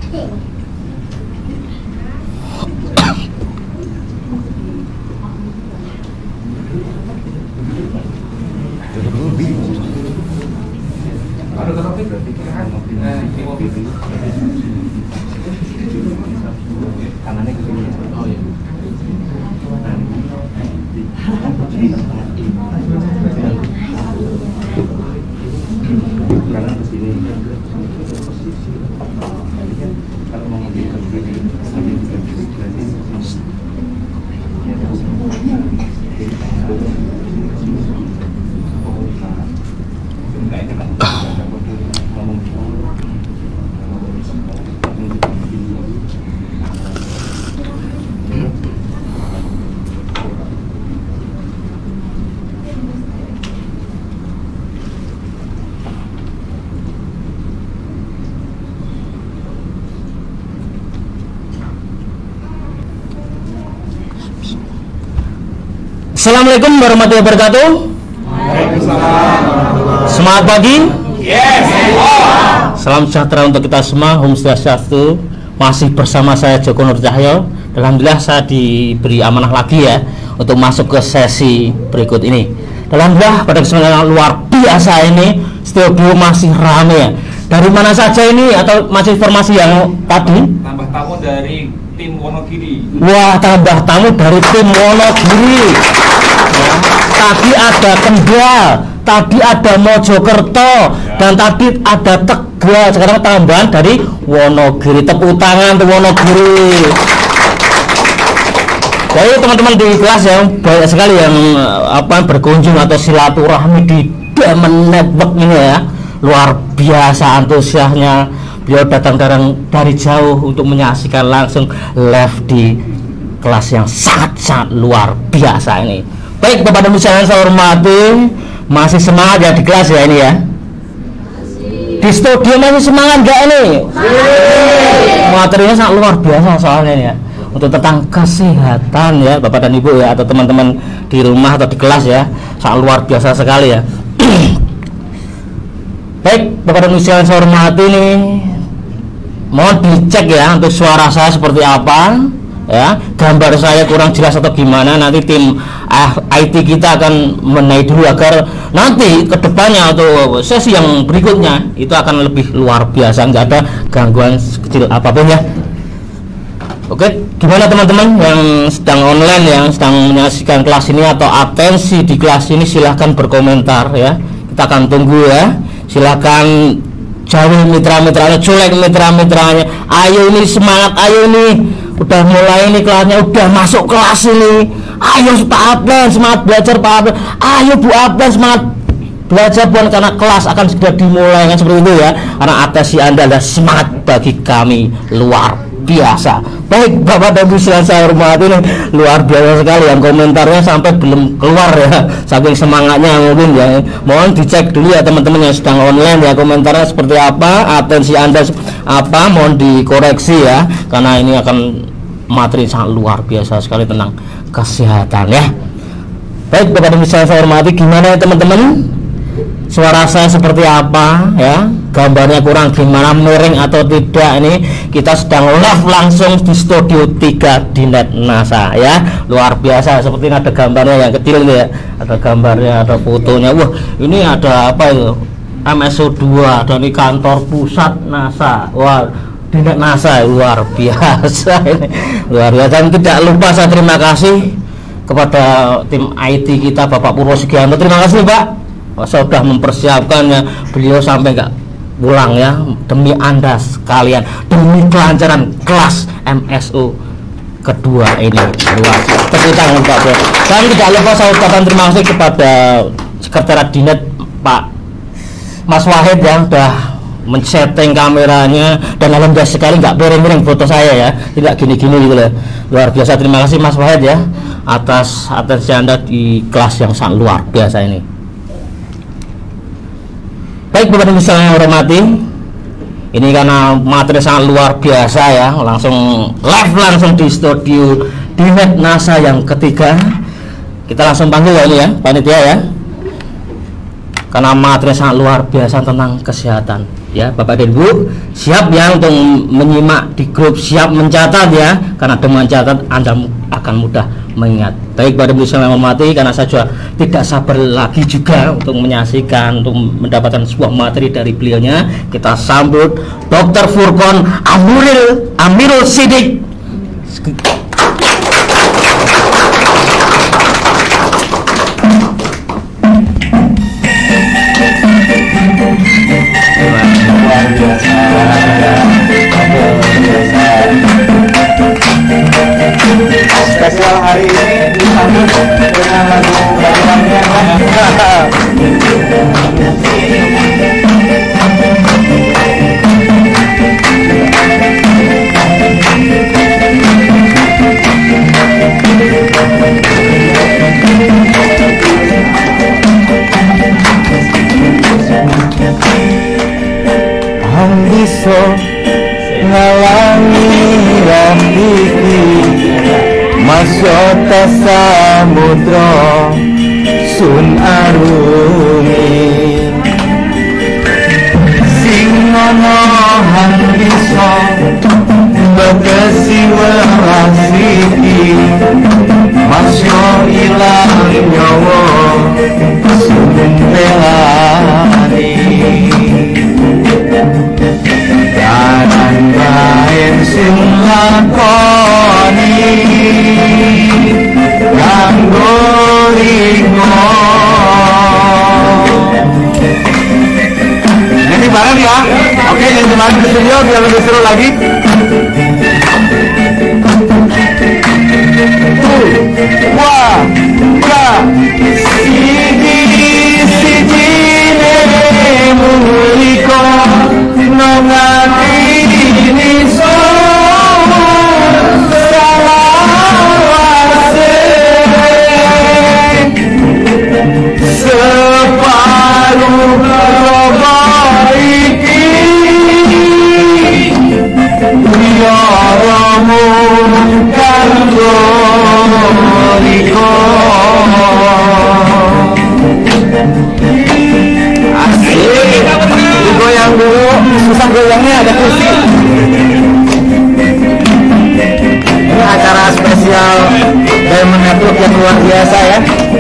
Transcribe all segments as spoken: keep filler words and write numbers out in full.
Kanannya ke sini. Oh iya. Kanan ke sini. Kalau mau ngambil ke kiri, sambil berarti Assalamualaikum warahmatullahi wabarakatuh. Semangat pagi. Yes. Salam sejahtera untuk kita semua. Om Swastiastu. Masih bersama saya Joko Nur Cahyo. Alhamdulillah saya diberi amanah lagi ya untuk masuk ke sesi berikut ini. Alhamdulillah pada kesempatan luar biasa ini studio masih ramai ya. Dari mana saja ini atau masih informasi yang tadi? Tambah tamu dari tim Wonogiri. Wah, tambah tamu dari tim Wonogiri. Ya, tadi ada Kendal, tadi ada Mojokerto, ya, dan tadi ada Tegal. Sekarang tambahan dari Wonogiri. Tepuk tangan untuk Wonogiri. Jadi teman-teman di kelas yang banyak sekali yang apa berkunjung atau silaturahmi di Diamond Network ini ya. Luar biasa antusiasnya. Beliau datang dari, dari jauh untuk menyaksikan langsung live di kelas yang sangat-sangat luar biasa ini. Baik Bapak dan Ibu yang saya hormati, masih semangat ya di kelas ya ini ya? Di studio masih semangat nggak ini? Materinya sangat luar biasa soalnya ini ya. Untuk tentang kesehatan ya Bapak dan Ibu ya, atau teman-teman di rumah atau di kelas ya, sangat luar biasa sekali ya. Baik Bapak dan Ibu yang saya hormati nih, mohon dicek ya untuk suara saya seperti apa ya, gambar saya kurang jelas atau gimana, nanti tim I T kita akan menaik dulu agar nanti kedepannya atau sesi yang berikutnya itu akan lebih luar biasa, nggak ada gangguan kecil apapun ya. Oke, gimana teman-teman yang sedang online, yang sedang menyaksikan kelas ini atau atensi di kelas ini, silahkan berkomentar ya, kita akan tunggu ya. Silahkan jauh mitra-mitranya, colek mitra-mitranya. Ayo ini semangat, ayo nih udah mulai ini kelasnya, udah masuk kelas ini. Ayo Pak Ablan semangat belajar Pak Ablan. Ayo Bu Ablan semangat belajar bukan karena kelas akan segera dimulai kan seperti itu ya. Karena atensi Anda adalah semangat bagi kami luar biasa. Baik Bapak dan Ibu yang saya hormati ini, luar biasa sekali yang komentarnya sampai belum keluar ya, saking semangatnya mungkin ya. Mohon dicek dulu ya teman-teman yang sedang online ya, komentarnya seperti apa, atensi Anda apa, mohon dikoreksi ya, karena ini akan materi sangat luar biasa sekali tentang kesehatan ya. Baik Bapak dan Ibu yang saya hormati, gimana ya teman-teman? Suara saya seperti apa ya, gambarnya kurang gimana, miring atau tidak, ini kita sedang live langsung di studio tiga di Net NASA ya, luar biasa. Seperti ini ada gambarnya yang kecil ini ya, ada gambarnya, ada fotonya. Wah ini ada apa itu, M S O dua dan ini kantor pusat NASA. Wah di Net NASA luar biasa ini, luar biasa. Dan tidak lupa saya terima kasih kepada tim I T kita Bapak Purwo Sugianto, terima kasih Pak. Saya sudah mempersiapkannya, beliau sampai nggak pulang ya, demi Anda sekalian, demi kelancaran kelas M S O kedua ini. Luar tepuk tangan Pak Bro. Dan tidak lupa saya ucapkan terima kasih kepada Sekretariat Dinet Pak Mas Wahid yang sudah men-setting kameranya, dan alhamdulillah sekali nggak miring-miring foto saya ya, tidak gini-gini gitu loh. Luar biasa, terima kasih Mas Wahid ya atas atensi Anda di kelas yang sangat luar biasa ini. Baik Bapak dan Ibu yang hormati, ini karena materi sangat luar biasa ya, langsung live langsung di studio di Net NASA yang ketiga. Kita langsung panggil ya ini ya panitia ya, karena materi sangat luar biasa tentang kesehatan. ya Bapak dan Ibu, siap ya untuk menyimak di grup, siap mencatat ya, karena dengan catat Anda akan mudah mengingat. Baik Bapak dan Ibu saya hormati, karena saya juga tidak sabar lagi juga untuk menyaksikan, untuk mendapatkan sebuah materi dari beliaunya. Kita sambut Doktor Furqon Amirul Amirul Siddiq. Spesial hari ini disambut dengan lagu bagaimana bisa ngalangi rambiki masyota samudra sun arungi sing ana han bisa bagasi welasiki masya ilang nyawa sun belani Jangan main sing lakoni nganggo ringo. Nyanyi bareng ya. Oke, nyanyi bareng di studio biar lebih seru lagi. Tuh, wah, wah, siji siji muliko nongati ini salawase separuh roba iki biaramu kanggo liko asik digoyang dulu, susah goyangnya ada kursi. Ini acara spesial Diamond Network yang luar biasa ya.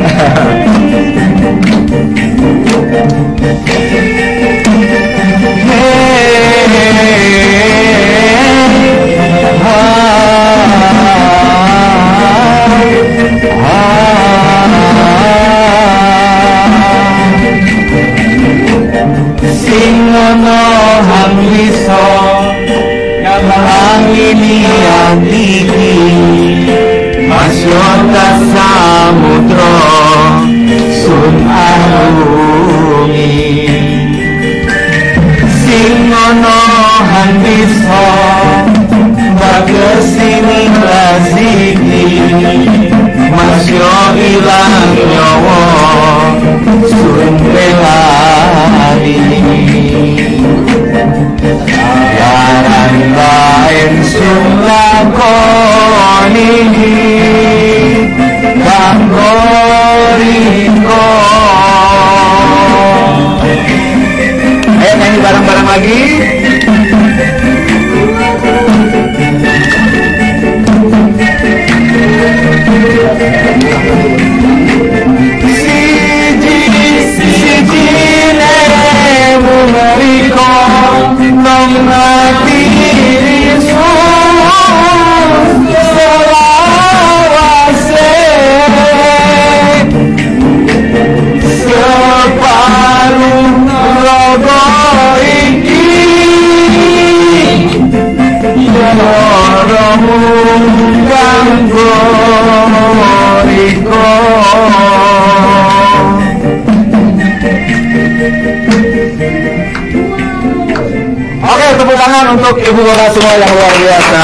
Singono hang bisa ngangini antiki masyota samudra sun arungi singono hang bisa bagesini laziki masya ilang nyawa sun belani Yaran lain sun lakoni kanggo ringo. Ayo nyanyi bareng-bareng lagi. Nongati risun selawase separuh rogo iki yoromu kanggo riko. Oke, tepuk tangan untuk ibu bapak semua yang luar biasa.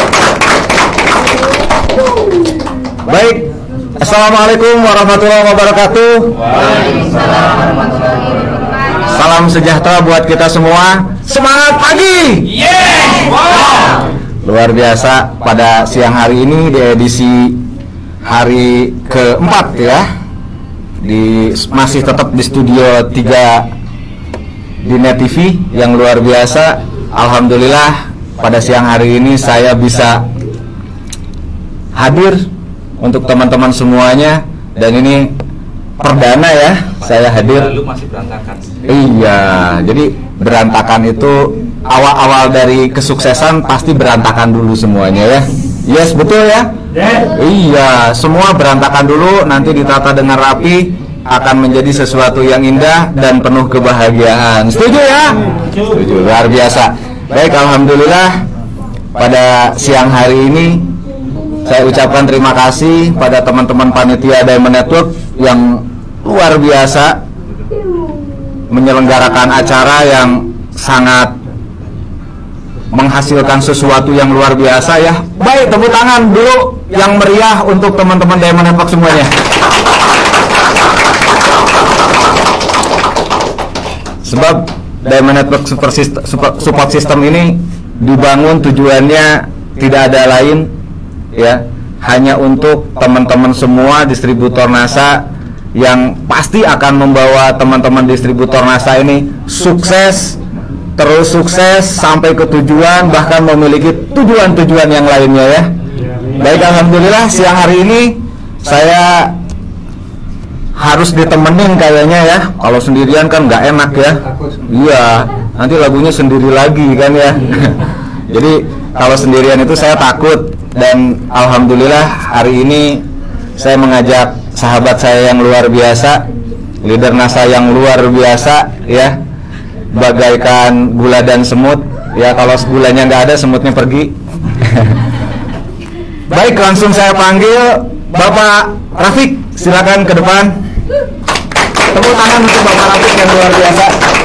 Baik, assalamualaikum warahmatullahi wabarakatuh. Waalaikumsalam warahmatullahi wabarakatuh. Salam sejahtera buat kita semua. Semangat pagi. Yes! Wow! Luar biasa pada siang hari ini di edisi hari keempat ya. Di masih tetap di studio tiga di Net T V yang luar biasa. Alhamdulillah pada siang hari ini saya bisa hadir untuk teman-teman semuanya, dan ini perdana ya saya hadir. Lalu masih berantakan. Iya, jadi berantakan itu awal-awal dari kesuksesan pasti berantakan dulu semuanya ya. Yes, betul ya? Iya, semua berantakan dulu, nanti ditata dengan rapi, akan menjadi sesuatu yang indah dan penuh kebahagiaan. Setuju ya? Setuju, luar biasa. Baik, alhamdulillah pada siang hari ini saya ucapkan terima kasih pada teman-teman panitia Diamond Network yang luar biasa menyelenggarakan acara yang sangat menghasilkan sesuatu yang luar biasa ya. Baik, tepuk tangan dulu yang meriah untuk teman-teman Diamond Network semuanya. Sebab Diamond Network Super System, Super, Support System ini dibangun tujuannya tidak ada lain ya, hanya untuk teman-teman semua distributor NASA yang pasti akan membawa teman-teman distributor NASA ini sukses, terus sukses sampai ke tujuan, bahkan memiliki tujuan-tujuan yang lainnya ya. Baik, alhamdulillah siang hari ini saya harus ditemenin kayaknya ya. Kalau sendirian kan nggak enak ya. Iya, nanti lagunya sendiri lagi kan ya. Jadi kalau sendirian itu saya takut, dan alhamdulillah hari ini saya mengajak sahabat saya yang luar biasa, leader NASA yang luar biasa ya, bagaikan gula dan semut ya. Kalau gulanya nggak ada, semutnya pergi. Baik, langsung saya panggil Bapak Rafiq, silakan ke depan. Tepuk tangan untuk Bapak Rafiq yang luar biasa.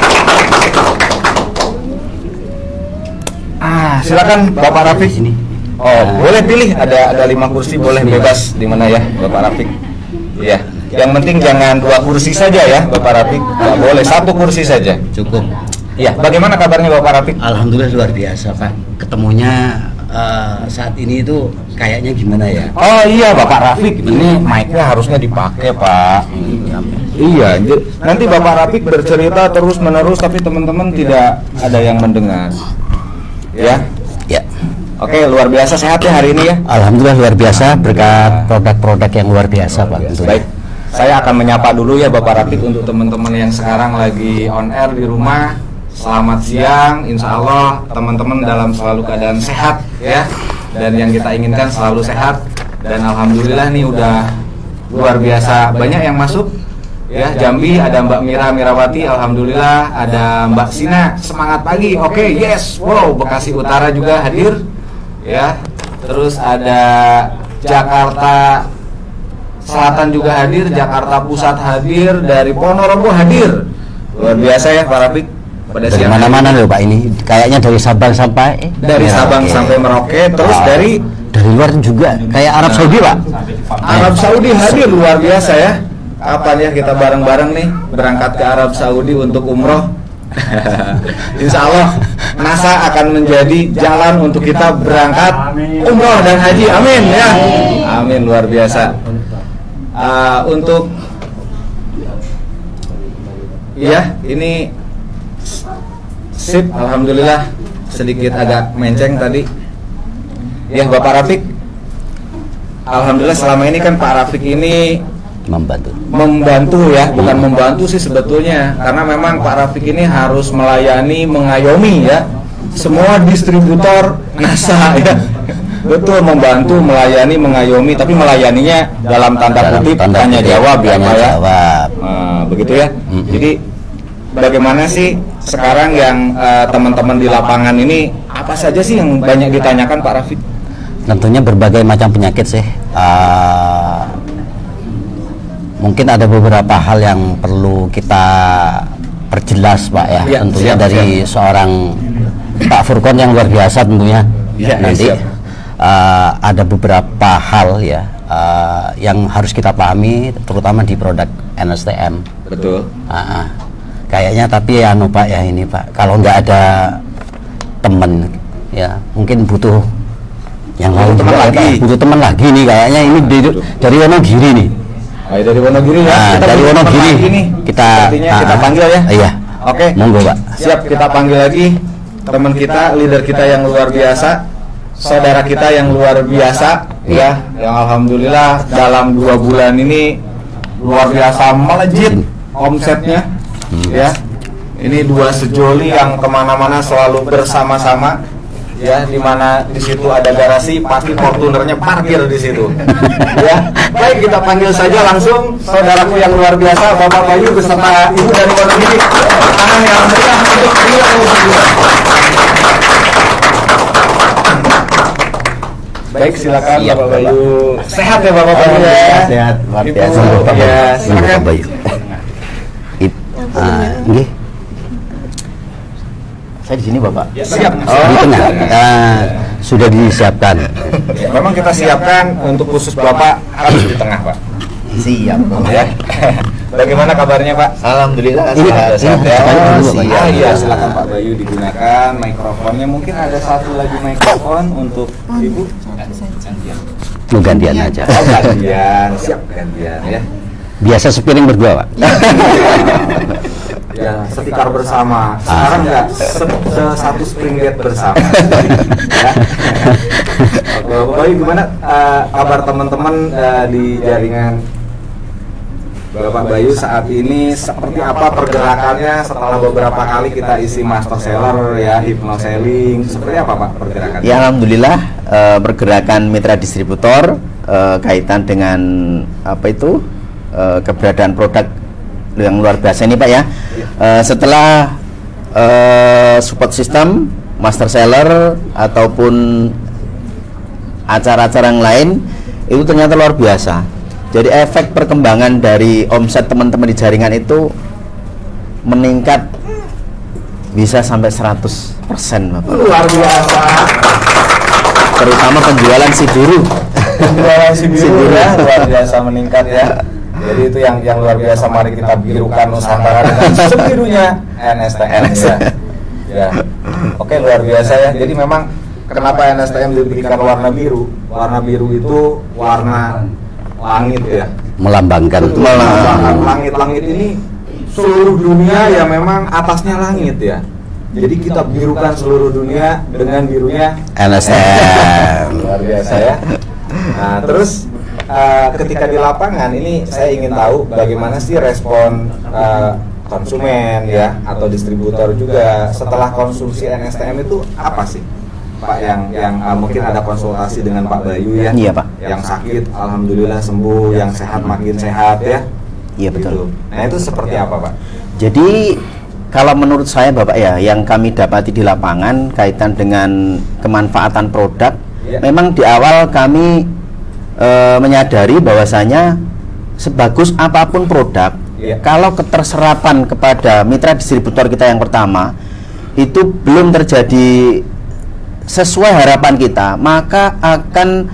Ah, silakan Bapak Rafiq ini. Oh, boleh pilih, ada ada lima kursi, boleh bebas di mana ya Bapak Rafiq. Iya, yang penting jangan dua kursi saja ya Bapak Rafiq. Nggak boleh, satu kursi saja. Cukup. Iya, bagaimana kabarnya Bapak Rafiq? Alhamdulillah luar biasa Pak. Ketemunya uh, saat ini itu kayaknya gimana ya? Oh iya Bapak Rafiq, ini mic-nya harusnya dipakai Pak. Iya, j- nanti Bapak Rafiq bercerita terus menerus tapi teman-teman tidak ada yang mendengar. Ya. Ya. Oke, luar biasa, sehat ya hari ini ya. Alhamdulillah luar biasa berkat produk-produk yang luar biasa Pak. Tentunya. Baik, saya akan menyapa dulu ya Bapak Rafiq untuk teman-teman yang sekarang lagi on air di rumah. Selamat siang, insya Allah teman-teman dalam selalu keadaan sehat ya, dan yang kita inginkan selalu sehat. Dan alhamdulillah nih udah luar biasa banyak yang masuk ya. Jambi ada Mbak Mira Mirawati, alhamdulillah. Ada Mbak Sina, semangat pagi, oke, okay, yes. Wow, Bekasi Utara juga hadir ya. Terus ada Jakarta Selatan juga hadir, Jakarta Pusat hadir, dari Ponorogo hadir. Luar biasa ya Pak Rafiq. Pada Dari mana-mana loh Pak ini. Kayaknya dari Sabang sampai eh, dari Sabang Merauke. sampai Merauke, terus Wow. dari dari luar juga kayak Arab Saudi Pak. Arab Saudi hadir, luar biasa ya. Kapan ya kita bareng-bareng nih berangkat ke Arab Saudi untuk umroh? Insya Allah NASA akan menjadi jalan untuk kita berangkat umroh dan haji, amin ya. Amin, luar biasa. Uh, untuk ya ini sip, alhamdulillah. Sedikit agak menceng tadi ya Bapak Rafiq. Alhamdulillah selama ini kan Pak Rafiq ini Membantu. membantu ya, bukan membantu sih sebetulnya, karena memang Pak Rafiq ini harus melayani, mengayomi ya semua distributor NASA ya. Betul, membantu, melayani, mengayomi, tapi melayaninya dalam tanda Dalam kutip tanda tanya kutip, jawab ya tanya Pak ya. jawab. Nah, begitu ya. Mm-mm. Jadi bagaimana sih sekarang yang uh, teman-teman di lapangan ini, apa saja sih yang banyak ditanyakan Pak Rafiq? Tentunya berbagai macam penyakit sih. Uh, mungkin ada beberapa hal yang perlu kita perjelas Pak ya. Ya, tentunya siap, dari siap. seorang Pak Furkon yang luar biasa tentunya. Ya, Nanti siap. uh, ada beberapa hal ya uh, yang harus kita pahami, terutama di produk N S T M. Betul. Uh, kayaknya tapi ya anu Pak ya ini Pak, kalau nggak ada temen ya mungkin butuh yang Butuh lain teman juga, lagi. Pak. Butuh teman lagi nih kayaknya ini di, dari Wonogiri nih. Ayo dari Wonogiri ya. Nah, Kita dari butuh teman Wonogiri lagi nih. kita Sepertinya kita ah, panggil ya. Iya. Oke, Monggo, Pak. Siap, kita panggil lagi teman kita, leader kita yang luar biasa, saudara kita yang luar biasa, ya, yang alhamdulillah dalam dua bulan ini luar biasa melejit omsetnya, ya. Ini dua sejoli yang kemana-mana selalu bersama-sama, ya, dimana di situ ada garasi, pasti Fortunernya parkir di situ, ya. Baik, kita panggil saja langsung saudaraku yang luar biasa, Bapak Bayu beserta Ibu dari Wonogiri. Tangan yang meriah untuk beliau berdua. Baik, silakan Siap, Bapak Bapak. Bayu. Sehat ya Bapak Bayu ya. Sehat, luar Ibu, biasa. ya, Monggo, silakan. Pak Bayu. It, ah, nggih. Saya di sini, Bapak. Siap. Di tengah. Ah, sudah disiapkan. Memang kita siapkan untuk khusus Bapak harus di tengah, Pak. Siap, Ya. Bagaimana kabarnya, Pak? Alhamdulillah. Ini, sehat, sehat. ya, Sekali dulu, Pak. siap. Ah, iya, silakan Pak Bayu digunakan mikrofonnya. Mungkin ada satu lagi mikrofon untuk Ibu. Mau gantian aja. Oh, gantian, siap gantian ya. Biasa sepiring berdua, Pak. Ya, setikar bersama. Sekarang enggak se- se- satu spring bed bersama. Ya. Oke, Bapak Bayu gimana eh, kabar teman-teman eh, di jaringan Bapak Bayu saat ini, seperti apa pergerakannya setelah beberapa kali kita isi master seller ya, hypnoselling, seperti apa Pak pergerakannya? Ya alhamdulillah eh, pergerakan mitra distributor eh, kaitan dengan apa itu eh, keberadaan produk yang luar biasa ini Pak ya. Eh, setelah eh, support system, master seller ataupun acara-acara yang lain itu ternyata luar biasa. Jadi efek perkembangan dari omset teman-teman di jaringan itu meningkat bisa sampai seratus persen Bapak. Luar biasa. Terutama penjualan si biru. Penjualan si biru ya luar biasa meningkat ya. Jadi itu yang yang luar biasa, mari kita birukan Nusantara dengan sebirunya N S T M ya. Ya. Oke, luar biasa ya. Jadi memang kenapa N S T M diberikan warna biru? Warna biru itu warna langit ya. Melambangkan Melambangkan langit-langit ini seluruh dunia ya, memang atasnya langit ya. Jadi kita birukan seluruh dunia dengan birunya N S T M. luar biasa ya. Nah, terus uh, ketika di lapangan ini saya ingin tahu bagaimana sih respon uh, konsumen ya atau distributor juga setelah konsumsi N S T M itu apa sih Pak, yang yang uh, mungkin ada konsultasi dengan Pak Bayu ya? Iya, Pak. Yang sakit alhamdulillah sembuh, yang sehat makin sehat ya. Iya betul. Gitu. Nah itu seperti apa Pak? Jadi kalau menurut saya Bapak ya, yang kami dapati di lapangan kaitan dengan kemanfaatan produk, Ya. memang di awal kami e, menyadari bahwasanya sebagus apapun produk, Ya. kalau keterserapan kepada mitra distributor kita yang pertama itu belum terjadi sesuai harapan kita, maka akan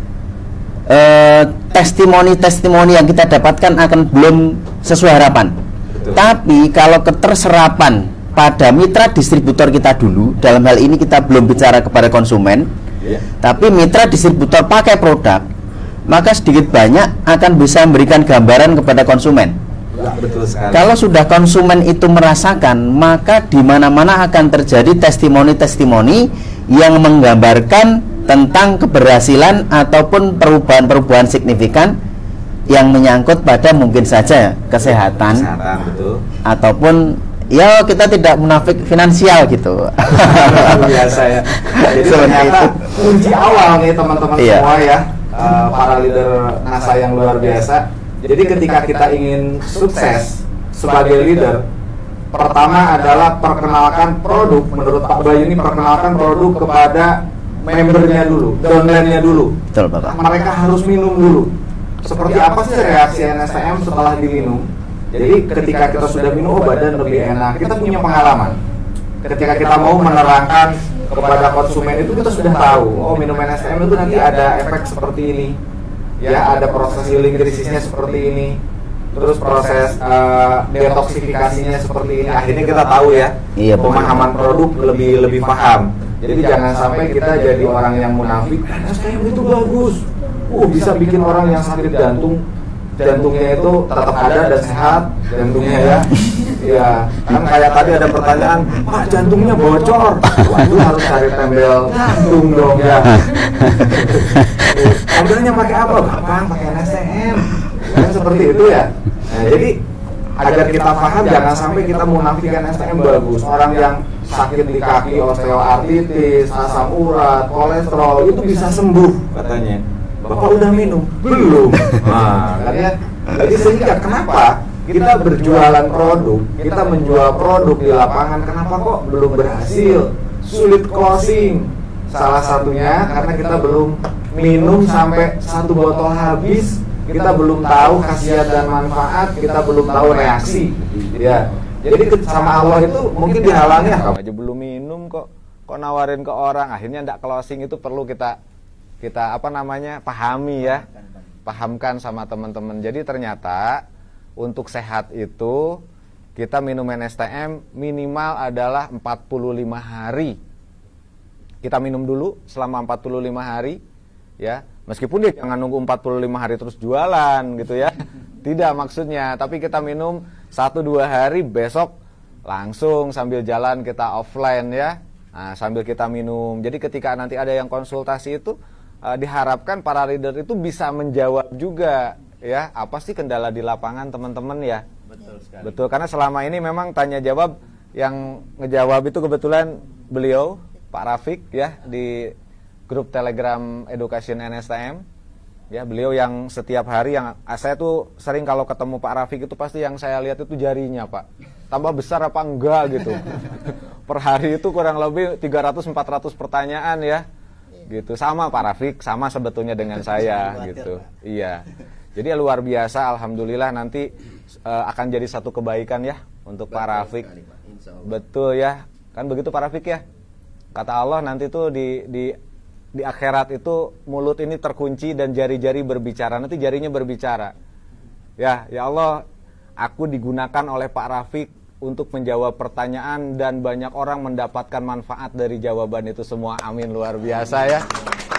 eh, testimoni-testimoni yang kita dapatkan akan belum sesuai harapan. Betul. Tapi kalau keterserapan pada mitra distributor kita dulu, dalam hal ini kita belum bicara kepada konsumen, Ya. tapi mitra distributor pakai produk, maka sedikit banyak akan bisa memberikan gambaran kepada konsumen. Ya, betul sekali. Kalau sudah konsumen itu merasakan, maka di mana-mana akan terjadi testimoni-testimoni yang menggambarkan tentang keberhasilan ataupun perubahan-perubahan signifikan yang menyangkut pada mungkin saja kesehatan, Kesehatan betul. ataupun ya kita tidak munafik finansial gitu. Luar biasa ya. Jadi Seperti ternyata itu. kunci awal nih teman-teman Iya. semua ya, uh, para leader NASA yang luar biasa. Jadi ketika kita ingin sukses sebagai leader, pertama adalah perkenalkan produk. Menurut Pak Bayu ini perkenalkan produk kepada membernya dulu, downline-nya dulu. Betul Bapak. Mereka harus minum dulu. Seperti apa sih reaksi N S T M setelah diminum? Jadi ketika kita sudah minum, oh badan lebih enak, kita punya pengalaman. Ketika kita mau menerangkan kepada konsumen itu, kita sudah tahu, oh minum N S T M itu nanti ada efek seperti ini, ya ada proses healing krisisnya seperti ini, terus proses uh, detoksifikasinya seperti ini. Akhirnya kita tahu ya, Iya, betul. pemahaman produk lebih lebih paham. Jadi jangan sampai kita jadi orang yang munafik. N S T M itu bagus, uh bisa bikin orang yang sakit jantung, jantungnya itu tetap ada dan sehat jantungnya ya. Ya, kan kayak tadi ada pertanyaan, Pak jantungnya bocor. Waduh harus cari tembel jantung dong ya. Tembelnya pakai apa? Gampang, pakai N S T M. Kan seperti itu ya. Nah, jadi agar kita paham jangan sampai kita menafikan N S T M bagus. Orang yang sakit di kaki, osteoartritis, asam urat, kolesterol itu bisa sembuh katanya. Bapak udah minum? Belum. Nah, katanya. Jadi sehingga kenapa kita berjualan produk, kita menjual produk di lapangan, kenapa kok belum berhasil? Sulit closing. Salah satunya karena kita belum minum sampai satu botol habis, kita belum tahu khasiat dan manfaat, kita belum tahu reaksi. Ya. Jadi sama Allah itu mungkin dihalangi ya, kamu aja belum minum kok kok nawarin ke orang, akhirnya enggak closing. Itu perlu kita kita apa namanya? pahami ya. Pahamkan sama teman-teman. Jadi ternyata untuk sehat itu kita minum N S T M minimal adalah empat puluh lima hari. Kita minum dulu selama empat puluh lima hari ya. Meskipun dia jangan nunggu empat puluh lima hari terus jualan gitu ya. Tidak maksudnya, tapi kita minum satu dua hari, besok langsung sambil jalan kita offline ya. Nah, sambil kita minum. Jadi ketika nanti ada yang konsultasi itu Uh, diharapkan para leader itu bisa menjawab juga ya, apa sih kendala di lapangan teman-teman ya. Betul sekali. Betul, karena selama ini memang tanya jawab yang ngejawab itu kebetulan beliau Pak Rafiq ya di grup Telegram Education N S T M ya. Beliau yang setiap hari yang saya tuh sering kalau ketemu Pak Rafiq itu pasti yang saya lihat itu jarinya Pak, tambah besar apa enggak gitu. Per hari itu kurang lebih tiga ratus sampai empat ratus pertanyaan ya. Gitu, sama Pak Rafiq, sama sebetulnya dengan saya gitu. Iya. Jadi luar biasa, alhamdulillah nanti uh, akan jadi satu kebaikan ya untuk Pak Rafiq. Betul ya. Kan begitu Pak Rafiq ya. Kata Allah nanti tuh di di di akhirat itu mulut ini terkunci dan jari-jari berbicara. Nanti jarinya berbicara. Ya, ya Allah, aku digunakan oleh Pak Rafiq untuk menjawab pertanyaan dan banyak orang mendapatkan manfaat dari jawaban itu semua. Amin, luar biasa ya.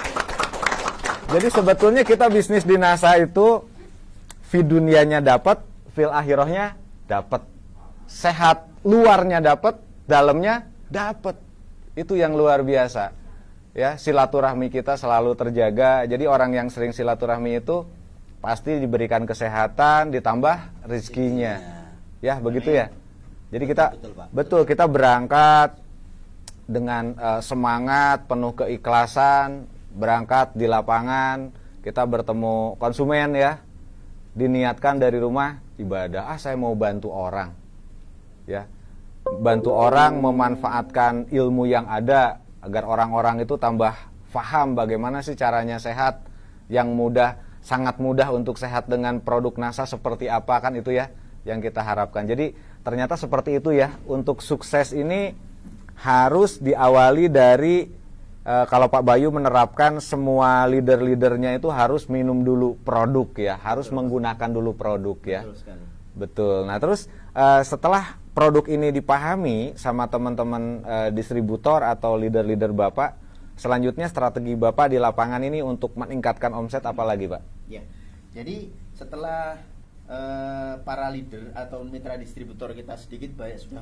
Jadi sebetulnya kita bisnis di NASA itu fi dunianya dapat, fil akhirahnya dapat. Sehat luarnya dapat, dalamnya dapat. Itu yang luar biasa. Ya, silaturahmi kita selalu terjaga. Jadi orang yang sering silaturahmi itu pasti diberikan kesehatan ditambah rezekinya. Ya, begitu ya. Jadi kita betul, betul kita berangkat dengan uh, semangat, penuh keikhlasan, berangkat di lapangan, kita bertemu konsumen ya, diniatkan dari rumah ibadah. Ah, saya mau bantu orang, ya, bantu orang memanfaatkan ilmu yang ada agar orang-orang itu tambah paham bagaimana sih caranya sehat, yang mudah, sangat mudah untuk sehat dengan produk NASA seperti apa, kan itu ya yang kita harapkan. Jadi ternyata seperti itu ya. Untuk sukses ini harus diawali dari e, kalau Pak Bayu menerapkan semua leader-leadernya itu harus minum dulu produk ya, harus betul, menggunakan dulu produk ya. Betul sekali. Betul. Nah terus e, setelah produk ini dipahami sama teman-teman e, distributor atau leader-leader Bapak, selanjutnya strategi Bapak di lapangan ini untuk meningkatkan omset apa lagi Pak? Ya, jadi setelah Uh, para leader atau mitra distributor kita sedikit banyak sudah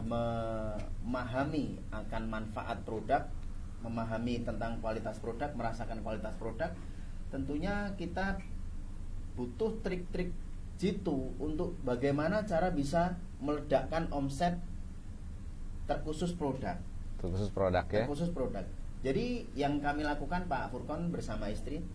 memahami akan manfaat produk, memahami tentang kualitas produk, merasakan kualitas produk, tentunya kita butuh trik-trik jitu untuk bagaimana cara bisa meledakkan omset terkhusus produk. Terkhusus produk ya. Terkhusus produk. Jadi yang kami lakukan Pak Furkon bersama istri,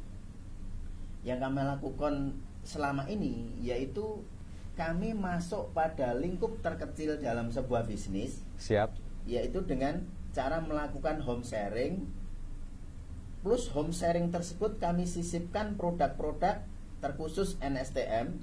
yang kami lakukan selama ini yaitu kami masuk pada lingkup terkecil dalam sebuah bisnis. Siap. Yaitu dengan cara melakukan home sharing. Plus home sharing tersebut kami sisipkan produk-produk terkhusus N S T M.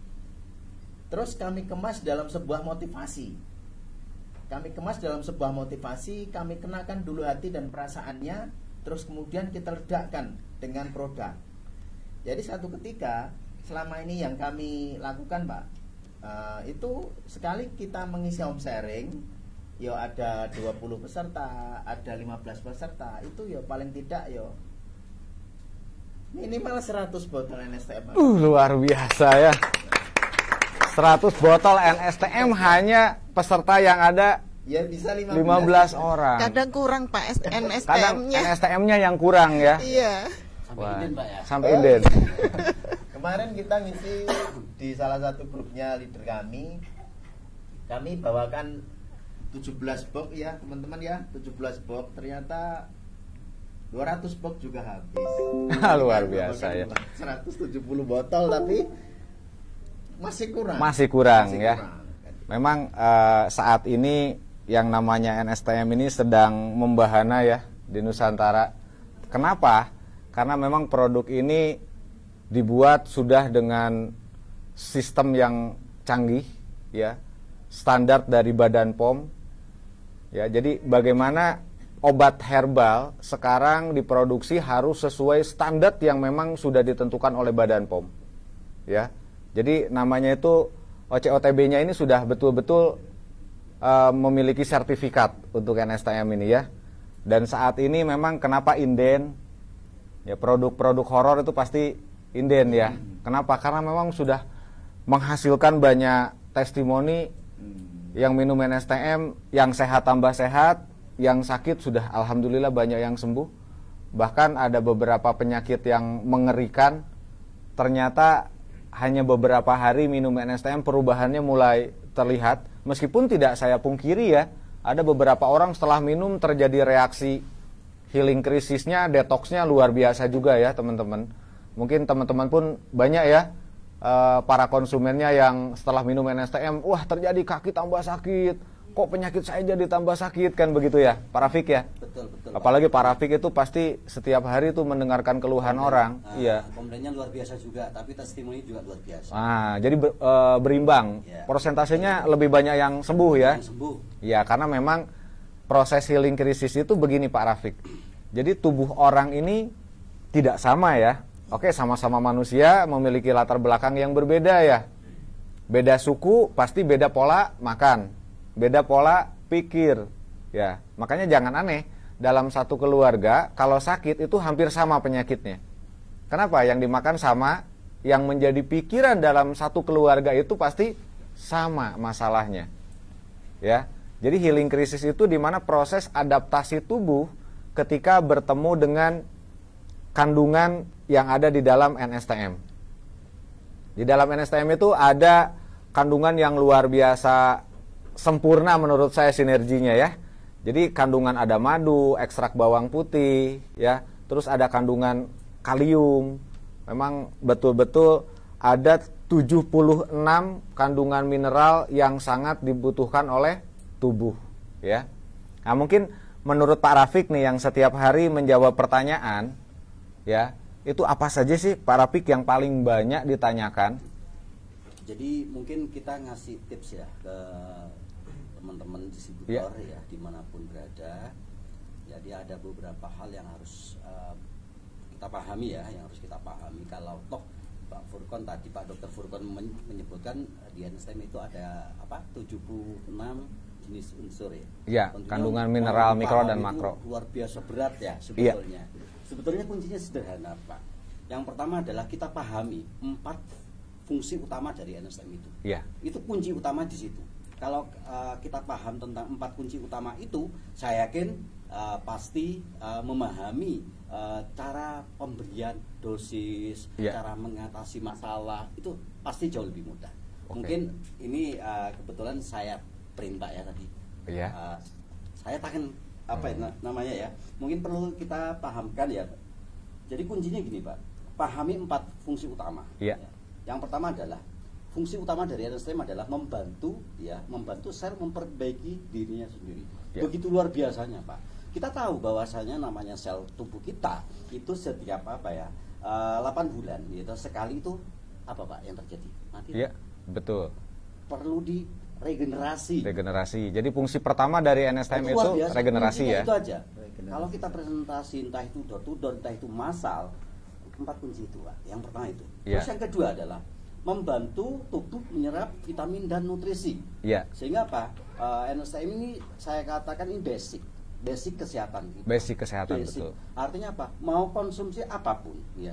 Terus kami kemas dalam sebuah motivasi. Kami kemas dalam sebuah motivasi, kami kenakan dulu hati dan perasaannya, terus kemudian kita ledakkan dengan produk. Jadi satu ketika selama ini yang kami lakukan Pak, uh, itu sekali kita mengisi home sharing, yo ada dua puluh peserta, ada lima belas peserta, itu yo paling tidak yo minimal seratus botol N S T M. Uh, luar biasa ya. seratus botol N S T M hanya peserta yang ada Ya bisa lima belas orang. Kadang kurang Pak N S T Kadang M-nya. N S T M-nya yang kurang ya. Iya. Sampai Wah, inden, Pak ya. Sampai inden. Kemarin kita ngisi di salah satu grupnya leader kami. Kami bawakan tujuh belas box ya, teman-teman ya. tujuh belas box ternyata dua ratus box juga habis. Luar biasa ya. seratus tujuh puluh botol tapi masih kurang. Masih kurang Masih ya. kurang. Memang uh, saat ini yang namanya N S T M ini sedang membahana ya di Nusantara. Kenapa? Karena memang produk ini dibuat sudah dengan sistem yang canggih ya, standar dari Badan P O M ya. Jadi bagaimana obat herbal sekarang diproduksi harus sesuai standar yang memang sudah ditentukan oleh Badan P O M ya. Jadi namanya itu O C O T B-nya ini sudah betul-betul uh, memiliki sertifikat untuk N S T M ini ya. Dan saat ini memang kenapa inden ya, produk-produk horor itu pasti inden ya. Kenapa? Karena memang sudah menghasilkan banyak testimoni yang minum N S T M, yang sehat tambah sehat, yang sakit sudah alhamdulillah banyak yang sembuh. Bahkan ada beberapa penyakit yang mengerikan, ternyata hanya beberapa hari minum N S T M perubahannya mulai terlihat. Meskipun tidak saya pungkiri ya, ada beberapa orang setelah minum terjadi reaksi healing krisisnya, detoxnya luar biasa juga ya teman-teman. Mungkin teman-teman pun banyak ya uh, para konsumennya yang setelah minum N S T M, wah terjadi kaki tambah sakit, kok penyakit saya jadi tambah sakit, kan begitu ya Pak Rafiq ya? Betul, betul. Apalagi Pak Rafiq itu pasti setiap hari itu mendengarkan keluhan Komplain, orang. uh, Iya. Komplainnya luar biasa juga, tapi testimoni juga luar biasa. Nah, jadi ber, e, berimbang. Ya. Persentasenya lebih banyak yang sembuh ya. Yang sembuh. Ya, karena memang proses healing krisis itu begini Pak Rafiq. Jadi tubuh orang ini tidak sama ya. Oke, sama-sama manusia memiliki latar belakang yang berbeda ya. Beda suku, pasti beda pola makan. Beda pola pikir. Ya, makanya jangan aneh. Dalam satu keluarga, kalau sakit itu hampir sama penyakitnya. Kenapa? Yang dimakan sama, yang menjadi pikiran dalam satu keluarga itu pasti sama masalahnya. Ya. Jadi healing krisis itu di mana proses adaptasi tubuh ketika bertemu dengan kandungan yang ada di dalam N S T M. Di dalam N S T M itu ada kandungan yang luar biasa sempurna menurut saya sinerginya ya. Jadi kandungan ada madu, ekstrak bawang putih, ya, terus ada kandungan kalium. Memang betul-betul ada tujuh puluh enam kandungan mineral yang sangat dibutuhkan oleh tubuh, ya. Nah, mungkin menurut Pak Rafiq nih yang setiap hari menjawab pertanyaan, ya, itu apa saja sih Pak Rafiq yang paling banyak ditanyakan? Jadi mungkin kita ngasih tips ya ke teman-teman distributor ya. ya dimanapun berada. Jadi ada beberapa hal yang harus uh, kita pahami ya, yang harus kita pahami. Kalau toh Pak Furkon tadi, Pak Dokter Furkon menyebutkan di N S T M itu ada apa tujuh puluh enam jenis unsur ya. Iya, kandungan mineral mikro dan makro. Luar biasa berat ya sebetulnya. Ya. Sebetulnya kuncinya sederhana Pak. Yang pertama adalah kita pahami empat fungsi utama dari N S T M itu. Iya. Itu kunci utama di situ. Kalau uh, kita paham tentang empat kunci utama itu, saya yakin uh, pasti uh, memahami uh, cara pemberian dosis, yeah. cara mengatasi masalah itu pasti jauh lebih mudah. Okay. Mungkin ini uh, kebetulan saya perintah ya tadi. Yeah. Uh, saya taken apa hmm. ya, namanya ya. Mungkin perlu kita pahamkan ya. Jadi kuncinya gini Pak, pahami empat fungsi utama. Yeah. Ya. Yang pertama adalah fungsi utama dari N S T M adalah membantu ya, membantu sel memperbaiki dirinya sendiri. Ya. Begitu luar biasanya, Pak. Kita tahu bahwasanya namanya sel tubuh kita itu setiap apa ya? Uh, delapan bulan gitu sekali itu apa Pak yang terjadi? Mati. Iya, betul. Perlu di regenerasi. Regenerasi. Jadi fungsi pertama dari N S T M itu, itu biasa, regenerasi ya. Itu aja. Regenerasi. Kalau kita presentasi entah itu door to door, entah itu massal, empat kunci itu, Pak. Yang pertama itu. Ya. Terus yang kedua adalah membantu tubuh menyerap vitamin dan nutrisi. Ya. Sehingga apa? Uh, N S T M ini saya katakan ini basic, basic kesehatan kita. Basic kesehatan, basic. betul. Artinya apa? Mau konsumsi apapun, ya.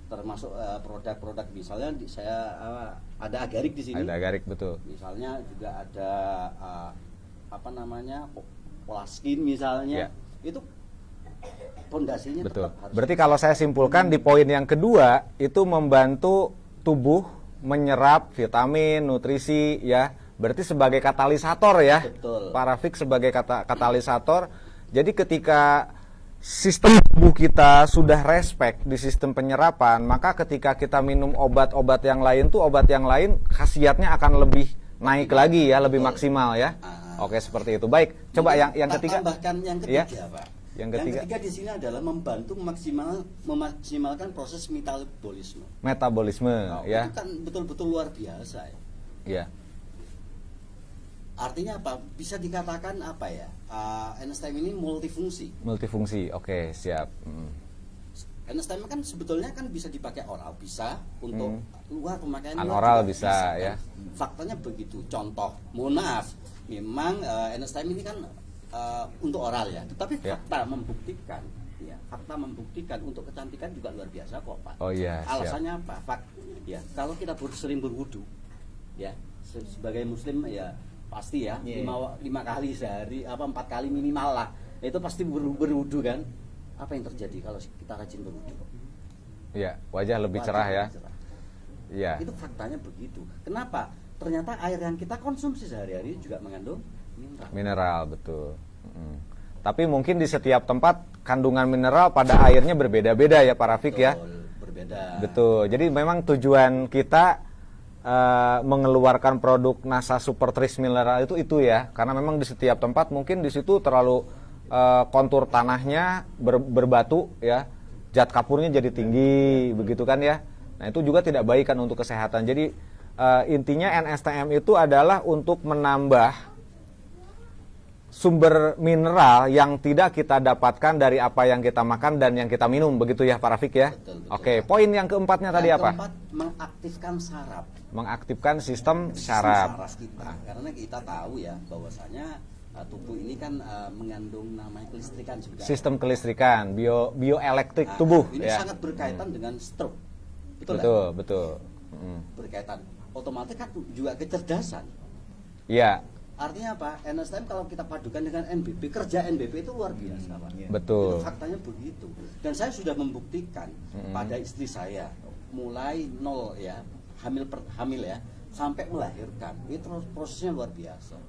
termasuk uh, produk-produk misalnya di, saya uh, ada agarik di sini. Ada agarik, betul. Misalnya juga ada uh, apa namanya Polaskin misalnya. Ya. Itu pondasinya Betul. tetap harus. Berarti kalau saya simpulkan di poin yang kedua itu membantu tubuh menyerap vitamin, nutrisi ya. Berarti sebagai katalisator ya. Betul. Pak Rafiq sebagai kata katalisator. Jadi ketika sistem tubuh kita sudah respect di sistem penyerapan, maka ketika kita minum obat-obat yang lain tuh obat yang lain khasiatnya akan lebih naik lagi ya, lebih maksimal ya. Ah. Oke, seperti itu. Baik, coba yang yang Tak ketiga. tambahkan yang ketiga, Ya. Pak. Yang ketiga. di sini adalah membantu maksimal memaksimalkan proses metabolisme. Metabolisme Nah, ya. Itu kan betul-betul luar biasa ya. Ya. Artinya apa? Bisa dikatakan apa ya? Uh, N S T M ini multifungsi. Multifungsi. Oke, siap. Mm. N S T M kan sebetulnya kan bisa dipakai oral, bisa untuk luar pemakaian luar Anoral juga bisa, ya. kan? Faktanya begitu. Contoh, mohon maaf, memang uh, N S T M ini kan uh, untuk oral ya, tetapi Ya. fakta membuktikan, ya, fakta membuktikan untuk kecantikan juga luar biasa kok, Pak. Oh iya, siap. Alasannya apa? Fak, ya, kalau kita ber- sering berwudu, ya, se- sebagai Muslim ya pasti ya Yeah. lima, lima kali sehari, apa empat kali minimal lah, itu pasti ber- berwudu kan? Apa yang terjadi kalau kita rajin berwudu? Iya, wajah lebih Wajah cerah ya. lebih cerah. Iya. Itu faktanya begitu. Kenapa? Ternyata air yang kita konsumsi sehari-hari juga mengandung mineral. Mineral, betul. Mm. Tapi mungkin di setiap tempat kandungan mineral pada airnya berbeda-beda ya Pak Rafiq ya. Betul, berbeda. Betul. Jadi memang tujuan kita uh, mengeluarkan produk NASA Super Tris Mineral itu itu ya, karena memang di setiap tempat mungkin di situ terlalu uh, kontur tanahnya ber, berbatu ya, zat kapurnya jadi tinggi begitu kan ya. Nah itu juga tidak baik kan untuk kesehatan. Jadi uh, intinya N S T M itu adalah untuk menambah sumber mineral yang tidak kita dapatkan dari apa yang kita makan dan yang kita minum, begitu ya Pak Rafiq ya. Betul, betul. Oke, poin yang keempatnya tadi Yang apa? keempat, mengaktifkan saraf. Mengaktifkan sistem Sistem saraf. saraf kita. Karena kita tahu ya bahwasanya uh, tubuh ini kan uh, mengandung namanya kelistrikan juga. Sistem kelistrikan, bio bioelektrik Nah, tubuh ini ya. sangat berkaitan dengan stroke. Betul, Betul, kan? betul. Mm. Berkaitan. Otomatis kan juga kecerdasan. Iya, Artinya apa? N S T M kalau kita padukan dengan N B P, kerja N B P itu luar biasa, Pak. betul. Itu faktanya begitu. Dan saya sudah membuktikan Mm-mm. pada istri saya mulai nol ya, hamil per, hamil ya, sampai melahirkan. Itu prosesnya luar biasa.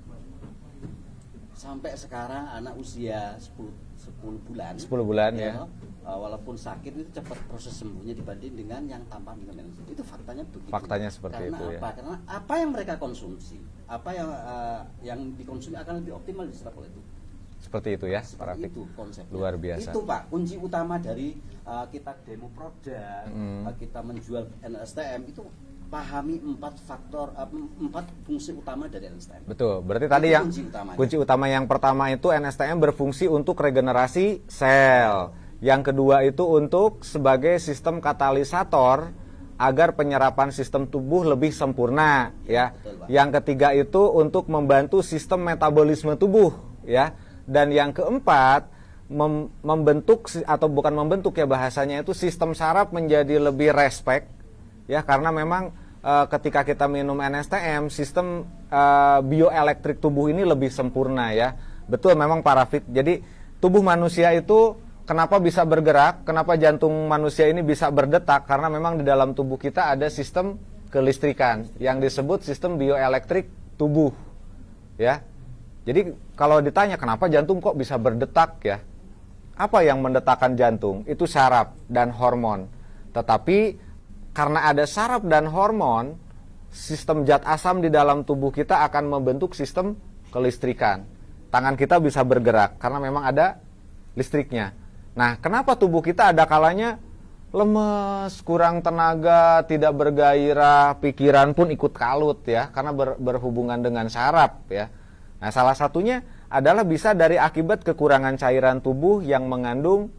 Sampai sekarang anak usia sepuluh, sepuluh bulan. sepuluh bulan ya. uh, walaupun sakit itu cepat proses sembuhnya dibanding dengan yang tanpa minum N S T M. Itu faktanya begitu. Faktanya seperti Karena itu, ya. apa? Karena apa yang mereka konsumsi, apa yang uh, yang dikonsumsi akan lebih optimal diserap oleh itu. Seperti itu ya, Pak Seperti Rafiq. itu konsepnya. Luar biasa. Itu Pak, kunci utama dari uh, kita demo produk, Hmm. uh, kita menjual N S T M itu pahami empat faktor, uh, empat fungsi utama dari N S T M. Betul. Berarti tadi Itu yang kunci utamanya. kunci utama yang pertama itu N S T M berfungsi untuk regenerasi sel. Yang kedua itu untuk sebagai sistem katalisator agar penyerapan sistem tubuh lebih sempurna ya. Betul, Pak. Yang ketiga itu untuk membantu sistem metabolisme tubuh ya. Dan yang keempat mem- membentuk si- atau bukan membentuk ya bahasanya itu sistem saraf menjadi lebih respect ya, karena memang e, ketika kita minum N S T M sistem e, bioelektrik tubuh ini lebih sempurna ya. Betul memang Pak Rafiq. Jadi tubuh manusia itu kenapa bisa bergerak, kenapa jantung manusia ini bisa berdetak, karena memang di dalam tubuh kita ada sistem kelistrikan yang disebut sistem bioelektrik tubuh ya. Jadi kalau ditanya kenapa jantung kok bisa berdetak ya, apa yang mendetakkan jantung? Itu saraf dan hormon. Tetapi karena ada saraf dan hormon, sistem zat asam di dalam tubuh kita akan membentuk sistem kelistrikan. Tangan kita bisa bergerak karena memang ada listriknya. Nah, kenapa tubuh kita ada kalanya lemes, kurang tenaga, tidak bergairah, pikiran pun ikut kalut ya, karena ber, berhubungan dengan saraf ya. Nah, salah satunya adalah bisa dari akibat kekurangan cairan tubuh yang mengandung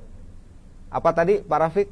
apa tadi Pak Rafiq?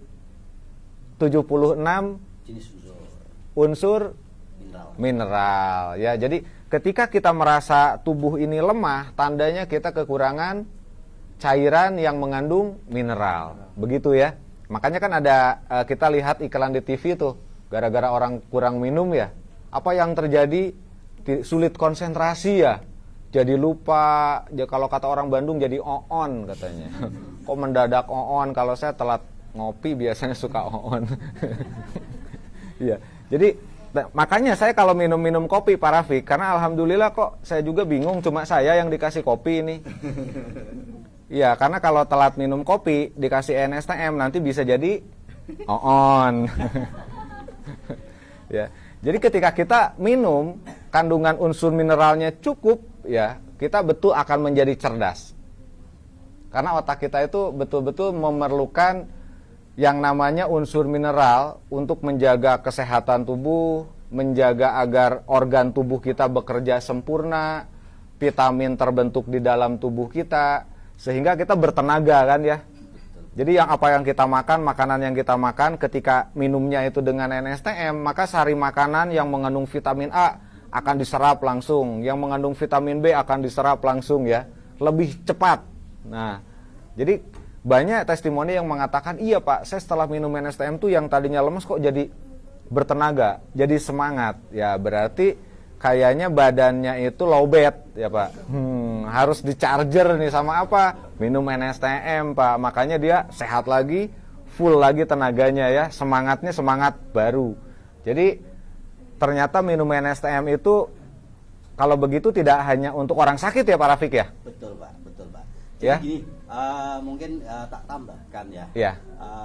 tujuh puluh enam Jenis unsur unsur mineral. mineral ya. Jadi ketika kita merasa tubuh ini lemah, tandanya kita kekurangan cairan yang mengandung mineral. Begitu ya. Makanya kan ada uh, kita lihat iklan di T V tuh, gara-gara orang kurang minum ya, apa yang terjadi? Di, sulit konsentrasi ya, jadi lupa. Ya, kalau kata orang Bandung jadi oon katanya. Kok mendadak oon? Kalau saya telat ngopi biasanya suka oon. Iya, jadi nah, makanya saya kalau minum-minum kopi Pak Rafiq, karena alhamdulillah kok saya juga bingung, cuma saya yang dikasih kopi ini. Iya, karena kalau telat minum kopi dikasih N S T M nanti bisa jadi oon. Ya, jadi ketika kita minum kandungan unsur mineralnya cukup, ya kita betul akan menjadi cerdas. Karena otak kita itu betul-betul memerlukan yang namanya unsur mineral untuk menjaga kesehatan tubuh, menjaga agar organ tubuh kita bekerja sempurna, vitamin terbentuk di dalam tubuh kita, sehingga kita bertenaga kan ya. Jadi yang apa yang kita makan, makanan yang kita makan, ketika minumnya itu dengan N S T M, maka sari makanan yang mengandung vitamin A akan diserap langsung, yang mengandung vitamin B akan diserap langsung ya, lebih cepat. Nah, jadi banyak testimoni yang mengatakan, iya Pak, saya setelah minum N S T M tuh yang tadinya lemes kok jadi bertenaga, jadi semangat. Ya berarti kayaknya badannya itu lowbat ya Pak. Hmm, harus di-charger nih sama apa? Minum N S T M Pak. Makanya dia sehat lagi, full lagi tenaganya ya, semangatnya semangat baru. Jadi ternyata minum N S T M itu kalau begitu tidak hanya untuk orang sakit ya Pak Rafiq ya? Betul Pak, betul Pak. Jadi Ya. gini, uh, mungkin uh, tak tambahkan ya. Ya.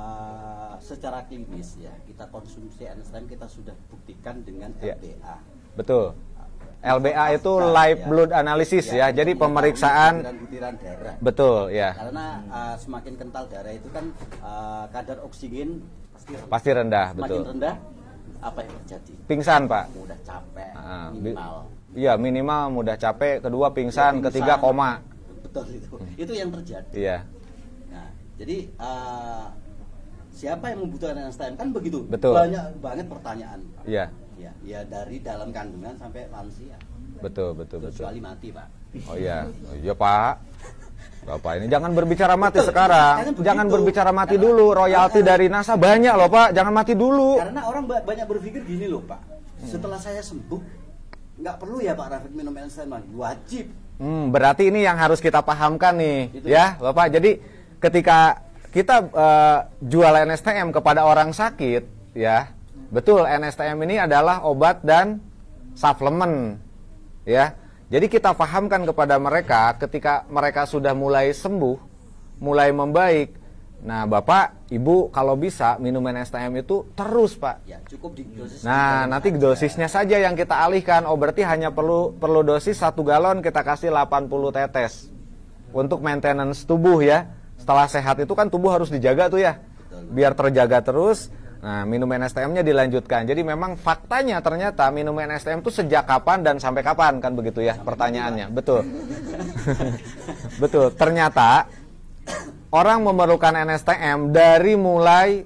Uh, secara klinis ya, kita konsumsi N S T M kita sudah buktikan dengan Ya. L B A. Betul. L B A itu live blood analysis ya, ya. Jadi pemeriksaan butiran darah. Betul ya. Karena uh, semakin kental darah itu kan uh, kadar oksigen pasti rendah. Pasti rendah, Semakin betul. rendah, apa yang terjadi? Pingsan Pak. Mudah capek, Ah, bi- minimal. Iya minimal mudah capek, kedua pingsan, Ya, ketiga pingsan. koma. Betul itu. Itu yang terjadi. Iya. Nah, jadi uh, siapa yang membutuhkan N S T M kan begitu? Betul. Banyak banget pertanyaan. Pak. Iya. Ya, ya dari dalam kandungan sampai lansia. Betul betul betul. Kecuali mati, Pak. Oh iya, oh, iya Pak. Bapak ini jangan berbicara mati sekarang. Makanya Jangan begitu. berbicara mati Karena- dulu. Royalti karena- dari NASA banyak loh Pak. Jangan mati dulu. Karena orang ba- banyak berpikir gini loh, Pak. Setelah saya sembuh, nggak perlu ya Pak Rafiq minum N S T M lagi. Wajib. Hmm, berarti ini yang harus kita pahamkan nih, Itu ya, Bapak. Jadi ketika kita uh, jual N S T M kepada orang sakit, ya, betul N S T M ini adalah obat dan suplemen, ya. Jadi kita pahamkan kepada mereka ketika mereka sudah mulai sembuh, mulai membaik. Nah, Bapak, Ibu kalau bisa minum N S T M itu terus, Pak. Ya, cukup di dosis. Nah, tiga nanti aja. dosisnya saja yang kita alihkan. Oh, berarti hanya perlu perlu dosis satu galon, kita kasih delapan puluh tetes untuk maintenance tubuh ya. Setelah sehat itu kan tubuh harus dijaga tuh ya, biar terjaga terus. Nah, minum N S T M-nya dilanjutkan. Jadi memang faktanya ternyata minum N S T M itu sejak kapan dan sampai kapan kan begitu ya pertanyaannya. Betul. Betul. Ternyata orang memerlukan N S T M dari mulai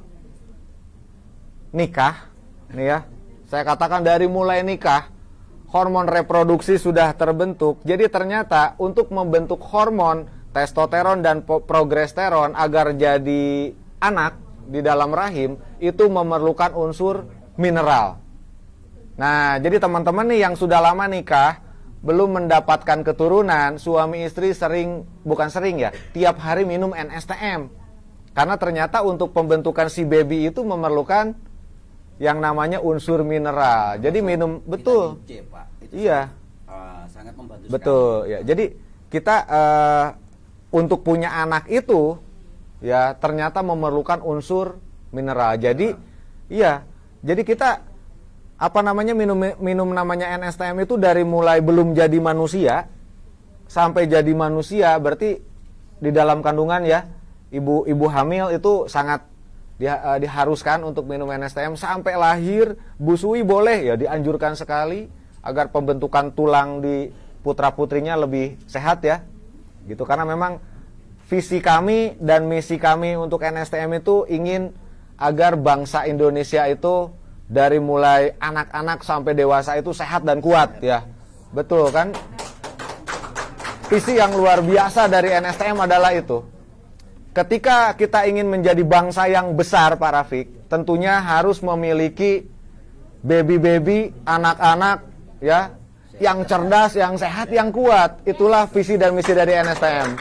nikah, nih ya, saya katakan dari mulai nikah, hormon reproduksi sudah terbentuk. Jadi ternyata untuk membentuk hormon testosteron dan progesteron agar jadi anak di dalam rahim itu memerlukan unsur mineral. Nah, jadi teman-teman nih yang sudah lama nikah, belum mendapatkan keturunan, suami istri sering, bukan sering ya, tiap hari minum N S T M. Karena ternyata untuk pembentukan si baby itu memerlukan yang namanya unsur mineral. Jadi minum, betul. Vitamin C, Pak. Itu Iya. sangat, uh, sangat membantu Betul, sekali. ya. Jadi kita uh, untuk punya anak itu ya ternyata memerlukan unsur mineral. Jadi iya. Jadi kita apa namanya minum minum namanya N S T M itu dari mulai belum jadi manusia sampai jadi manusia, berarti di dalam kandungan ya ibu ibu hamil itu sangat di, uh, diharuskan untuk minum N S T M sampai lahir. Busui boleh ya, dianjurkan sekali agar pembentukan tulang di putra putrinya lebih sehat ya, gitu. Karena memang visi kami dan misi kami untuk N S T M itu ingin agar bangsa Indonesia itu dari mulai anak-anak sampai dewasa itu sehat dan kuat ya. Betul kan? Visi yang luar biasa dari N S T M adalah itu. ketika kita ingin menjadi bangsa yang besar, Pak Rafiq, tentunya harus memiliki baby-baby, anak-anak ya, yang cerdas, yang sehat, yang kuat. Itulah visi dan misi dari N S T M.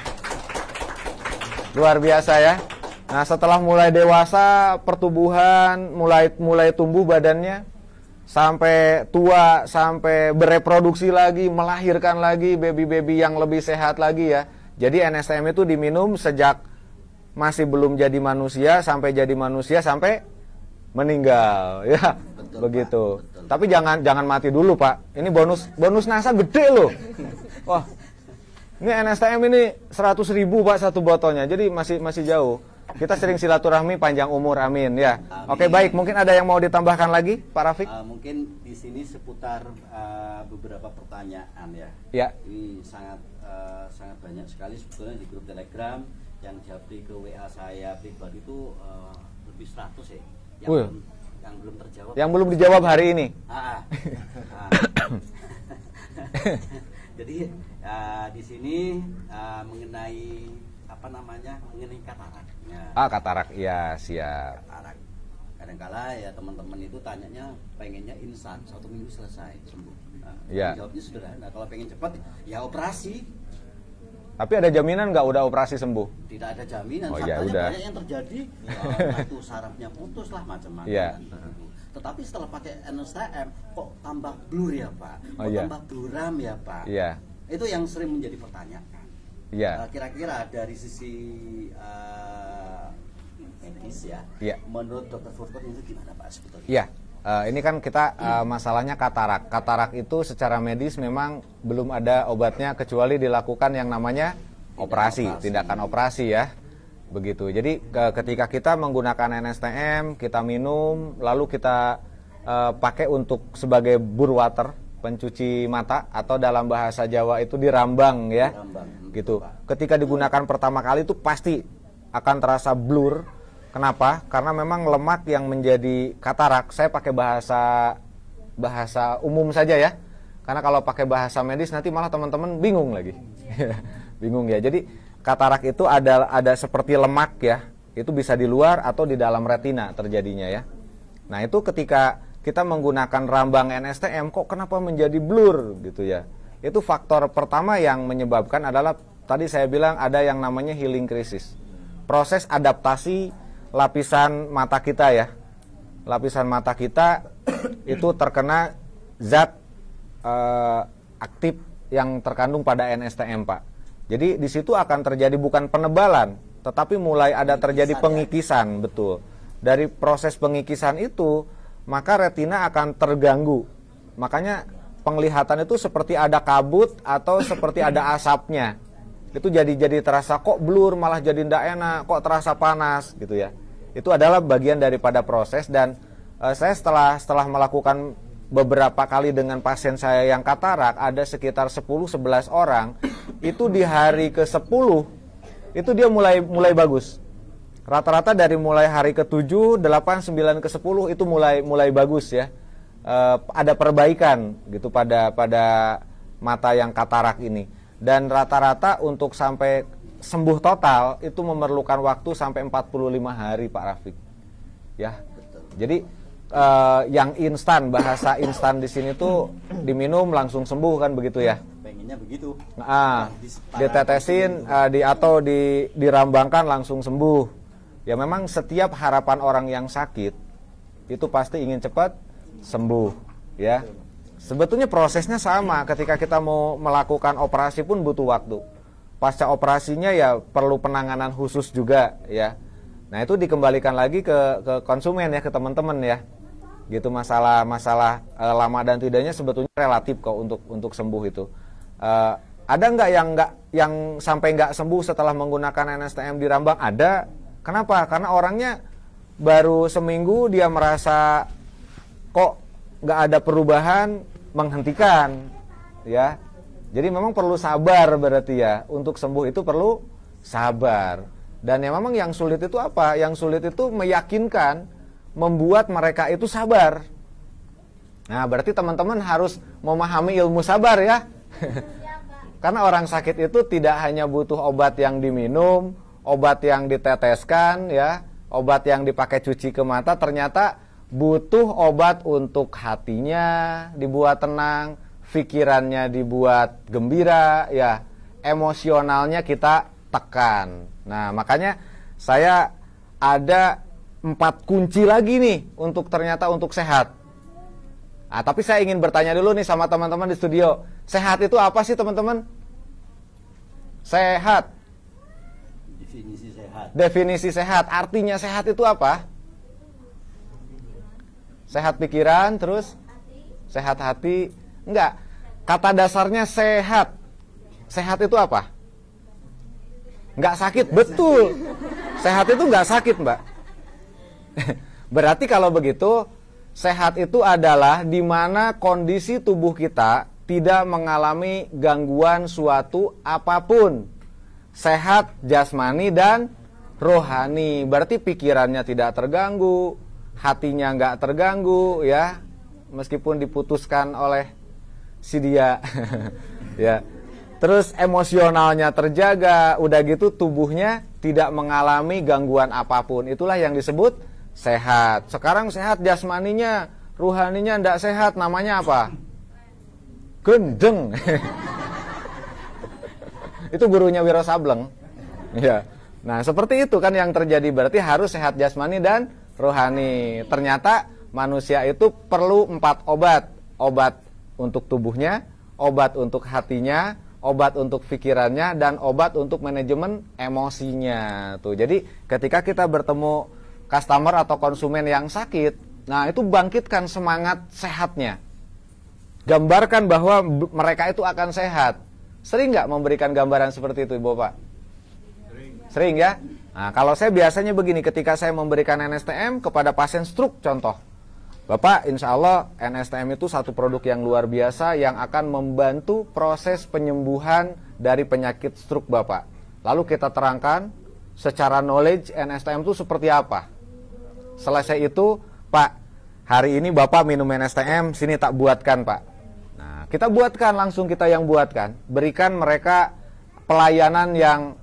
Luar biasa ya. Nah, setelah mulai dewasa, pertumbuhan mulai mulai tumbuh badannya, sampai tua, sampai bereproduksi lagi, melahirkan lagi baby-baby yang lebih sehat lagi ya. Jadi N S T M itu diminum sejak masih belum jadi manusia sampai jadi manusia sampai meninggal ya. Betul, begitu. Pak, betul. Tapi jangan jangan mati dulu, Pak. Ini bonus bonus NASA gede loh. Wah. Ini N S T M ini seratus ribu Pak satu botolnya. Jadi masih masih jauh. Kita sering silaturahmi, panjang umur, amin ya. Amin. Oke, baik, mungkin ada yang mau ditambahkan lagi, Pak Rafiq? Uh, mungkin di sini seputar uh, beberapa pertanyaan ya. Ya. Ini sangat uh, sangat banyak sekali sebetulnya di grup Telegram yang japri ke W A saya pribadi itu uh, lebih seratus ya. Yang uh. belum yang belum terjawab. Yang belum dijawab hari ini. Ah. ah. Jadi uh, di sini uh, mengenai apa namanya mengenai katarak. Ya. Ah, katarak, iya siap. Katarak. Kadangkala ya teman-teman itu tanyanya pengennya instan, satu minggu selesai sembuh. Nah, ya. Jawabnya sederhana. Kalau pengen cepat ya operasi. Tapi ada jaminan nggak udah operasi sembuh? Tidak ada jaminan. Oh, Faktanya ya, udah. banyak yang terjadi. Ya, itu sarafnya putus lah macam-macam. Ya. Tetapi setelah pakai N S T M kok tambah blur ya Pak? Kok Oh, iya. tambah buram ya Pak? Iya. Itu yang sering menjadi pertanyaan. Iya. Uh, kira-kira dari sisi uh, medis ya, Iya. menurut Dokter Furkon itu gimana Pak sebetulnya? Iya. Uh, ini kan kita uh, masalahnya katarak. Katarak itu secara medis memang belum ada obatnya kecuali dilakukan yang namanya operasi, operasi. tindakan operasi ya. Begitu. Jadi ke, ketika kita menggunakan N S T M, kita minum, lalu kita uh, pakai untuk sebagai bur water, pencuci mata, atau dalam bahasa Jawa itu dirambang ya. Dirambang. Gitu. Ketika digunakan pertama kali itu pasti akan terasa blur. Kenapa? Karena memang lemak yang menjadi katarak. Saya pakai bahasa bahasa umum saja ya. Karena kalau pakai bahasa medis nanti malah teman-teman bingung lagi. Bingung ya. Jadi katarak itu ada ada seperti lemak ya. Itu bisa di luar atau di dalam retina terjadinya ya. Nah, itu ketika kita menggunakan rambang N S T M kok kenapa menjadi blur gitu ya. Itu faktor pertama yang menyebabkan adalah tadi saya bilang ada yang namanya healing crisis. Proses adaptasi lapisan mata kita ya. Lapisan mata kita itu terkena zat uh, aktif yang terkandung pada N S T M, Pak. Jadi di situ akan terjadi bukan penebalan, tetapi mulai ada terjadi pengikisan, betul. Dari proses pengikisan itu, maka retina akan terganggu. Makanya penglihatan itu seperti ada kabut atau seperti ada asapnya. Itu jadi jadi terasa kok blur, malah jadi ndak enak, kok terasa panas gitu ya. Itu adalah bagian daripada proses. Dan uh, saya setelah setelah melakukan beberapa kali dengan pasien saya yang katarak, ada sekitar sepuluh sebelas orang, itu di hari ke sepuluh itu dia mulai mulai bagus. Rata-rata dari mulai hari ke tujuh, delapan, sembilan, ke sepuluh itu mulai mulai bagus ya. E, ada perbaikan gitu pada pada mata yang katarak ini. Dan rata-rata untuk sampai sembuh total itu memerlukan waktu sampai empat puluh lima hari, Pak Rafiq. Ya. Jadi e, yang instan, bahasa instan di sini tuh diminum langsung sembuh kan begitu ya. Pengennya begitu. Nah, ditetesin uh, di atau di dirambangkan langsung sembuh. Ya memang setiap harapan orang yang sakit itu pasti ingin cepat sembuh, ya. Sebetulnya prosesnya sama, ketika kita mau melakukan operasi pun butuh waktu. Pasca operasinya ya perlu penanganan khusus juga, ya. Nah, itu dikembalikan lagi ke ke konsumen ya, ke teman-teman ya. Gitu, masalah masalah uh, lama dan tidaknya sebetulnya relatif kok untuk untuk sembuh itu. Uh, ada nggak yang nggak yang sampai nggak sembuh setelah menggunakan N S T M dirambang? Ada. Kenapa? Karena orangnya baru seminggu dia merasa kok nggak ada perubahan, menghentikan, ya. Jadi memang perlu sabar berarti ya. Untuk sembuh itu perlu sabar. Dan yang memang yang sulit itu apa? Yang sulit itu meyakinkan, membuat mereka itu sabar. Nah, berarti teman-teman harus memahami ilmu sabar ya. Karena orang sakit itu tidak hanya butuh obat yang diminum, obat yang diteteskan ya, obat yang dipakai cuci ke mata, ternyata butuh obat untuk hatinya dibuat tenang, pikirannya dibuat gembira ya, emosionalnya kita tekan. Nah, makanya saya ada empat kunci lagi nih untuk ternyata untuk sehat. Nah, tapi saya ingin bertanya dulu nih sama teman-teman di studio. Sehat itu apa sih, teman-teman? Sehat. Definisi sehat. Definisi sehat. Artinya sehat itu apa? Sehat pikiran, terus sehat hati. Enggak. Kata dasarnya sehat. Sehat itu apa? Enggak sakit, betul. Sehat itu enggak sakit, Mbak. Berarti kalau begitu, sehat itu adalah di mana kondisi tubuh kita tidak mengalami gangguan suatu apapun. Sehat jasmani dan rohani. Berarti pikirannya tidak terganggu, hatinya nggak terganggu ya, meskipun diputuskan oleh si dia. Ya. Terus emosionalnya terjaga, udah gitu tubuhnya tidak mengalami gangguan apapun. Itulah yang disebut sehat. Sekarang sehat jasmaninya, ruhaninya ndak sehat, namanya apa? Gendeng. Itu gurunya Wiro Sableng. Ya. Nah, seperti itu kan yang terjadi, berarti harus sehat jasmani dan rohani. Ternyata manusia itu perlu empat obat. Obat untuk tubuhnya, obat untuk hatinya, obat untuk pikirannya, dan obat untuk manajemen emosinya. Tuh. Jadi, ketika kita bertemu customer atau konsumen yang sakit, nah itu bangkitkan semangat sehatnya. Gambarkan bahwa mereka itu akan sehat. Sering nggak memberikan gambaran seperti itu, Ibu Bapak? Sering. Sering ya? Nah, kalau saya biasanya begini, ketika saya memberikan N S T M kepada pasien stroke contoh. Bapak, insya Allah N S T M itu satu produk yang luar biasa yang akan membantu proses penyembuhan dari penyakit stroke Bapak. Lalu kita terangkan secara knowledge N S T M itu seperti apa. Selesai itu, Pak, hari ini Bapak minum N S T M, sini tak buatkan, Pak. Nah, kita buatkan, langsung kita yang buatkan. Berikan mereka pelayanan yang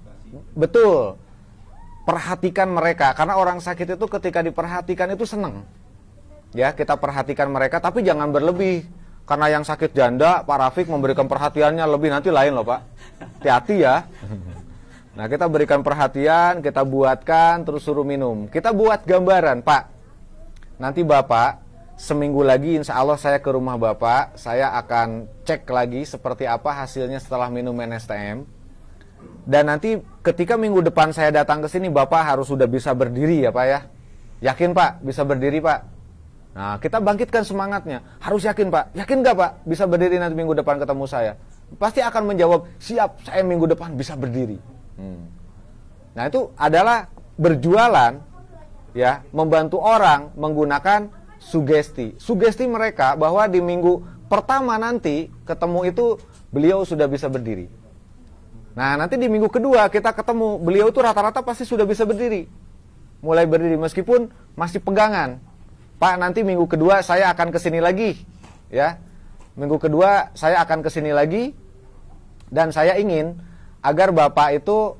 betul. Perhatikan mereka, karena orang sakit itu ketika diperhatikan itu senang. Ya, kita perhatikan mereka, tapi jangan berlebih. Karena yang sakit janda, Pak Rafiq memberikan perhatiannya lebih, nanti lain loh, Pak. Hati-hati ya. Nah, kita berikan perhatian, kita buatkan, terus suruh minum. Kita buat gambaran, Pak. Nanti Bapak, seminggu lagi insya Allah saya ke rumah Bapak, saya akan cek lagi seperti apa hasilnya setelah minum N S T M. Dan nanti ketika minggu depan saya datang ke sini, Bapak harus sudah bisa berdiri ya Pak ya. Yakin Pak, bisa berdiri Pak? Nah, kita bangkitkan semangatnya. Harus yakin Pak. Yakin gak Pak, bisa berdiri nanti minggu depan ketemu saya? Pasti akan menjawab, siap, saya minggu depan bisa berdiri. Hmm. Nah, itu adalah berjualan, ya, membantu orang menggunakan sugesti. Sugesti mereka bahwa di minggu pertama nanti ketemu itu beliau sudah bisa berdiri. Nah, nanti di minggu kedua kita ketemu, beliau itu rata-rata pasti sudah bisa berdiri. Mulai berdiri meskipun masih pegangan. Pak, nanti minggu kedua saya akan kesini lagi, ya. Minggu kedua saya akan kesini lagi, dan saya ingin agar Bapak itu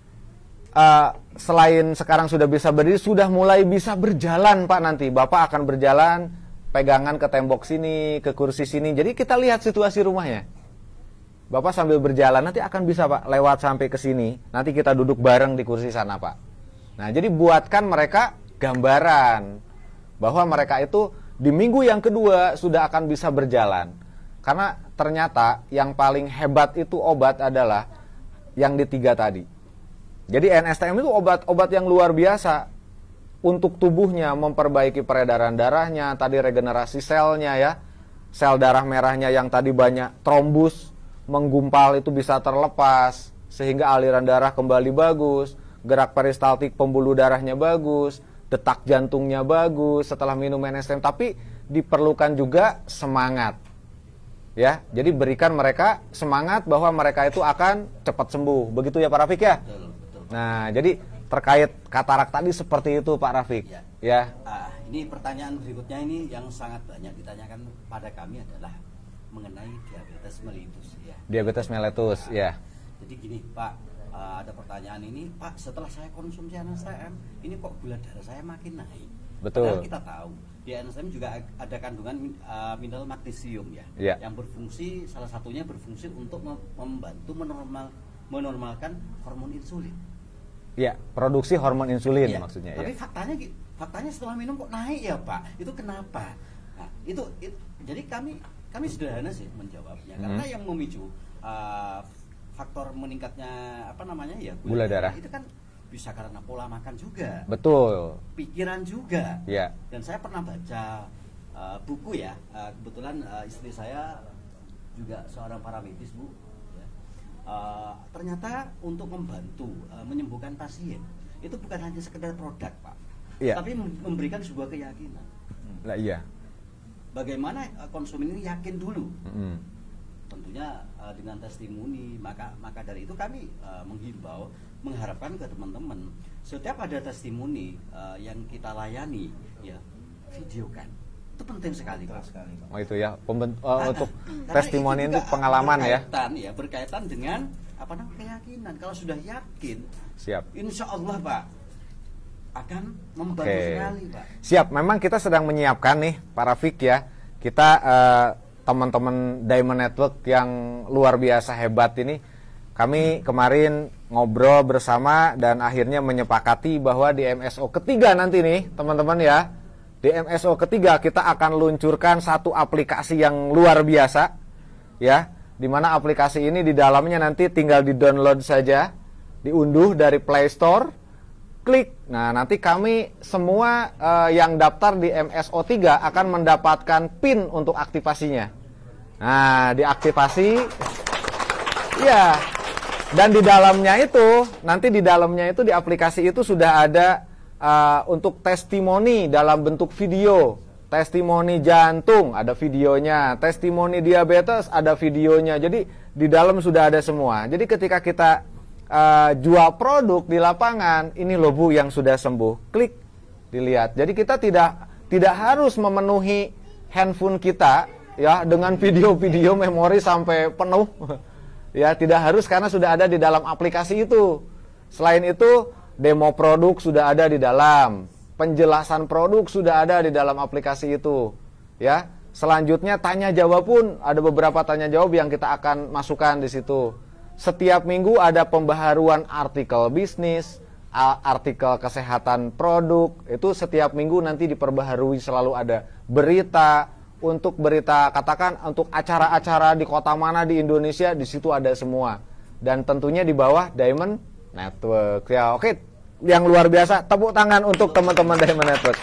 uh, selain sekarang sudah bisa berdiri, sudah mulai bisa berjalan Pak nanti. Bapak akan berjalan, pegangan ke tembok sini, ke kursi sini. Jadi kita lihat situasi rumahnya. Bapak sambil berjalan nanti akan bisa Pak lewat sampai ke sini. Nanti kita duduk bareng di kursi sana Pak. Nah, jadi buatkan mereka gambaran bahwa mereka itu di minggu yang kedua sudah akan bisa berjalan. Karena ternyata yang paling hebat itu obat adalah yang di tiga tadi. Jadi N S T M itu obat-obat yang luar biasa untuk tubuhnya, memperbaiki peredaran darahnya, tadi regenerasi selnya ya. Sel darah merahnya yang tadi banyak trombus, menggumpal itu bisa terlepas sehingga aliran darah kembali bagus, gerak peristaltik pembuluh darahnya bagus, detak jantungnya bagus setelah minum N S T M, tapi diperlukan juga semangat. Ya, jadi berikan mereka semangat bahwa mereka itu akan cepat sembuh. Begitu ya Pak Rafiq ya? Betul, betul. Nah, jadi terkait katarak tadi seperti itu Pak Rafiq. Ya. Ya. Ah, ini pertanyaan berikutnya ini yang sangat banyak ditanyakan pada kami adalah mengenai diabetes mellitus ya. Diabetes mellitus, Nah, ya. Jadi gini Pak, uh, ada pertanyaan ini, Pak, setelah saya konsumsi N S M, ini kok gula darah saya makin naik. Betul. Padahal kita tahu di N S M juga ada kandungan uh, mineral magnesium ya, yeah. yang berfungsi, salah satunya berfungsi untuk mem membantu menormal menormalkan hormon insulin. Ya, produksi hormon insulin ya, maksudnya. Tapi ya. faktanya, faktanya setelah minum kok naik ya Pak? Itu kenapa? Nah, itu, itu jadi kami kami sederhana sih menjawabnya, hmm. karena yang memicu uh, faktor meningkatnya apa namanya ya gula, gula darah itu kan bisa karena pola makan juga. Betul. Pikiran juga. Ya. Dan saya pernah baca uh, buku ya, uh, kebetulan uh, istri saya juga seorang paramedis Bu. Ya. Uh, ternyata untuk membantu uh, menyembuhkan pasien itu bukan hanya sekedar produk Pak, ya. tapi memberikan sebuah keyakinan. Lah iya. Bagaimana uh, konsumen ini yakin dulu. Mm-hmm. Tentunya uh, dengan testimoni, maka maka dari itu kami uh, menghimbau, mengharapkan ke teman-teman setiap ada testimoni uh, yang kita layani ya videokan, itu penting sekali Pak. Oh itu ya pembent oh, nah, untuk nah, testimoni itu, itu pengalaman ya. Ya berkaitan dengan apa namanya keyakinan. Kalau sudah yakin, siap. Insya Allah Pak akan membantu okay. sekali Pak. Siap. Memang kita sedang menyiapkan nih para Fik ya. Kita uh, teman-teman Diamond Network yang luar biasa hebat ini, kami kemarin ngobrol bersama dan akhirnya menyepakati bahwa di M S O ketiga nanti nih teman-teman ya, di M S O ketiga kita akan luncurkan satu aplikasi yang luar biasa ya, dimana aplikasi ini di dalamnya nanti tinggal di download saja, diunduh dari Play Store, klik. Nah nanti kami semua uh, yang daftar di M S O tiga akan mendapatkan PIN untuk aktivasinya. Nah, diaktifasi, ya, dan di dalamnya itu, nanti di dalamnya itu di aplikasi itu sudah ada uh, untuk testimoni dalam bentuk video, testimoni jantung ada videonya, testimoni diabetes ada videonya, jadi di dalam sudah ada semua. Jadi ketika kita uh, jual produk di lapangan, ini loh Bu yang sudah sembuh, klik, dilihat. Jadi kita tidak tidak harus memenuhi handphone kita ya dengan video-video memori sampai penuh ya, tidak harus, karena sudah ada di dalam aplikasi itu. Selain itu demo produk sudah ada di dalam, penjelasan produk sudah ada di dalam aplikasi itu ya. Selanjutnya tanya jawab pun ada beberapa tanya jawab yang kita akan masukkan di situ. Setiap minggu ada pembaharuan artikel bisnis, artikel kesehatan produk, itu setiap minggu nanti diperbaharui, selalu ada berita. Untuk berita, katakan untuk acara-acara di kota mana di Indonesia, di situ ada semua. Dan tentunya di bawah Diamond Network. Ya, oke, yang luar biasa. Tepuk tangan untuk teman-teman Diamond Network.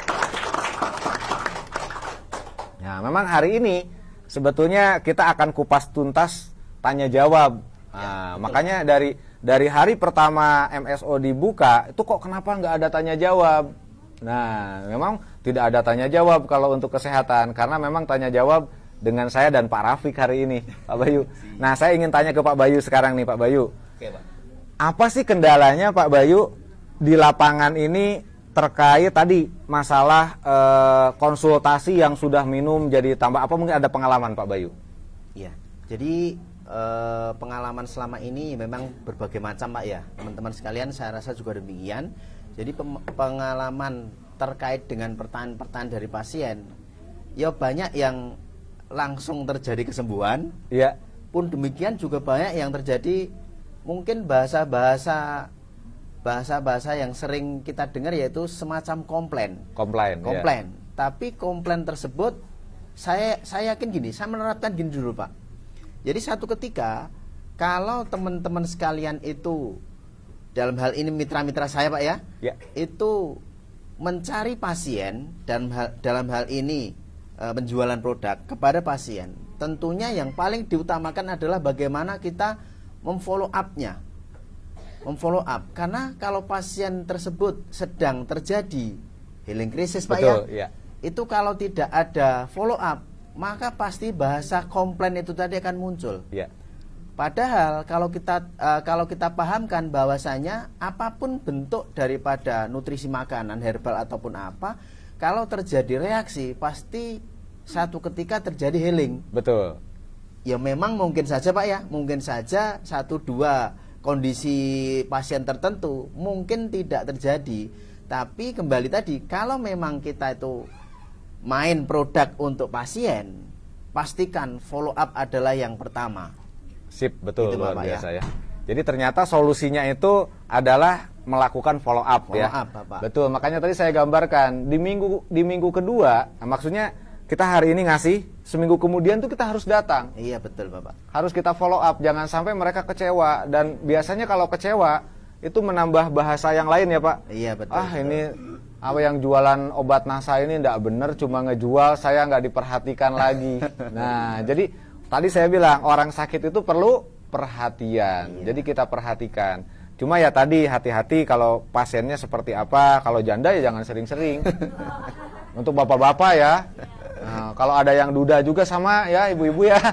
Nah, memang hari ini sebetulnya kita akan kupas tuntas tanya jawab. Nah, makanya dari dari hari pertama M S O dibuka, itu kok kenapa nggak ada tanya jawab? Nah, memang tidak ada tanya jawab kalau untuk kesehatan, karena memang tanya jawab dengan saya dan Pak Rafiq hari ini, Pak Bayu. Nah, saya ingin tanya ke Pak Bayu sekarang nih, Pak Bayu. Oke, Pak. Apa sih kendalanya Pak Bayu di lapangan ini terkait tadi masalah eh, konsultasi yang sudah minum jadi tambah, apa mungkin ada pengalaman Pak Bayu? Iya. Jadi eh, pengalaman selama ini memang berbagai macam Pak ya. Teman-teman sekalian saya rasa juga demikian. Jadi pengalaman terkait dengan pertanyaan-pertanyaan dari pasien, ya banyak yang langsung terjadi kesembuhan. Iya. Pun demikian juga banyak yang terjadi mungkin bahasa-bahasa bahasa-bahasa yang sering kita dengar, yaitu semacam komplain. Komplain. Komplain. Ya. Tapi komplain tersebut saya saya yakin gini, saya menerapkan gini dulu Pak. Jadi satu ketika kalau teman-teman sekalian itu, dalam hal ini mitra-mitra saya Pak ya, ya, itu mencari pasien dan hal, dalam hal ini e, penjualan produk kepada pasien, tentunya yang paling diutamakan adalah bagaimana kita memfollow up-nya, memfollow up. Karena kalau pasien tersebut sedang terjadi healing crisis Pak. Betul, ya, ya, itu kalau tidak ada follow up, maka pasti bahasa komplain itu tadi akan muncul. Ya. Padahal kalau kita uh, kalau kita pahamkan bahwasanya apapun bentuk daripada nutrisi makanan, herbal ataupun apa, kalau terjadi reaksi pasti satu ketika terjadi healing. Betul. Ya memang mungkin saja Pak ya, mungkin saja satu dua kondisi pasien tertentu mungkin tidak terjadi. Tapi kembali tadi, kalau memang kita itu main produk untuk pasien, pastikan follow up adalah yang pertama. Sip, betul, Gitu, luar Bapak, biasa ya. ya. Jadi ternyata solusinya itu adalah melakukan follow up Follow ya. up, Bapak. Betul, makanya tadi saya gambarkan di minggu di minggu kedua, nah, maksudnya kita hari ini ngasih, seminggu kemudian tuh kita harus datang. Iya betul Bapak. Harus kita follow up, jangan sampai mereka kecewa. Dan biasanya kalau kecewa itu menambah bahasa yang lain ya Pak. Iya betul. Ah betul. ini apa yang jualan obat nasa ini ndak bener, cuma ngejual, saya nggak diperhatikan lagi. Nah jadi tadi saya bilang orang sakit itu perlu perhatian. Iya. Jadi kita perhatikan. Cuma ya tadi hati-hati kalau pasiennya seperti apa. Kalau janda ya jangan sering-sering. Untuk bapak-bapak ya. Nah, kalau ada yang duda juga sama ya ibu-ibu ya.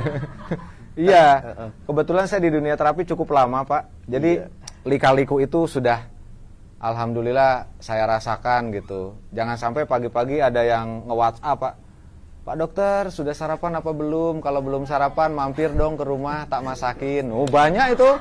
Iya. Kebetulan saya di dunia terapi cukup lama Pak. Jadi Iya. lika-liku itu sudah alhamdulillah saya rasakan gitu. Jangan sampai pagi-pagi ada yang nge-WhatsApp Pak. Pak dokter sudah sarapan apa belum? Kalau belum sarapan mampir dong ke rumah tak masakin. Oh banyak itu.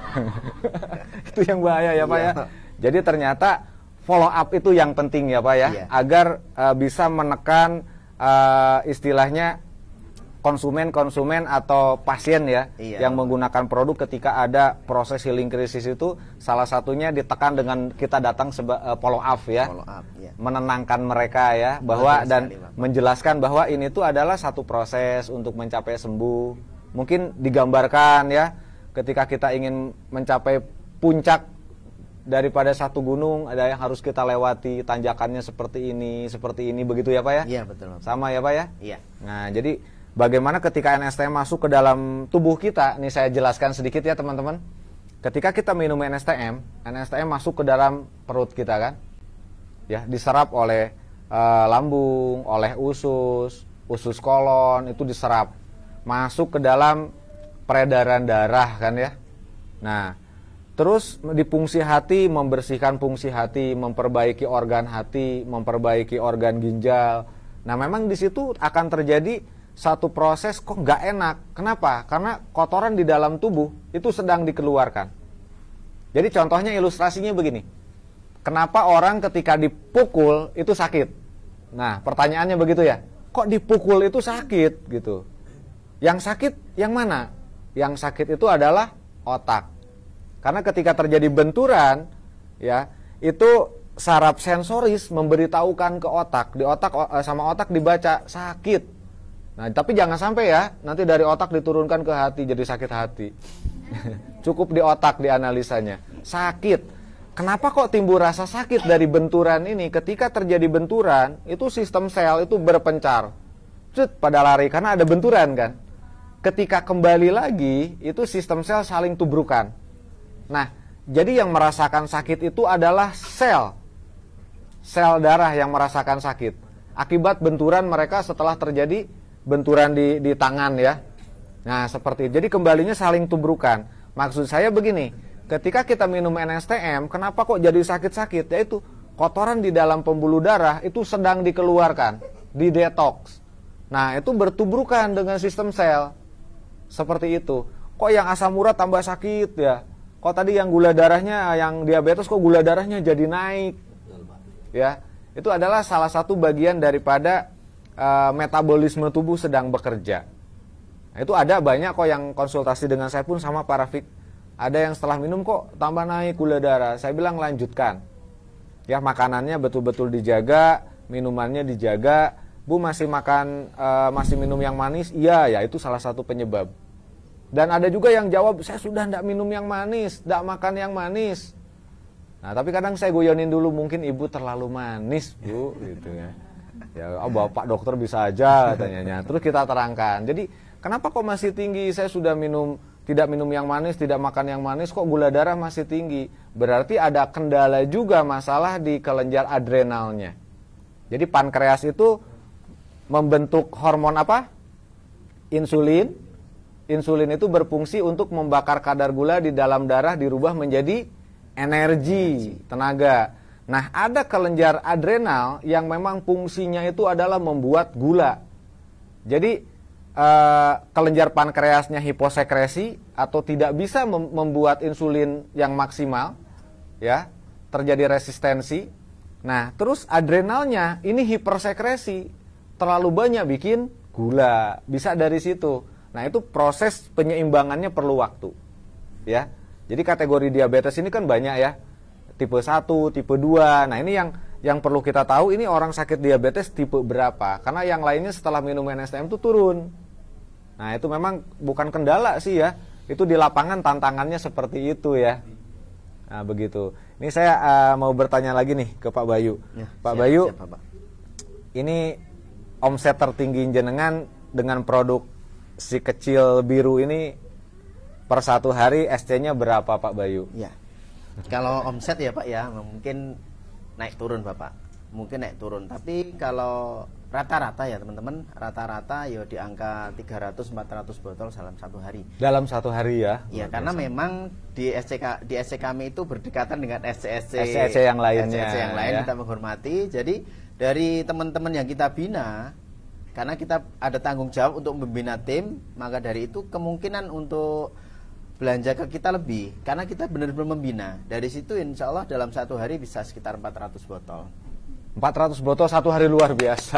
Itu yang bahaya ya Pak ya. Jadi ternyata follow up itu yang penting ya Pak ya. Iya. Agar uh, bisa menekan uh, istilahnya konsumen-konsumen atau pasien ya, Iya. yang menggunakan produk ketika ada proses healing krisis itu, salah satunya ditekan dengan kita datang seba, uh, follow up ya, Follow up, ya. menenangkan mereka ya, bahwa Betul dan sekali, Bapak. menjelaskan bahwa ini tuh adalah satu proses untuk mencapai sembuh. Mungkin digambarkan ya, ketika kita ingin mencapai puncak daripada satu gunung, ada yang harus kita lewati, tanjakannya seperti ini, seperti ini, begitu ya Pak ya? Iya betul Bapak. Sama ya Pak ya? Iya. Nah, jadi bagaimana ketika N S T M masuk ke dalam tubuh kita? Nih saya jelaskan sedikit ya teman-teman. Ketika kita minum N S T M, N S T M masuk ke dalam perut kita kan? Ya, diserap oleh uh, lambung, oleh usus, usus kolon, itu diserap. Masuk ke dalam peredaran darah kan ya? Nah, terus di fungsi hati, membersihkan fungsi hati, memperbaiki organ hati, memperbaiki organ ginjal. Nah, memang di situ akan terjadi satu proses kok nggak enak. Kenapa? Karena kotoran di dalam tubuh itu sedang dikeluarkan. Jadi contohnya ilustrasinya begini. Kenapa orang ketika dipukul itu sakit? Nah, pertanyaannya begitu ya. Kok dipukul itu sakit gitu? Yang sakit yang mana? Yang sakit itu adalah otak. Karena ketika terjadi benturan, ya, itu saraf sensoris memberitahukan ke otak. Di otak sama otak dibaca sakit. Nah, tapi jangan sampai ya, nanti dari otak diturunkan ke hati jadi sakit hati. Cukup di otak dianalisanya. Sakit. Kenapa kok timbul rasa sakit dari benturan ini? Ketika terjadi benturan, itu sistem sel itu berpencar. Cut, pada lari karena ada benturan kan. Ketika kembali lagi, itu sistem sel saling tubrukan. Nah, jadi yang merasakan sakit itu adalah sel. Sel darah yang merasakan sakit. Akibat benturan mereka setelah terjadi benturan di, di tangan ya. Nah, seperti itu. Jadi kembalinya saling tubrukan. Maksud saya begini, ketika kita minum N S T M, kenapa kok jadi sakit-sakit? Yaitu kotoran di dalam pembuluh darah itu sedang dikeluarkan, didetoks. Nah, itu bertubrukan dengan sistem sel. Seperti itu. Kok yang asam urat tambah sakit ya? Kok tadi yang gula darahnya, yang diabetes kok gula darahnya jadi naik? Ya, itu adalah salah satu bagian daripada uh, metabolisme tubuh sedang bekerja. Nah, itu ada banyak kok yang konsultasi dengan saya pun sama Pak Rafiq. Ada yang setelah minum kok tambah naik gula darah. Saya bilang lanjutkan. Ya, makanannya betul-betul dijaga, minumannya dijaga. Bu masih makan, uh, masih minum yang manis? Iya, ya itu salah satu penyebab. Dan ada juga yang jawab, saya sudah tidak minum yang manis, tidak makan yang manis. Nah, tapi kadang saya guyonin dulu, mungkin ibu terlalu manis, Bu, gitu ya. Ya, oh, Bapak dokter bisa aja katanya. Terus kita terangkan. Jadi, kenapa kok masih tinggi? Saya sudah minum, tidak minum yang manis, tidak makan yang manis, kok gula darah masih tinggi? Berarti ada kendala juga masalah di kelenjar adrenalnya. Jadi, pankreas itu membentuk hormon apa? Insulin. Insulin itu berfungsi untuk membakar kadar gula di dalam darah dirubah menjadi energi, tenaga. Nah, ada kelenjar adrenal yang memang fungsinya itu adalah membuat gula. Jadi, eh, kelenjar pankreasnya hiposekresi, atau tidak bisa mem membuat insulin yang maksimal, ya, terjadi resistensi. Nah, terus adrenalnya ini hipersekresi, terlalu banyak bikin gula, bisa dari situ. Nah, itu proses penyeimbangannya perlu waktu, ya. Jadi kategori diabetes ini kan banyak ya, tipe satu, tipe dua. Nah, ini yang yang perlu kita tahu, ini orang sakit diabetes tipe berapa, karena yang lainnya setelah minum N S T M itu turun. Nah, itu memang bukan kendala sih ya, itu di lapangan tantangannya seperti itu ya. Nah, begitu. Ini saya uh, mau bertanya lagi nih ke Pak Bayu. Ya, Pak siap, Bayu, siap, Pak. Ini omset tertinggi jenengan dengan produk si kecil biru ini per satu hari S C-nya berapa Pak Bayu? Ya. Kalau omset ya Pak ya, mungkin naik turun Bapak. Mungkin naik turun, tapi kalau rata-rata ya teman-teman, rata-rata ya di angka tiga ratus sampai empat ratus botol dalam satu hari. Dalam satu hari ya? Ya, karena memang di S C K, di S C kami itu berdekatan dengan S C S C, S C S C yang lainnya, S C S C yang lain, ya. kita menghormati. Jadi dari teman-teman yang kita bina, karena kita ada tanggung jawab untuk membina tim, maka dari itu kemungkinan untuk belanja ke kita lebih, karena kita benar-benar membina. Dari situ insya Allah dalam satu hari bisa sekitar empat ratus botol. empat ratus botol satu hari luar biasa.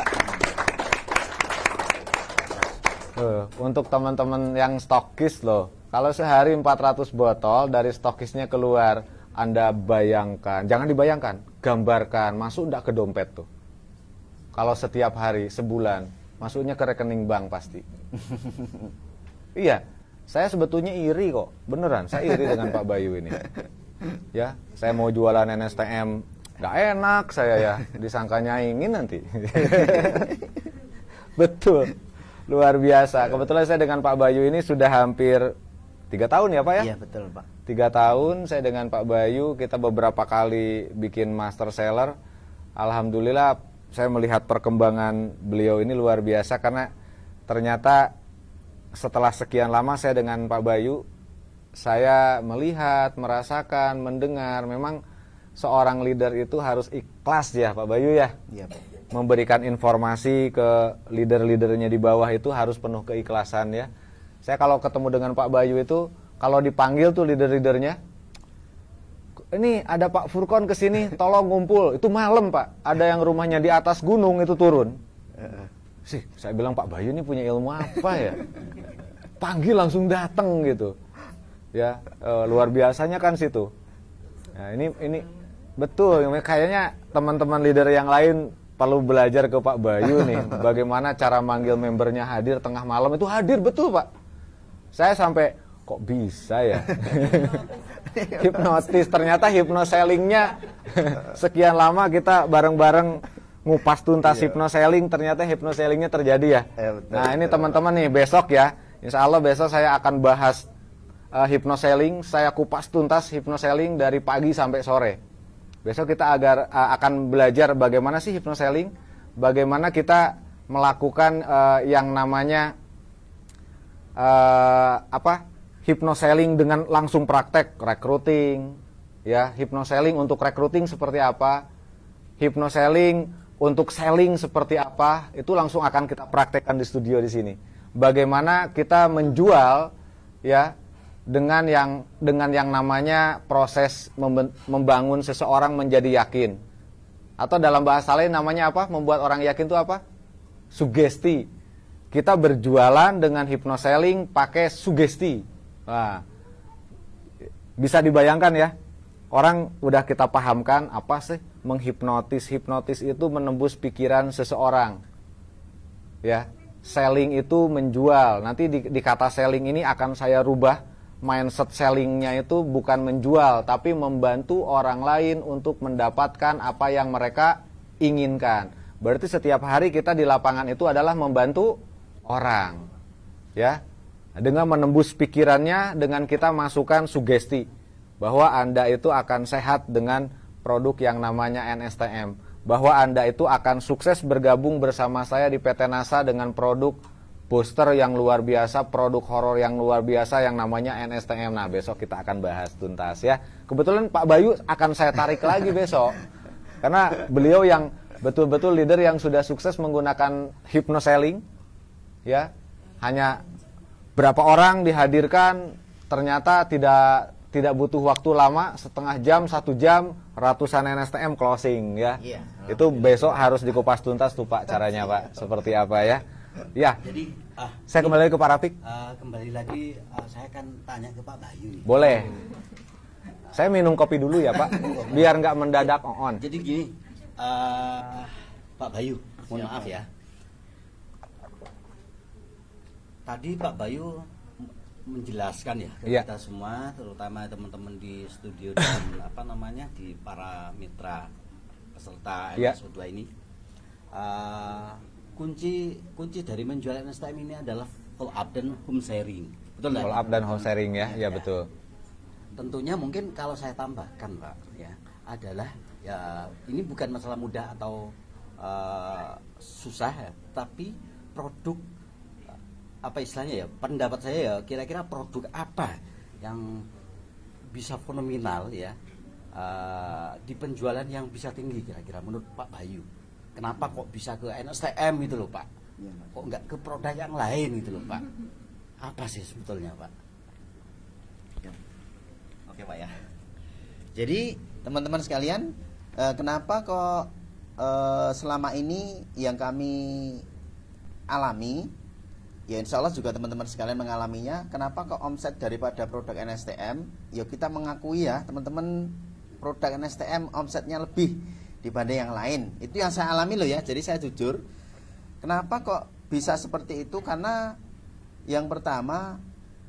uh, untuk teman-teman yang stokis loh, kalau sehari empat ratus botol dari stokisnya keluar, Anda bayangkan, jangan dibayangkan, gambarkan, masuk enggak ke dompet tuh. Kalau setiap hari, sebulan, masuknya ke rekening bank pasti. Iya, saya sebetulnya iri kok, beneran, saya iri dengan Pak Bayu ini. Ya, saya mau jualan N S T M, nggak enak saya ya, disangkanya ingin nanti. Betul, luar biasa. Kebetulan saya dengan Pak Bayu ini sudah hampir tiga tahun ya Pak ya? Iya betul Pak. Tiga tahun saya dengan Pak Bayu, kita beberapa kali bikin master seller. Alhamdulillah saya melihat perkembangan beliau ini luar biasa, karena ternyata setelah sekian lama saya dengan Pak Bayu, saya melihat, merasakan, mendengar, memang seorang leader itu harus ikhlas ya Pak Bayu ya. Iya Pak. Memberikan informasi ke leader-leadernya di bawah itu harus penuh keikhlasan ya. Saya kalau ketemu dengan Pak Bayu itu, kalau dipanggil tuh leader-leadernya, ini ada Pak Furkon kesini, tolong ngumpul. Itu malam Pak, ada yang rumahnya di atas gunung itu turun. Sih, saya bilang Pak Bayu ini punya ilmu apa ya? Panggil langsung datang gitu. Ya, e, luar biasanya kan situ. Nah, ini ini betul, kayaknya teman-teman leader yang lain perlu belajar ke Pak Bayu nih, bagaimana cara manggil membernya hadir tengah malam. Itu hadir betul Pak. Saya sampai kok bisa ya. Hipnotis, ternyata hipnosellingnya sekian lama kita bareng-bareng ngupas tuntas iya. hipnoselling, ternyata hipnosellingnya terjadi ya. Eh, betul, nah ini betul. teman-teman nih, besok ya, insya Allah besok saya akan bahas uh, hipnoselling. Saya kupas tuntas hipnoselling dari pagi sampai sore. Besok kita agar uh, akan belajar bagaimana sih hipnoselling, bagaimana kita melakukan uh, yang namanya uh, apa hipnoselling dengan langsung praktek recruiting, ya, hipnoselling untuk recruiting seperti apa, hipnoselling untuk selling seperti apa, itu langsung akan kita praktekkan di studio di sini. Bagaimana kita menjual ya dengan yang dengan yang namanya proses membangun seseorang menjadi yakin. Atau dalam bahasa lain namanya apa? Membuat orang yakin itu apa? Sugesti. Kita berjualan dengan hipnoselling pakai sugesti. Nah, bisa dibayangkan ya, orang udah kita pahamkan apa sih menghipnotis. Hipnotis itu menembus pikiran seseorang. Ya, selling itu menjual. Nanti di, di kata selling ini akan saya rubah, mindset sellingnya itu bukan menjual, tapi membantu orang lain untuk mendapatkan apa yang mereka inginkan. Berarti setiap hari kita di lapangan itu adalah membantu orang, ya, dengan menembus pikirannya, dengan kita masukkan sugesti bahwa Anda itu akan sehat dengan produk yang namanya N S T M, bahwa Anda itu akan sukses bergabung bersama saya di P T NASA dengan produk booster yang luar biasa, produk horor yang luar biasa yang namanya N S T M. Nah, besok kita akan bahas tuntas ya. Kebetulan Pak Bayu akan saya tarik lagi besok, karena beliau yang betul-betul leader yang sudah sukses menggunakan hipnoselling, ya, hanya berapa orang dihadirkan, ternyata tidak tidak butuh waktu lama, setengah jam, satu jam, ratusan N S T M closing ya. Iya. Itu besok harus dikupas tuntas tuh Pak caranya Pak, seperti apa ya? Ya. Jadi ah, Saya kembali lagi ke Pak Rafiq. ah, kembali lagi ah, saya akan tanya ke Pak Bayu nih. Boleh. Saya minum kopi dulu ya Pak, biar nggak mendadak on. Jadi gini, ah, Pak Bayu, mohon maaf ya. Tadi Pak Bayu menjelaskan ya ke Iya. kita semua, terutama teman-teman di studio dan apa namanya di para mitra peserta Iya. M S O dua ini, uh, kunci kunci dari menjual N S T M ini adalah follow up dan home sharing, betul nggak? Follow up dan home sharing ya, ya betul. Tentunya mungkin kalau saya tambahkan Pak ya adalah ya ini bukan masalah mudah atau uh, susah ya, tapi produk apa istilahnya ya, pendapat saya ya kira-kira produk apa yang bisa fenomenal ya uh, di penjualan yang bisa tinggi kira-kira menurut Pak Bayu. Kenapa kok bisa ke N S T M itu loh Pak, kok nggak ke produk yang lain itu loh Pak, apa sih sebetulnya Pak? Oke Pak ya. Jadi teman-teman sekalian, eh, kenapa kok eh, selama ini yang kami alami, ya insya Allah juga teman-teman sekalian mengalaminya. Kenapa kok omset daripada produk N S T M, ya kita mengakui ya teman-teman, produk N S T M omsetnya lebih dibanding yang lain. Itu yang saya alami loh ya, jadi saya jujur. Kenapa kok bisa seperti itu? Karena yang pertama,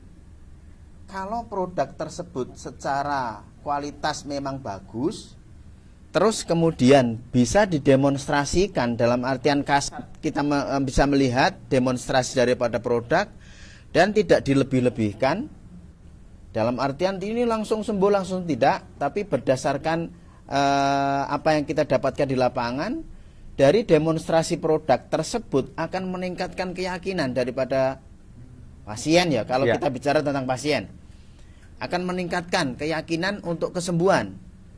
kalau produk tersebut secara kualitas memang bagus, terus kemudian bisa didemonstrasikan, dalam artian kasat kita me bisa melihat demonstrasi daripada produk dan tidak dilebih-lebihkan, dalam artian ini langsung sembuh langsung tidak, tapi berdasarkan eh, apa yang kita dapatkan di lapangan, dari demonstrasi produk tersebut akan meningkatkan keyakinan daripada pasien ya. Kalau Ya. kita bicara tentang pasien, akan meningkatkan keyakinan untuk kesembuhan.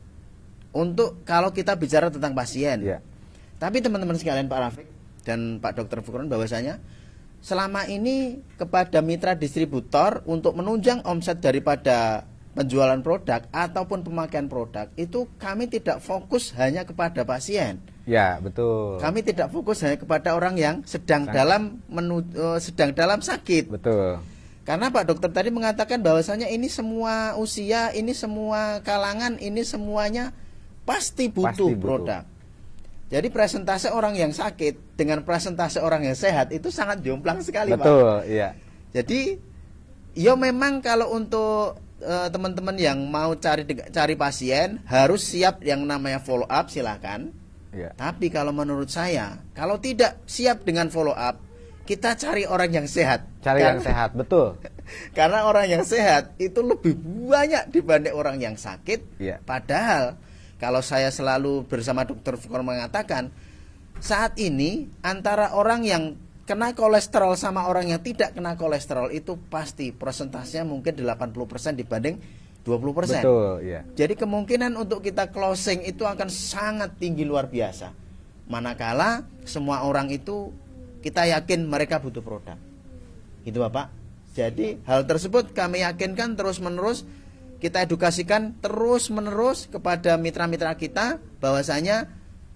Untuk kalau kita bicara tentang pasien. Ya. Tapi teman-teman sekalian, Pak Rafiq dan Pak Dokter Fukron, bahwasanya selama ini kepada mitra distributor untuk menunjang omset daripada penjualan produk ataupun pemakaian produk, itu kami tidak fokus hanya kepada pasien. Ya, betul. Kami tidak fokus hanya kepada orang yang sedang Sangat. dalam menu, eh, sedang dalam sakit. Betul. Karena Pak Dokter tadi mengatakan bahwasanya ini semua usia, ini semua kalangan, ini semuanya pasti butuh, Pasti butuh. produk. Jadi presentase orang yang sakit dengan presentase orang yang sehat itu sangat jomplang sekali, Pak. Betul, iya. Jadi, ya memang kalau untuk eh, teman-teman yang mau cari cari pasien harus siap yang namanya follow up, silakan. Iya. Tapi kalau menurut saya, kalau tidak siap dengan follow up, kita cari orang yang sehat. Cari yang sehat, betul. Karena orang yang sehat itu lebih banyak dibanding orang yang sakit. Iya. Padahal kalau saya selalu bersama Dokter Fukron mengatakan, saat ini antara orang yang kena kolesterol sama orang yang tidak kena kolesterol itu pasti persentasenya mungkin delapan puluh persen dibanding dua puluh persen. Betul, iya. Jadi kemungkinan untuk kita closing itu akan sangat tinggi, luar biasa. Manakala semua orang itu kita yakin mereka butuh produk. Gitu Bapak. Jadi hal tersebut kami yakinkan terus-menerus, kita edukasikan terus-menerus kepada mitra-mitra kita bahwasanya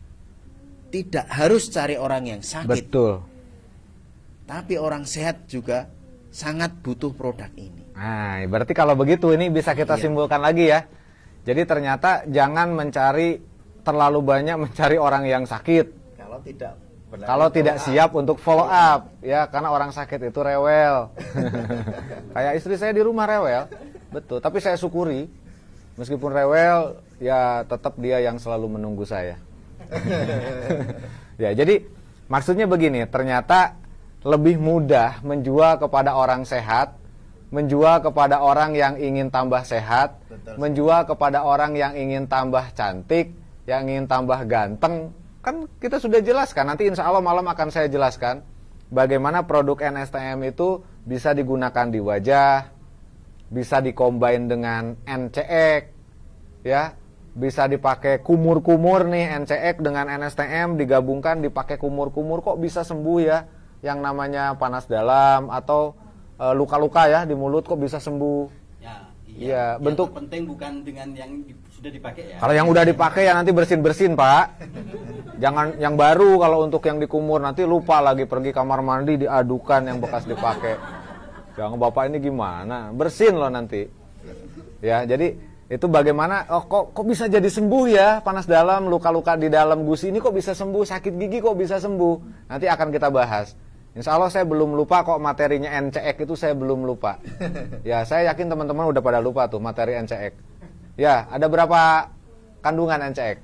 tidak harus cari orang yang sakit. Betul. Tapi orang sehat juga sangat butuh produk ini. Nah, berarti kalau begitu ini bisa kita Iya. simpulkan lagi ya. Jadi ternyata jangan mencari terlalu banyak mencari orang yang sakit. Kalau tidak Kalau tidak siap untuk follow up ya, karena orang sakit itu rewel. Kayak istri saya di rumah rewel. Betul, tapi saya syukuri meskipun rewel ya tetap dia yang selalu menunggu saya. Ya, jadi maksudnya begini, ternyata lebih mudah menjual kepada orang sehat, menjual kepada orang yang ingin tambah sehat, Betul. menjual kepada orang yang ingin tambah cantik, yang ingin tambah ganteng. Kan kita sudah jelaskan, nanti insya Allah malam akan saya jelaskan bagaimana produk N S T M itu bisa digunakan di wajah, bisa dikombain dengan N C E K, ya, bisa dipakai kumur-kumur nih, N C E K dengan N S T M digabungkan dipakai kumur-kumur, kok bisa sembuh ya, yang namanya panas dalam atau uh, luka-luka ya di mulut kok bisa sembuh. Ya, iya. Ya, bentuk penting bukan dengan yang di, sudah dipakai ya. Kalau yang udah dipakai ya nanti bersin-bersin, Pak. Jangan yang baru. Kalau untuk yang dikumur nanti lupa lagi pergi kamar mandi diadukan yang bekas dipakai. Jangan Bapak ini gimana? Bersin loh nanti. Ya, jadi itu bagaimana oh kok kok bisa jadi sembuh ya, panas dalam, luka-luka di dalam gusi ini kok bisa sembuh, sakit gigi kok bisa sembuh. Nanti akan kita bahas. Insya Allah saya belum lupa kok materinya N C E K itu saya belum lupa. Ya, saya yakin teman-teman udah pada lupa tuh materi N C E K. Ya, ada berapa kandungan N C E K?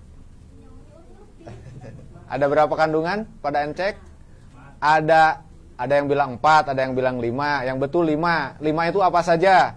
Ada berapa kandungan pada N C E K? Ada ada yang bilang empat, ada yang bilang lima. Yang betul lima. lima itu apa saja?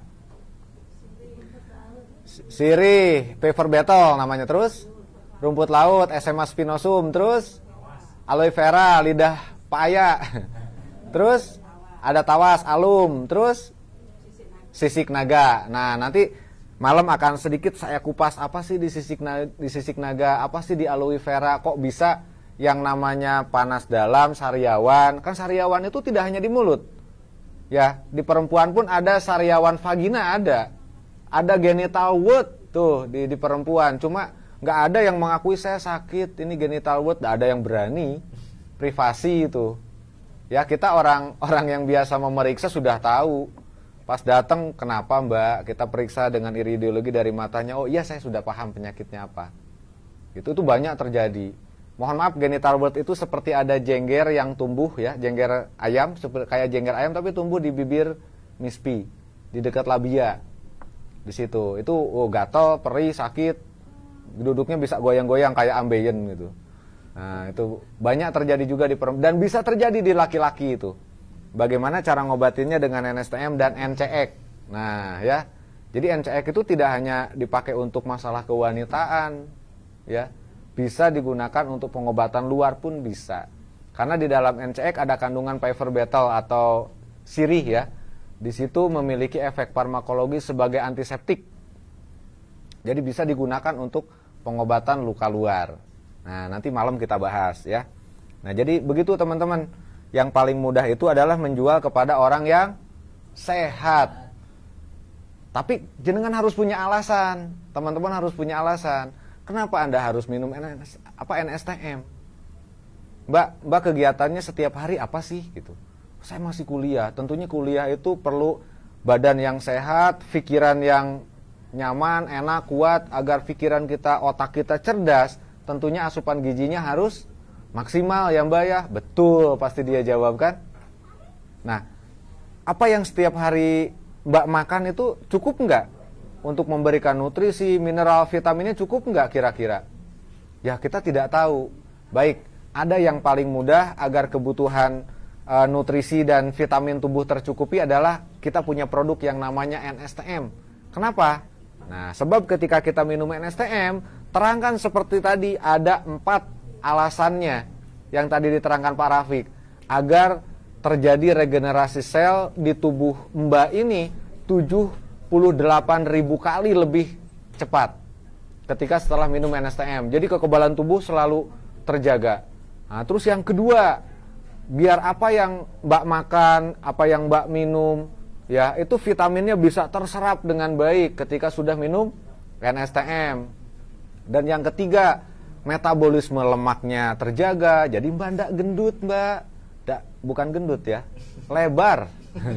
Sirih, paper beetle namanya, terus rumput laut, S M A spinosum, terus aloe vera, lidah paya. Terus ada tawas, alum, terus sisik naga. Nah, nanti malam akan sedikit saya kupas apa sih di sisik naga, di sisik naga, apa sih di aloe vera, kok bisa yang namanya panas dalam, sariawan. Kan sariawan itu tidak hanya di mulut. Ya, di perempuan pun ada sariawan vagina ada. Ada genital wart tuh di, di perempuan. Cuma nggak ada yang mengakui saya sakit ini genital wart, nggak ada yang berani. Privasi itu. Ya, kita orang orang yang biasa memeriksa sudah tahu. Pas datang, kenapa Mbak? Kita periksa dengan iridiologi dari matanya. Oh iya, saya sudah paham penyakitnya apa. Itu tuh banyak terjadi. Mohon maaf, genital wart itu seperti ada jengger yang tumbuh ya, jengger ayam, seperti kayak jengger ayam tapi tumbuh di bibir mispi, di dekat labia. Di situ. Itu oh gatal, perih, sakit. Duduknya bisa goyang-goyang kayak ambeien gitu. Nah, itu banyak terjadi juga di perempuan dan bisa terjadi di laki-laki itu. Bagaimana cara ngobatinnya dengan N S T M dan N C E K. Nah, ya. Jadi N C E K itu tidak hanya dipakai untuk masalah kewanitaan, ya. Bisa digunakan untuk pengobatan luar pun bisa. Karena di dalam N C E K ada kandungan paper beetle atau sirih ya. Di situ memiliki efek farmakologi sebagai antiseptik. Jadi bisa digunakan untuk pengobatan luka luar. Nah, nanti malam kita bahas ya. Nah, jadi begitu teman-teman. Yang paling mudah itu adalah menjual kepada orang yang sehat. Tapi jenengan harus punya alasan. Teman-teman harus punya alasan. Kenapa Anda harus minum N S, apa N S T M? Mbak, Mbak kegiatannya setiap hari apa sih gitu? Saya masih kuliah. Tentunya kuliah itu perlu badan yang sehat, pikiran yang nyaman, enak, kuat agar pikiran kita, otak kita cerdas. Tentunya asupan gizinya harus maksimal ya Mbak ya. Betul, pasti dia jawab kan. Nah, apa yang setiap hari Mbak makan itu cukup enggak untuk memberikan nutrisi, mineral, vitaminnya cukup enggak kira-kira? Ya, kita tidak tahu. Baik, ada yang paling mudah agar kebutuhan e, nutrisi dan vitamin tubuh tercukupi adalah kita punya produk yang namanya N S T M. Kenapa? Nah, sebab ketika kita minum N S T M, terangkan seperti tadi ada empat alasannya yang tadi diterangkan Pak Rafiq, agar terjadi regenerasi sel di tubuh Mbak ini tujuh puluh delapan ribu kali lebih cepat ketika setelah minum N S T M. Jadi kekebalan tubuh selalu terjaga. Nah, terus yang kedua, biar apa yang Mbak makan, apa yang Mbak minum, ya itu vitaminnya bisa terserap dengan baik ketika sudah minum N S T M. Dan yang ketiga, metabolisme lemaknya terjaga. Jadi Mbak ndak gendut Mbak, ndak, bukan gendut ya, lebar,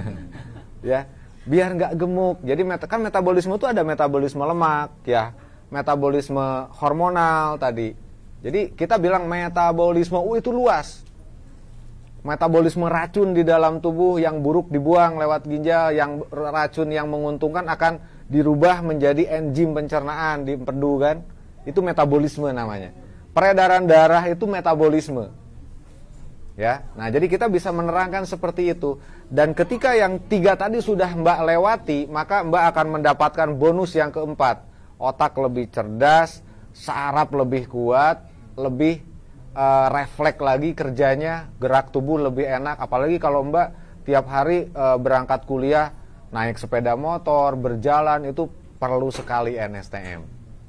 ya, biar nggak gemuk. Jadi kan metabolisme itu ada metabolisme lemak, ya, metabolisme hormonal tadi. Jadi kita bilang metabolisme uh, itu luas. Metabolisme racun di dalam tubuh yang buruk dibuang lewat ginjal, yang racun yang menguntungkan akan dirubah menjadi enzim pencernaan di empedu kan. Itu metabolisme namanya. Peredaran darah itu metabolisme. Ya. Nah, jadi kita bisa menerangkan seperti itu. Dan ketika yang tiga tadi sudah Mbak lewati, maka Mbak akan mendapatkan bonus yang keempat. Otak lebih cerdas, saraf lebih kuat, lebih uh, refleks lagi kerjanya, gerak tubuh lebih enak. Apalagi kalau Mbak tiap hari uh, berangkat kuliah, naik sepeda motor, berjalan, itu perlu sekali N S T M.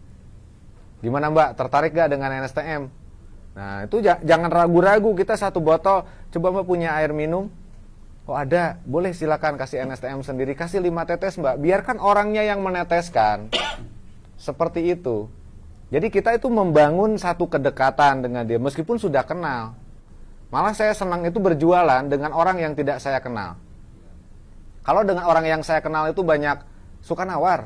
Gimana Mbak, tertarik gak dengan N S T M? Nah, itu j- jangan ragu-ragu, kita satu botol. Coba Mbak punya air minum. Oh ada, boleh silakan kasih N S T M sendiri, kasih lima tetes mbak, biarkan orangnya yang meneteskan. Seperti itu. Jadi kita itu membangun satu kedekatan dengan dia, meskipun sudah kenal. Malah saya senang itu berjualan dengan orang yang tidak saya kenal. Kalau dengan orang yang saya kenal itu banyak suka nawar.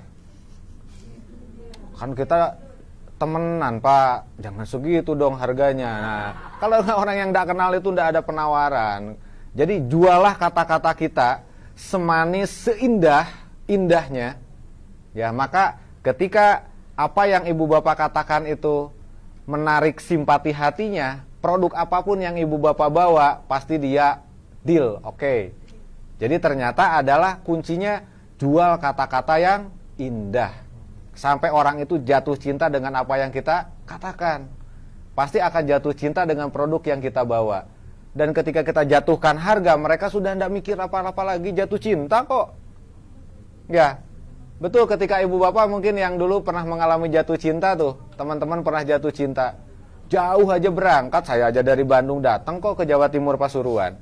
Kan kita temenan pak, jangan segitu dong harganya. Nah, kalau orang yang tidak kenal itu tidak ada penawaran. Jadi jualah kata-kata kita semanis seindah indahnya, ya maka ketika apa yang ibu bapak katakan itu menarik simpati hatinya, produk apapun yang ibu bapak bawa pasti dia deal, oke. Okay. Jadi ternyata adalah kuncinya jual kata-kata yang indah, sampai orang itu jatuh cinta dengan apa yang kita katakan. Pasti akan jatuh cinta dengan produk yang kita bawa. Dan ketika kita jatuhkan harga, mereka sudah tidak mikir apa-apa lagi, jatuh cinta kok. Ya, betul, ketika ibu bapak mungkin yang dulu pernah mengalami jatuh cinta tuh, teman-teman pernah jatuh cinta. Jauh aja berangkat, saya aja dari Bandung datang kok ke Jawa Timur Pasuruan.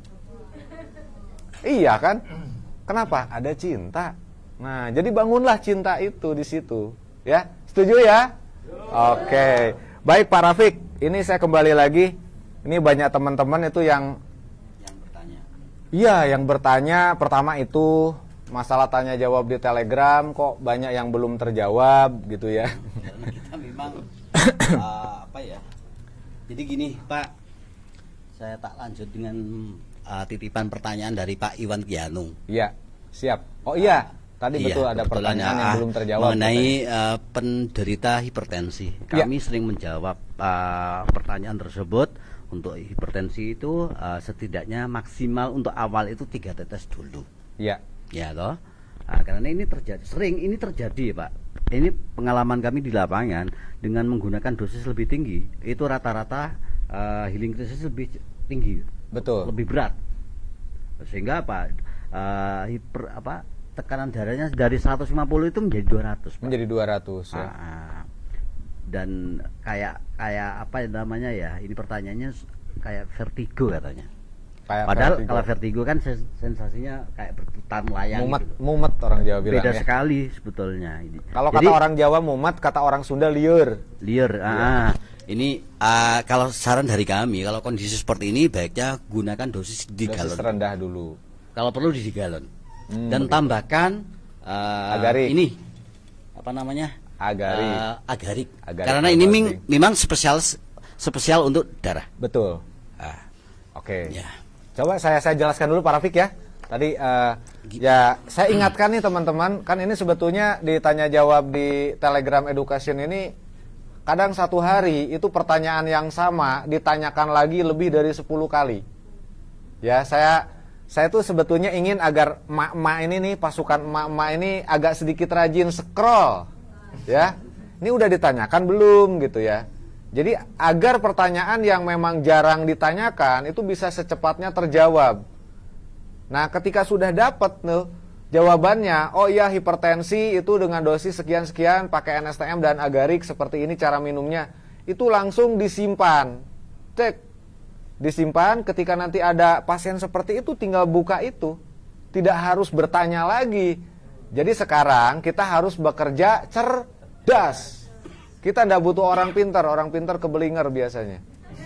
Iya kan? Kenapa? Ada cinta. Nah, jadi bangunlah cinta itu di situ. Ya, setuju ya? Oke. Baik Pak Rafiq, ini saya kembali lagi. Ini banyak teman-teman itu yang yang bertanya. Iya, yang bertanya. Pertama itu masalah tanya jawab di Telegram, kok banyak yang belum terjawab gitu ya. Karena kita memang uh, apa ya? Jadi gini, Pak. Saya tak lanjut dengan uh, titipan pertanyaan dari Pak Iwan Kianu. Iya, siap. Oh iya, tadi Iya, betul ada pertanyaan yang ah, belum terjawab mengenai uh, penderita hipertensi. Kami Ya. sering menjawab uh, pertanyaan tersebut. Untuk hipertensi itu uh, setidaknya maksimal untuk awal itu tiga tetes dulu. Iya. Ya toh. Nah, karena ini terjadi sering ini terjadi Pak. Ini pengalaman kami di lapangan dengan menggunakan dosis lebih tinggi itu rata-rata uh, healing dosis lebih tinggi. Betul. Lebih berat. Sehingga apa? Uh, hiper apa? Tekanan darahnya dari seratus lima puluh itu menjadi dua ratus. Pak. Menjadi dua ratus ya. Ah, dan kayak kayak apa namanya ya? Ini pertanyaannya kayak vertigo katanya. Kayak Padahal vertigo. kalau vertigo kan sens- sensasinya kayak berputar melayang Mumet, gitu. mumet orang Jawa bilang Beda ya. sekali sebetulnya ini. Kalau Jadi, kata orang Jawa mumet, kata orang Sunda liur. liar. Ah, ini ah, kalau saran dari kami, kalau kondisi seperti ini baiknya gunakan dosis di Dosis galon. rendah dulu. Kalau perlu di galon. Hmm, Dan begitu. tambahkan ah, Agarik. ini apa namanya? Agarik. Ah, agarik. Agarik Karena ini Albazi. ming- memang spesial spesial untuk darah. Betul. Ah, Oke. ya. Coba saya saya jelaskan dulu Pak Rafiq ya. Tadi eh, ya saya ingatkan nih teman-teman, kan ini sebetulnya ditanya jawab di Telegram Education ini kadang satu hari itu pertanyaan yang sama ditanyakan lagi lebih dari sepuluh kali. Ya, saya saya tuh sebetulnya ingin agar emak-emak ini nih, pasukan emak-emak ini agak sedikit rajin scroll. Ya. Ini udah ditanyakan belum gitu ya. Jadi agar pertanyaan yang memang jarang ditanyakan itu bisa secepatnya terjawab. Nah, ketika sudah dapat tuh jawabannya, oh iya hipertensi itu dengan dosis sekian-sekian pakai N S T M dan agarik seperti ini cara minumnya. Itu langsung disimpan. Cek. Disimpan, ketika nanti ada pasien seperti itu tinggal buka itu. Tidak harus bertanya lagi. Jadi sekarang kita harus bekerja cerdas. Kita tidak butuh orang pintar, orang pintar kebelinger biasanya.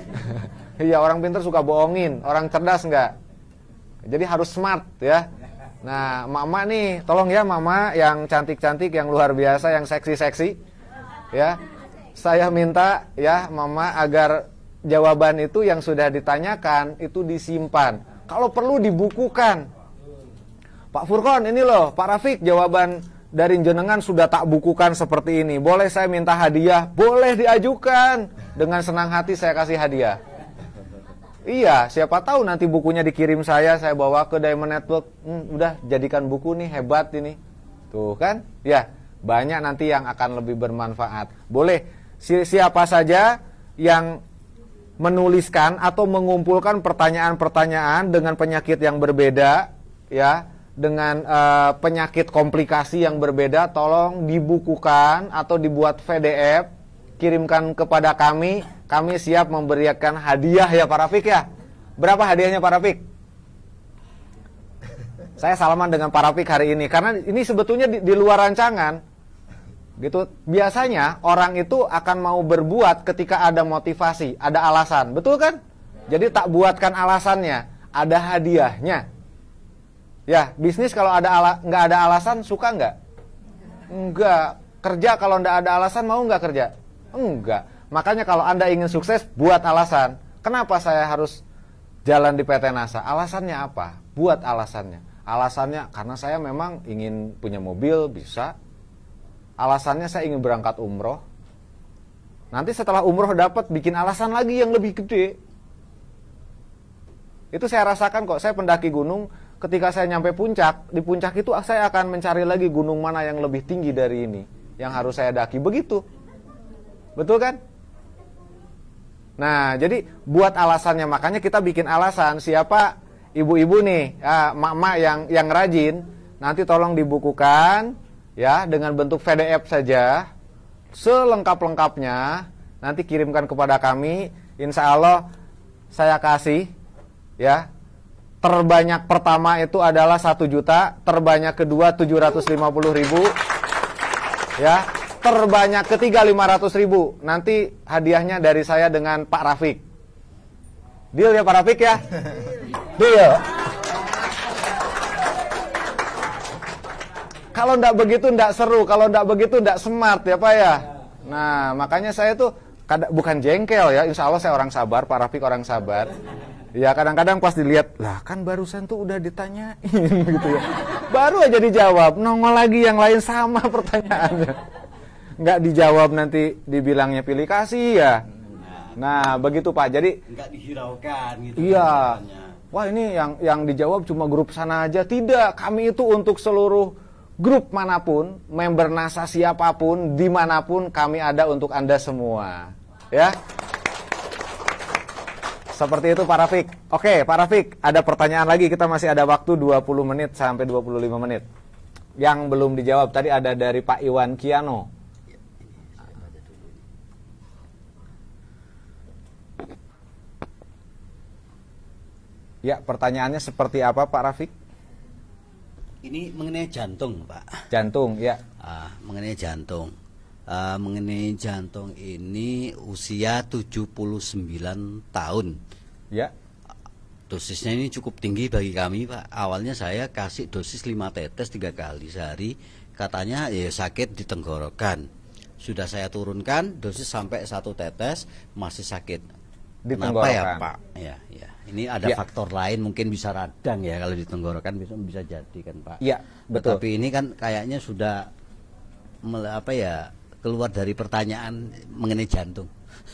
Iya, orang pintar suka bohongin, orang cerdas enggak. Jadi harus smart ya. Nah, mama nih, tolong ya mama yang cantik-cantik, yang luar biasa, yang seksi-seksi. Ya. Saya minta ya mama agar jawaban itu yang sudah ditanyakan itu disimpan. Kalau perlu dibukukan. Pak Furkon, ini loh, Pak Rafiq jawaban dari jenengan sudah tak bukukan seperti ini. Boleh saya minta hadiah? Boleh diajukan. Dengan senang hati saya kasih hadiah. Iya, siapa tahu nanti bukunya dikirim saya, saya bawa ke Diamond Network. Hmm, udah jadikan buku nih, hebat ini. Tuh kan? Ya, banyak nanti yang akan lebih bermanfaat. Boleh si siapa saja yang menuliskan atau mengumpulkan pertanyaan-pertanyaan dengan penyakit yang berbeda, ya, dengan uh, penyakit komplikasi yang berbeda, tolong dibukukan atau dibuat V D F, kirimkan kepada kami. Kami siap memberikan hadiah ya Pak Rafiq ya. Berapa hadiahnya Pak Rafiq? Saya salaman dengan Pak Rafiq hari ini karena ini sebetulnya di, di luar rancangan. Gitu. Biasanya orang itu akan mau berbuat ketika ada motivasi, ada alasan. Betul kan? Jadi tak buatkan alasannya, ada hadiahnya. Ya, bisnis kalau ada ala, nggak ada alasan suka nggak? Enggak. Kerja kalau nggak ada alasan mau nggak kerja? Enggak. Makanya kalau Anda ingin sukses, buat alasan. Kenapa saya harus jalan di P T NASA? Alasannya apa? Buat alasannya. Alasannya karena saya memang ingin punya mobil, bisa. Alasannya saya ingin berangkat umroh. Nanti setelah umroh dapat, bikin alasan lagi yang lebih gede. Itu saya rasakan kok. Saya pendaki gunung, ketika saya nyampe puncak, di puncak itu saya akan mencari lagi gunung mana yang lebih tinggi dari ini, yang harus saya daki. Begitu. Betul kan? Nah, jadi buat alasannya. Makanya kita bikin alasan. Siapa ibu-ibu nih, ya, mak-mak yang yang rajin, nanti tolong dibukukan ya dengan bentuk V D F saja, selengkap-lengkapnya. Nanti kirimkan kepada kami. Insya Allah saya kasih ya. Terbanyak pertama itu adalah satu juta, terbanyak kedua tujuh ratus lima puluh ribu, ya. Terbanyak ketiga lima ratus ribu. Nanti hadiahnya dari saya dengan Pak Rafiq. Deal ya Pak Rafiq ya? Deal. Kalau ndak begitu ndak seru, kalau ndak begitu ndak smart ya Pak ya. Nah makanya saya tuh kada, bukan jengkel ya. Insya Allah saya orang sabar, Pak Rafiq orang sabar. Ya kadang-kadang pas dilihat, lah kan barusan tuh udah ditanyain gitu ya. Baru aja dijawab, nongol lagi yang lain sama pertanyaannya. Nggak dijawab nanti dibilangnya pilih kasih ya. Nah begitu Pak, jadi nggak dihiraukan gitu. Iya. Wah ini yang yang dijawab cuma grup sana aja. Tidak, kami itu untuk seluruh grup manapun, member NASA siapapun, dimanapun kami ada untuk Anda semua. Ya. Seperti itu Pak Rafiq. Oke Pak Rafiq, ada pertanyaan lagi. Kita masih ada waktu dua puluh menit sampai dua puluh lima menit. Yang belum dijawab tadi ada dari Pak Iwan Kiano. Ya, pertanyaannya seperti apa Pak Rafiq? Ini mengenai jantung, Pak. Jantung, ya. Ah, mengenai jantung. Ah, mengenai jantung ini usia tujuh puluh sembilan tahun. Ya. Dosisnya ini cukup tinggi bagi kami, Pak. Awalnya saya kasih dosis lima tetes tiga kali sehari. Katanya ya sakit di tenggorokan. Sudah saya turunkan dosis sampai satu tetes, masih sakit. Di Kenapa ya, tenggorokan. Pak? Ya, ya. Ini ada Ya. faktor lain, mungkin bisa radang ya kalau di tenggorokan bisa bisa jadi kan Pak. Iya, betul. Tapi ini kan kayaknya sudah mele- apa ya keluar dari pertanyaan mengenai jantung.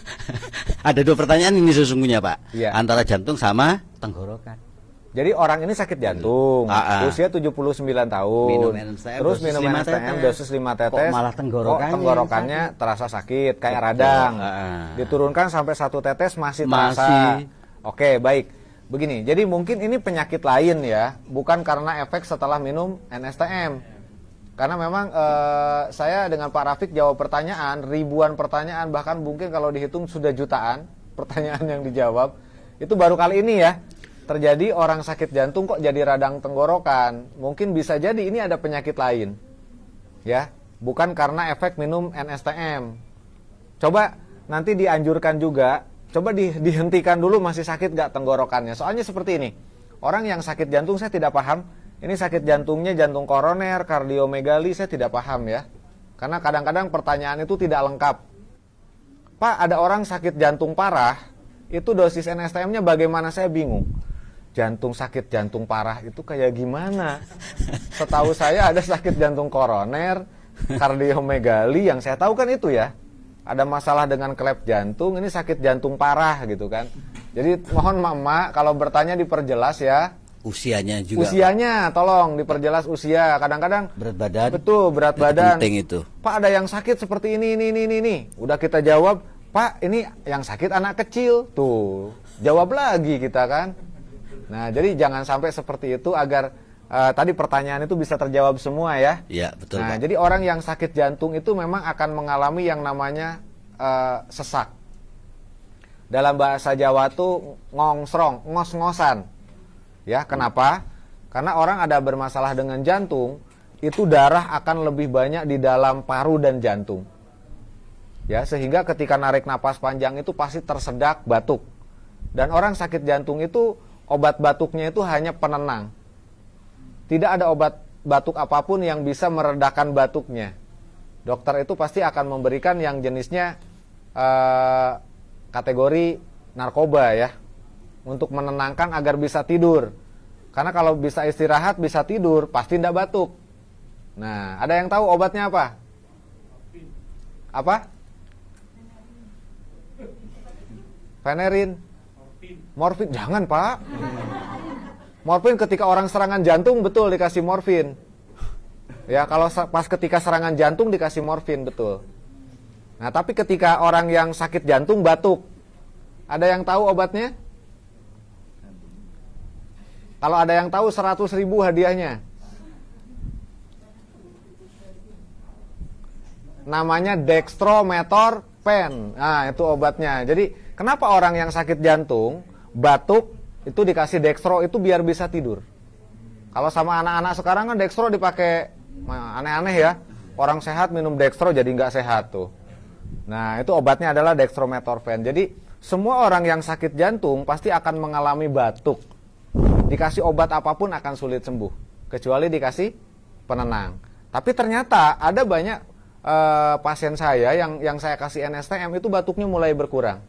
Ada dua pertanyaan ini sesungguhnya Pak. Iya. Antara jantung sama tenggorokan. Jadi orang ini sakit jantung, Ah, ah. usia tujuh puluh sembilan tahun. Minum N S T M, terus dosis minum lima N S T M tetes. dosis lima tetes. Kok malah tenggorokannya kok tenggorokannya sakit? terasa sakit kayak Betul. radang. Ah, ah. Diturunkan sampai satu tetes masih Masih. terasa. Oke, baik. Begini, jadi mungkin ini penyakit lain ya, bukan karena efek setelah minum N S T M. Karena memang eh, saya dengan Pak Rafiq jawab pertanyaan, ribuan pertanyaan, bahkan mungkin kalau dihitung sudah jutaan pertanyaan yang dijawab. Itu baru kali ini ya terjadi orang sakit jantung kok jadi radang tenggorokan. Mungkin bisa jadi ini ada penyakit lain. Ya, bukan karena efek minum N S T M. Coba nanti dianjurkan juga, coba di, dihentikan dulu masih sakit gak tenggorokannya. Soalnya seperti ini, orang yang sakit jantung saya tidak paham, ini sakit jantungnya jantung koroner, kardiomegali, saya tidak paham ya. Karena kadang-kadang pertanyaan itu tidak lengkap. Pak, ada orang sakit jantung parah, itu dosis N S T M-nya bagaimana, saya bingung. Jantung sakit jantung parah itu kayak gimana? Setahu saya ada sakit jantung koroner, kardiomegali, yang saya tahu kan itu ya. Ada masalah dengan klep jantung, ini sakit jantung parah gitu kan. Jadi mohon mama kalau bertanya diperjelas ya. Usianya juga. Usianya tolong diperjelas usia. Kadang-kadang Berat badan. betul berat Itu badan. penting itu. Pak ada yang sakit seperti ini ini ini ini. ini. Udah kita jawab, Pak ini yang sakit anak kecil. Tuh, jawab lagi kita kan. Nah, jadi jangan sampai seperti itu agar uh, tadi pertanyaan itu bisa terjawab semua ya. Iya, betul Nah, Pak. jadi orang yang sakit jantung itu memang akan mengalami yang namanya uh, sesak. Dalam bahasa Jawa tuh ngongsrong, ngos-ngosan. Ya, kenapa? Karena orang ada bermasalah dengan jantung, itu darah akan lebih banyak di dalam paru dan jantung. Ya, sehingga ketika narik napas panjang itu pasti tersedak, batuk. Dan orang sakit jantung itu obat batuknya itu hanya penenang. Tidak ada obat batuk apapun yang bisa meredakan batuknya. Dokter itu pasti akan memberikan yang jenisnya eh, kategori narkoba ya, untuk menenangkan agar bisa tidur. Karena kalau bisa istirahat, bisa tidur, pasti tidak batuk. Nah, ada yang tahu obatnya apa? Apa? Venerin. Morfin. Jangan, Pak. Morfin ketika orang serangan jantung, betul dikasih morfin. Ya, kalau pas ketika serangan jantung dikasih morfin, betul. Nah, tapi ketika orang yang sakit jantung batuk, ada yang tahu obatnya? Kalau ada yang tahu, seratus ribu hadiahnya. Namanya dextromethorphan. Nah, itu obatnya. Jadi, kenapa orang yang sakit jantung, batuk, itu dikasih dextro, itu biar bisa tidur. Kalau sama anak-anak sekarang kan dextro dipakai, aneh-aneh ya. Orang sehat minum dextro jadi nggak sehat tuh. Nah, itu obatnya adalah dextromethorphan. Jadi, semua orang yang sakit jantung pasti akan mengalami batuk. Dikasih obat apapun akan sulit sembuh, kecuali dikasih penenang. Tapi ternyata ada banyak uh, pasien saya yang yang saya kasih N S T M itu batuknya mulai berkurang.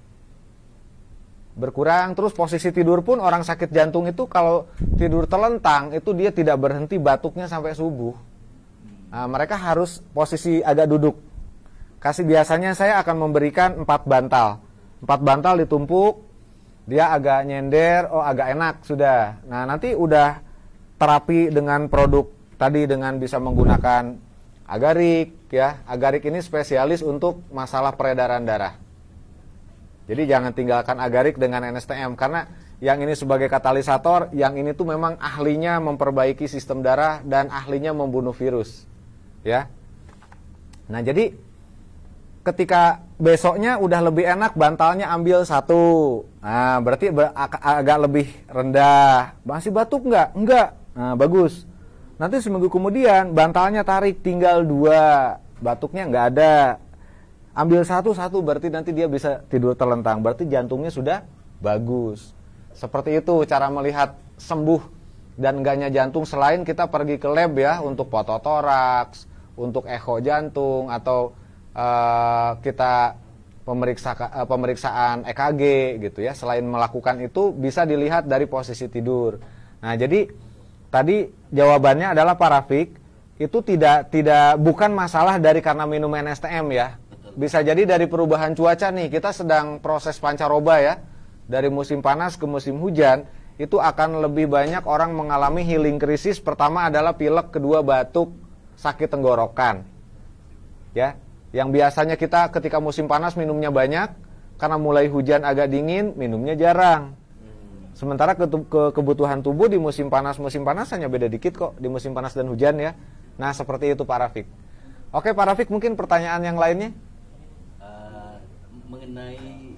Berkurang, terus posisi tidur pun orang sakit jantung itu kalau tidur telentang itu dia tidak berhenti batuknya sampai subuh. Nah, mereka harus posisi agak duduk. Kasih biasanya saya akan memberikan empat bantal. Empat bantal ditumpuk. Dia agak nyender, oh agak enak sudah. Nah, nanti udah terapi dengan produk tadi dengan bisa menggunakan agarik ya. Agarik ini spesialis untuk masalah peredaran darah. Jadi jangan tinggalkan agarik dengan N S T M karena yang ini sebagai katalisator, yang ini tuh memang ahlinya memperbaiki sistem darah dan ahlinya membunuh virus. Ya. Nah, jadi ketika besoknya udah lebih enak, bantalnya ambil satu. Nah, berarti ber ag agak lebih rendah. Masih batuk nggak? Enggak. Nah, bagus. Nanti seminggu kemudian bantalnya tarik, tinggal dua. Batuknya nggak ada. Ambil satu-satu, berarti nanti dia bisa tidur telentang. Berarti jantungnya sudah bagus. Seperti itu cara melihat sembuh dan enggaknya jantung selain kita pergi ke lab ya untuk fototoraks, untuk echo jantung atau Uh, kita pemeriksa, uh, pemeriksaan E K G gitu ya. Selain melakukan itu bisa dilihat dari posisi tidur. Nah, jadi tadi jawabannya adalah Pak Rafiq, itu tidak tidak bukan masalah dari karena minum N S T M ya. Bisa jadi dari perubahan cuaca nih. Kita sedang proses pancaroba ya. Dari musim panas ke musim hujan, itu akan lebih banyak orang mengalami healing krisis. Pertama adalah pilek, kedua batuk, sakit tenggorokan. Ya. Yang biasanya kita ketika musim panas minumnya banyak, karena mulai hujan agak dingin, minumnya jarang. Sementara ke, ke kebutuhan tubuh di musim panas, musim panas hanya beda dikit kok, di musim panas dan hujan ya. Nah, seperti itu Pak Rafiq. Oke Pak Rafiq, mungkin pertanyaan yang lainnya? Uh, mengenai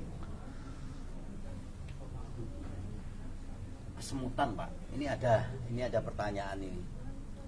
kesemutan Pak, ini ada, ini ada pertanyaan ini.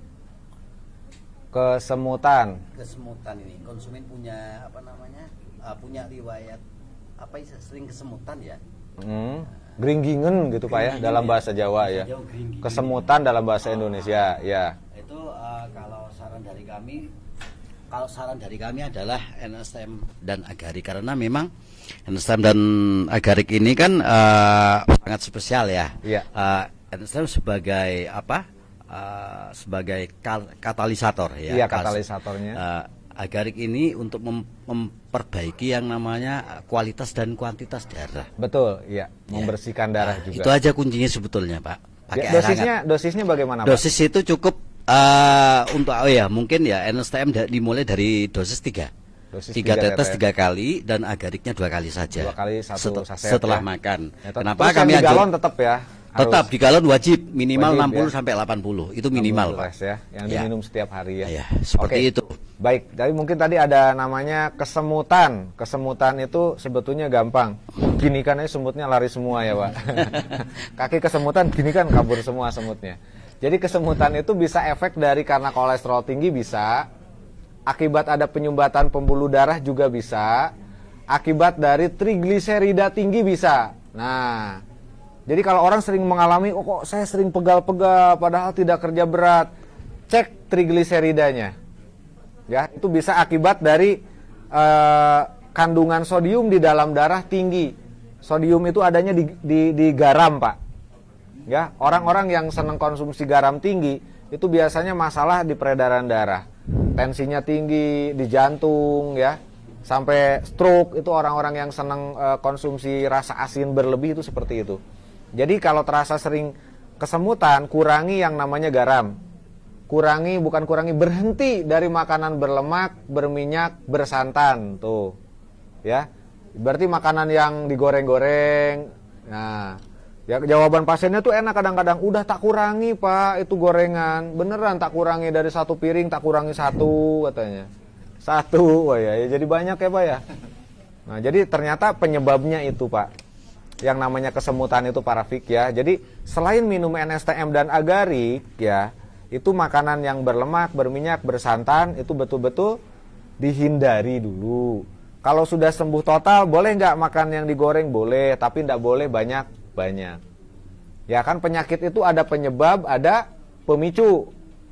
Kesemutan. Kesemutan ini konsumen punya apa namanya uh, punya riwayat apa sering kesemutan ya. Hmm. Gringgingen gitu Pak ya dalam bahasa Jawa ya. Kesemutan dalam bahasa Indonesia ya. Itu uh, kalau saran dari kami, kalau saran dari kami adalah N S T M dan agarik karena memang N S T M dan agarik ini kan uh, sangat spesial ya. Iya. Uh, N S T M sebagai apa? Uh, sebagai katalisator ya. Iya, katalisatornya. Uh, agarik ini untuk mem memperbaiki yang namanya kualitas dan kuantitas darah. Betul, iya. Membersihkan darah nah, juga. Itu aja kuncinya sebetulnya, Pak. Pakai Ya, dosisnya, dosisnya bagaimana, Pak? Dosis itu cukup uh, untuk oh ya mungkin ya N S T M dimulai dari dosis tiga. Dosis tiga tetes tetes. tiga kali dan agariknya dua kali saja. Dua kali satu Set, saset setelah ya. makan. Ya, Kenapa kami kami di galon anjur, tetap ya? Tetap di galon wajib minimal Wajib, enam puluh ya. sampai delapan puluh. Itu minimal, Pak. Ya, yang Ya. diminum setiap hari ya. Ya, seperti Oke. itu. Baik, tapi mungkin tadi ada namanya kesemutan. Kesemutan itu sebetulnya gampang. Gini kan aja semutnya lari semua ya, Pak. Kaki kesemutan gini kan kabur semua semutnya. Jadi kesemutan itu bisa efek dari karena kolesterol tinggi bisa, akibat ada penyumbatan pembuluh darah juga bisa, akibat dari trigliserida tinggi bisa. Nah, jadi kalau orang sering mengalami, oh kok saya sering pegal-pegal padahal tidak kerja berat, cek trigliseridanya. Ya, itu bisa akibat dari eh, kandungan sodium di dalam darah tinggi. Sodium itu adanya di, di, di garam, Pak. Ya, orang-orang yang senang konsumsi garam tinggi itu biasanya masalah di peredaran darah. Tensinya tinggi di jantung, ya. Sampai stroke, itu orang-orang yang senang eh, konsumsi rasa asin berlebih itu seperti itu. Jadi kalau terasa sering kesemutan, kurangi yang namanya garam. Kurangi, bukan kurangi, berhenti dari makanan berlemak, berminyak, bersantan. Tuh, ya. Berarti makanan yang digoreng-goreng. Nah, ya jawaban pasiennya tuh enak kadang-kadang. Udah tak kurangi, Pak, itu gorengan. Beneran tak kurangi, dari satu piring tak kurangi satu, katanya. Satu, wah ya, ya jadi banyak ya, Pak ya. Nah, jadi ternyata penyebabnya itu, Pak. Yang namanya kesemutan itu parafik ya. Jadi selain minum N S T M dan agarik ya, itu makanan yang berlemak, berminyak, bersantan itu betul-betul dihindari dulu. Kalau sudah sembuh total, boleh nggak makan yang digoreng? Boleh, tapi nggak boleh banyak-banyak. Ya kan, penyakit itu ada penyebab, ada pemicu.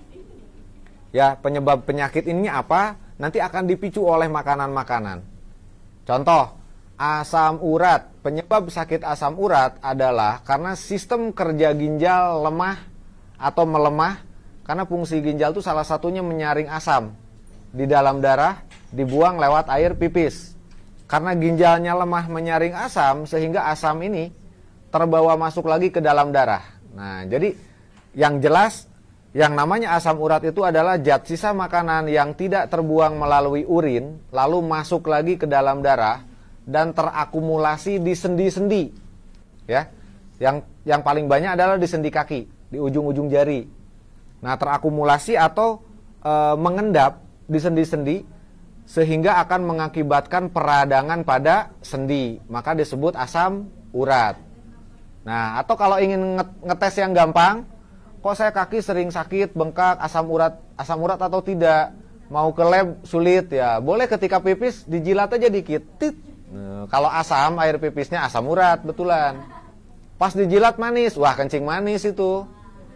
Ya, penyebab penyakit ini apa? Nanti akan dipicu oleh makanan-makanan. Contoh, asam urat. Penyebab sakit asam urat adalah karena sistem kerja ginjal lemah atau melemah, karena fungsi ginjal itu salah satunya menyaring asam di dalam darah, dibuang lewat air pipis. Karena ginjalnya lemah menyaring asam, sehingga asam ini terbawa masuk lagi ke dalam darah. Nah, jadi yang jelas, yang namanya asam urat itu adalah zat sisa makanan yang tidak terbuang melalui urin, lalu masuk lagi ke dalam darah dan terakumulasi di sendi-sendi. Ya. Yang yang paling banyak adalah di sendi kaki, di ujung-ujung jari. Nah, terakumulasi atau e, mengendap di sendi-sendi sehingga akan mengakibatkan peradangan pada sendi, maka disebut asam urat. Nah, atau kalau ingin ngetes yang gampang, kok saya kaki sering sakit, bengkak, asam urat, asam urat atau tidak? Mau ke lab sulit ya. Boleh ketika pipis dijilat aja dikit. Tit. Nah, kalau asam, air pipisnya asam urat betulan. Pas dijilat manis, wah kencing manis itu.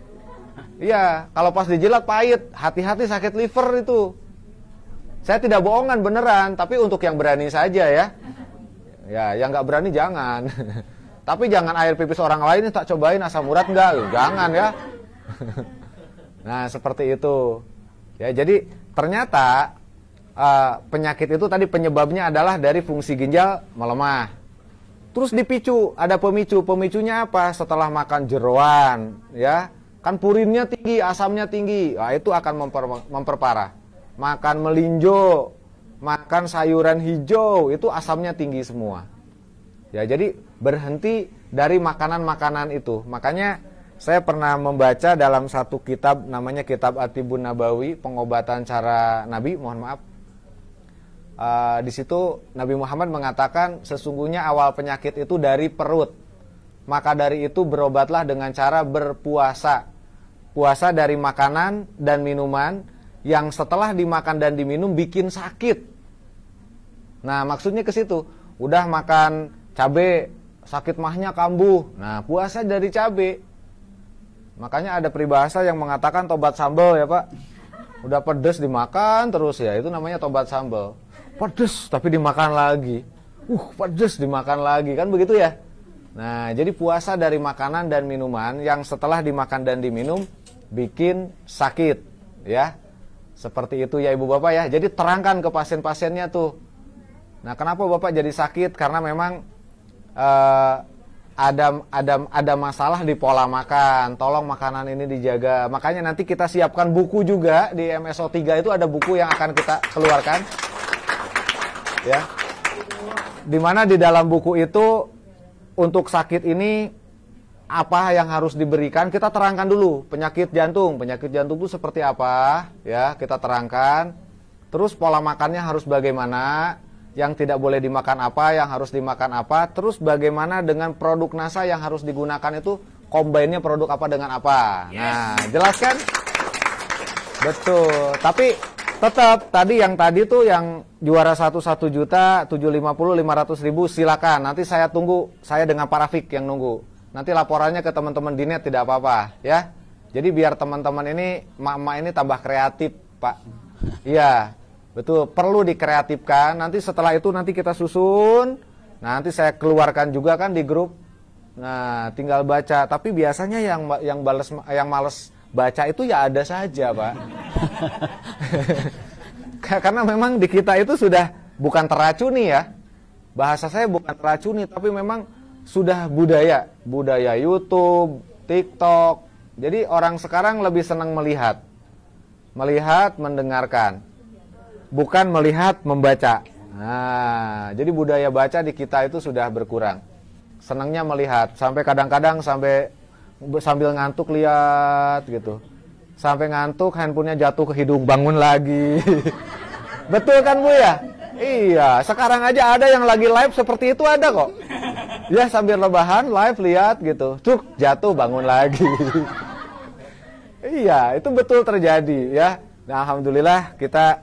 Iya, kalau pas dijilat pahit, hati-hati sakit liver itu. Saya tidak bohongan, beneran, tapi untuk yang berani saja ya. Ya, yang nggak berani jangan. Tapi jangan air pipis orang lain tak cobain asam urat enggak, jangan ya. Nah, seperti itu. Ya, jadi ternyata uh, penyakit itu tadi penyebabnya adalah dari fungsi ginjal melemah. Terus dipicu, ada pemicu. Pemicunya apa? Setelah makan jeroan, ya. Kan purinnya tinggi, asamnya tinggi. Nah, itu akan memper, memperparah. Makan melinjo, makan sayuran hijau, itu asamnya tinggi semua. Ya, jadi berhenti dari makanan-makanan itu. Makanya saya pernah membaca dalam satu kitab namanya Kitab At-Tibbun Nabawi, pengobatan cara Nabi, mohon maaf. Uh, di situ Nabi Muhammad mengatakan sesungguhnya awal penyakit itu dari perut. Maka dari itu berobatlah dengan cara berpuasa. Puasa dari makanan dan minuman yang setelah dimakan dan diminum bikin sakit. Nah, maksudnya ke situ. Udah makan cabai, sakit mahnya kambuh. Nah, puasa dari cabai. Makanya ada peribahasa yang mengatakan tobat sambal ya, Pak. Udah pedes dimakan terus ya, itu namanya tobat sambal. Pedes tapi dimakan lagi. Uh, pedes dimakan lagi, kan begitu ya? Nah, jadi puasa dari makanan dan minuman yang setelah dimakan dan diminum bikin sakit, ya. Seperti itu ya Ibu Bapak ya. Jadi terangkan ke pasien-pasiennya tuh. Nah, kenapa Bapak jadi sakit? Karena memang uh, ada ada ada masalah di pola makan. Tolong makanan ini dijaga. Makanya nanti kita siapkan buku juga di M S O tiga, itu ada buku yang akan kita keluarkan. Ya. Dimana di dalam buku itu untuk sakit ini apa yang harus diberikan, kita terangkan dulu. Penyakit jantung, penyakit jantung itu seperti apa, ya, kita terangkan. Terus pola makannya harus bagaimana, yang tidak boleh dimakan apa, yang harus dimakan apa. Terus bagaimana dengan produk NASA yang harus digunakan itu combine-nya produk apa dengan apa. Nah, jelas kan? Betul. Tapi tetap tadi yang tadi tuh yang juara satu satu juta tujuh lima puluh lima ratus ribu silakan. Nanti saya tunggu, saya dengan Pak Rafiq yang nunggu. Nanti laporannya ke teman-teman di net tidak apa-apa, ya. Jadi biar teman-teman ini, mak-mak ini tambah kreatif, Pak. Iya, betul. Perlu dikreatifkan. Nanti setelah itu nanti kita susun. Nanti saya keluarkan juga kan di grup. Nah, tinggal baca. Tapi biasanya yang yang bales, yang males baca itu ya ada saja, Pak. Karena memang di kita itu sudah bukan teracuni ya. Bahasa saya bukan teracuni, tapi memang sudah budaya, budaya YouTube, TikTok. Jadi orang sekarang lebih senang melihat. Melihat, mendengarkan. Bukan melihat, membaca. Nah, jadi budaya baca di kita itu sudah berkurang. Senangnya melihat, sampai kadang-kadang sampai sambil ngantuk lihat gitu. Sampai ngantuk, handphonenya jatuh ke hidung, bangun lagi. Betul kan Bu ya? Iya, sekarang aja ada yang lagi live seperti itu ada kok. Ya sambil rebahan, live lihat gitu. Cuk, jatuh, bangun lagi. Iya, itu betul terjadi ya. Nah, alhamdulillah kita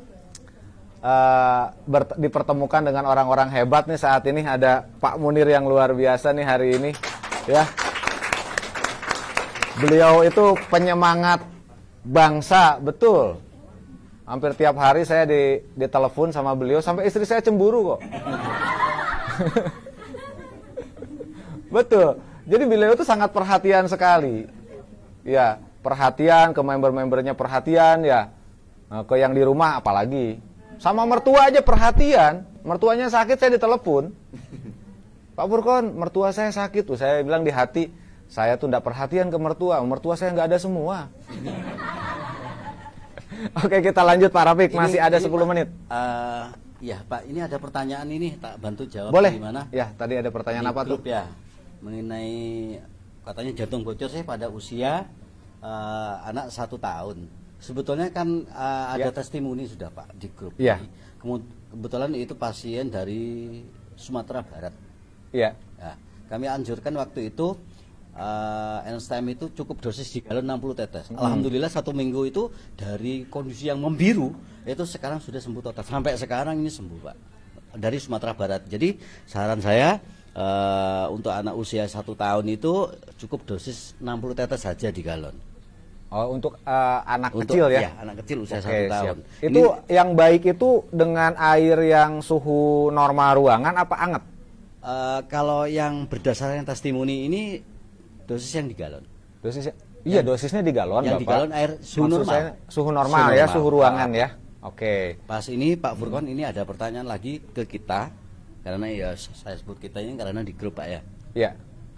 uh, dipertemukan dengan orang-orang hebat nih saat ini. Ada Pak Munir yang luar biasa nih hari ini ya. Beliau itu penyemangat bangsa, betul. Hampir tiap hari saya di ditelepon sama beliau, sampai istri saya cemburu kok. Betul. Jadi beliau itu sangat perhatian sekali. Ya, perhatian ke member-membernya, perhatian ya. Nah, ke yang di rumah apalagi. Sama mertua aja perhatian. Mertuanya sakit saya ditelepon. Pak Furkon, mertua saya sakit tuh. Saya bilang di hati, saya tuh enggak perhatian ke mertua. Mertua saya nggak ada semua. Oke, kita lanjut Pak Rafiq, masih ada sepuluh menit. Uh, ya Pak, ini ada pertanyaan ini, tak bantu jawab. Boleh. Gimana? Ya, tadi ada pertanyaan Di apa grup tuh? Ya, mengenai katanya jantung bocor saya pada usia uh, anak satu tahun. Sebetulnya kan uh, ada Ya. testimoni sudah Pak di grup. Ya. Ini. Kemu- Kebetulan itu pasien dari Sumatera Barat. Iya. Ya, kami anjurkan waktu itu uh, Enstem itu cukup dosis di galon enam puluh tetes. Hmm. Alhamdulillah satu minggu itu dari kondisi yang membiru itu sekarang sudah sembuh total. Sampai sekarang ini sembuh Pak dari Sumatera Barat. Jadi saran saya uh, untuk anak usia satu tahun itu cukup dosis enam puluh tetes saja di galon. Oh, untuk uh, anak Untuk, kecil ya? Ya, anak kecil usia Oke, satu siap. tahun. Itu yang baik itu dengan air yang suhu normal ruangan apa anget? Uh, kalau yang berdasarkan testimoni ini dosis yang di galon. Dosisnya? Iya, dosisnya di galon, Yang Bapak. di galon air suhu Maksud normal. saya suhu normal Suhu ya, normal. suhu ruangan Pak. ya. Oke. Pas ini Pak Furkon ini ada pertanyaan lagi ke kita karena ya saya sebut kita ini karena di grup Pak ya. Iya.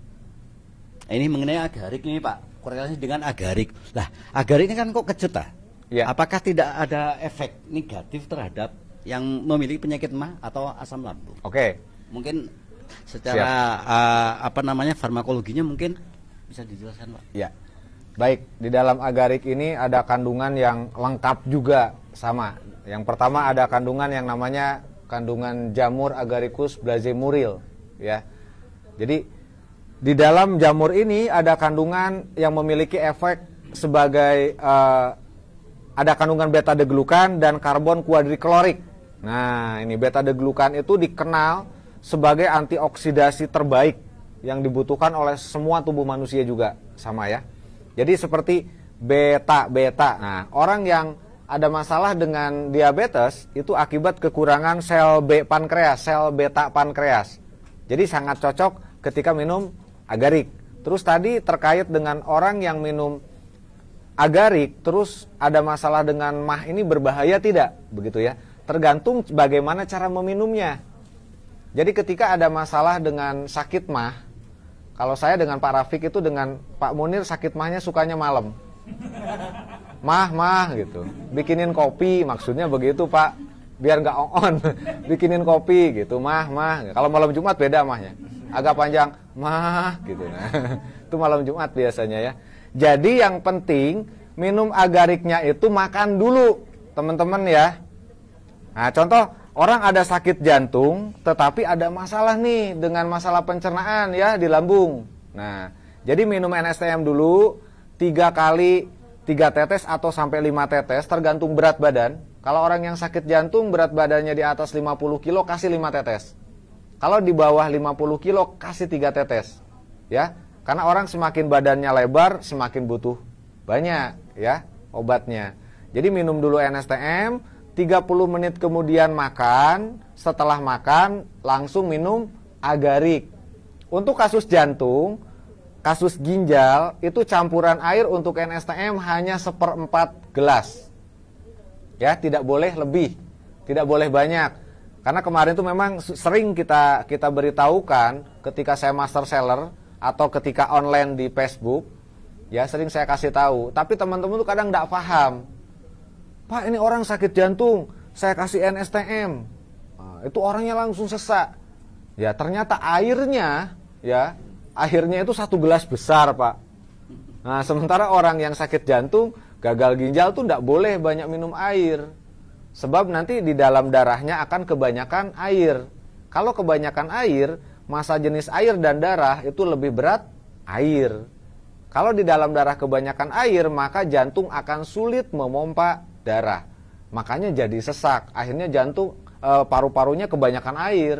Ini mengenai agarik ini Pak, korelasi dengan agarik. Lah, agarik ini kan kok kecut ah? Ya. Apakah tidak ada efek negatif terhadap yang memiliki penyakit mah atau asam lambung? Oke. Mungkin secara uh, apa namanya farmakologinya mungkin bisa dijelaskan Pak? Ya. Baik, di dalam agarik ini ada kandungan yang lengkap juga sama. Yang pertama ada kandungan yang namanya kandungan jamur Agaricus blazemuril ya. Jadi di dalam jamur ini ada kandungan yang memiliki efek sebagai uh, ada kandungan beta deglukan dan karbon kuadriklorik. Nah, ini beta deglukan itu dikenal sebagai antioksidasi terbaik yang dibutuhkan oleh semua tubuh manusia juga, sama ya. Jadi seperti beta beta. Nah, orang yang ada masalah dengan diabetes itu akibat kekurangan sel B pankreas, sel beta pankreas. Jadi sangat cocok ketika minum agarik. Terus tadi terkait dengan orang yang minum agarik terus ada masalah dengan mah, ini berbahaya tidak? Begitu ya. Tergantung bagaimana cara meminumnya. Jadi ketika ada masalah dengan sakit mah, kalau saya dengan Pak Rafiq itu dengan Pak Munir sakit mahnya sukanya malam. Mah, mah gitu. Bikinin kopi, maksudnya begitu Pak. Biar nggak on-on. Bikinin kopi gitu, mah, mah. Kalau malam Jumat beda mahnya. Agak panjang, mah gitu. Nah, itu malam Jumat biasanya ya. Jadi yang penting minum agariknya itu makan dulu, teman-teman ya. Nah, contoh orang ada sakit jantung, tetapi ada masalah nih dengan masalah pencernaan ya di lambung. Nah, Jadi minum N S T M dulu tiga kali tiga tetes atau sampai lima tetes tergantung berat badan. Kalau orang yang sakit jantung berat badannya di atas lima puluh kilo kasih lima tetes. Kalau di bawah lima puluh kilo kasih tiga tetes. Ya. Karena orang semakin badannya lebar semakin butuh banyak ya obatnya. Jadi minum dulu N S T M, tiga puluh menit kemudian makan, setelah makan langsung minum agarik. Untuk kasus jantung, kasus ginjal itu campuran air untuk N S T M hanya seperempat gelas. Ya, tidak boleh lebih, tidak boleh banyak. Karena kemarin itu memang sering kita kita beritahukan ketika saya master seller atau ketika online di Facebook, ya sering saya kasih tahu. Tapi teman-teman tuh kadang nggak paham. Pak, ini orang sakit jantung, saya kasih N S T M, nah, itu orangnya langsung sesak. Ya ternyata airnya, ya airnya itu satu gelas besar, Pak. Nah sementara orang yang sakit jantung, gagal ginjal tuh tidak boleh banyak minum air, sebab nanti di dalam darahnya akan kebanyakan air. Kalau kebanyakan air, massa jenis air dan darah itu lebih berat air. Kalau di dalam darah kebanyakan air, maka jantung akan sulit memompa darah. Makanya jadi sesak. Akhirnya jantung e, paru-parunya kebanyakan air.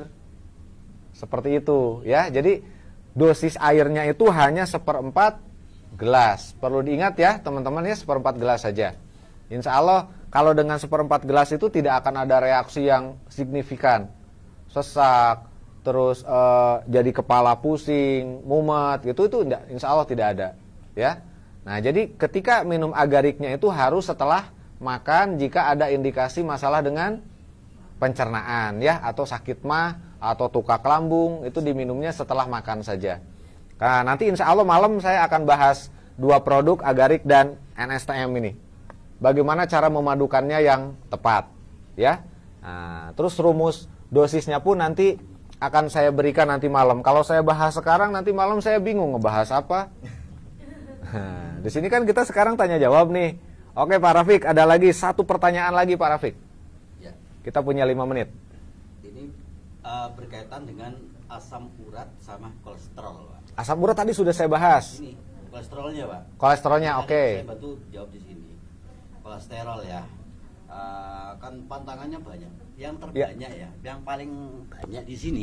Seperti itu, ya. Jadi dosis airnya itu hanya seperempat gelas. Perlu diingat ya, teman-teman ya, seperempat gelas saja. Insya Allah kalau dengan seperempat gelas itu tidak akan ada reaksi yang signifikan. Sesak, terus e, jadi kepala pusing, mumet gitu, itu enggak, insya Allah tidak ada, ya. Nah, jadi ketika minum agariknya itu harus setelah makan jika ada indikasi masalah dengan pencernaan, ya, atau sakit mah atau tukak lambung, itu diminumnya setelah makan saja. Nah, nanti insya Allah malam saya akan bahas dua produk agarik dan N S T M ini. Bagaimana cara memadukannya yang tepat, ya. Nah, terus rumus dosisnya pun nanti akan saya berikan nanti malam. Kalau saya bahas sekarang nanti malam saya bingung ngebahas apa. Nah, di sini kan kita sekarang tanya jawab nih. Oke Pak Rafiq, ada lagi satu pertanyaan lagi Pak Rafiq. Ya. Kita punya lima menit. Ini uh, berkaitan dengan asam urat sama kolesterol, Pak. Asam urat tadi sudah saya bahas. Ini kolesterolnya, Pak. Kolesterolnya, oke. Okay. Saya bantu jawab di sini. Kolesterol ya, uh, kan pantangannya banyak. Yang terbanyak ya, ya yang paling banyak di sini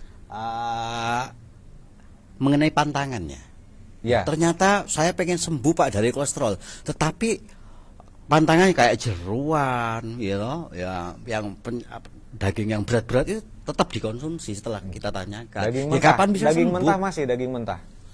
uh, mengenai pantangannya. Ya. Ternyata saya pengen sembuh Pak dari kolesterol, tetapi pantangannya kayak jeruan, you know, ya, yang pen, daging yang berat-berat itu tetap dikonsumsi setelah kita tanyakan. Daging ya, mentah, kapan bisa daging sembuh? mentah masih daging mentah.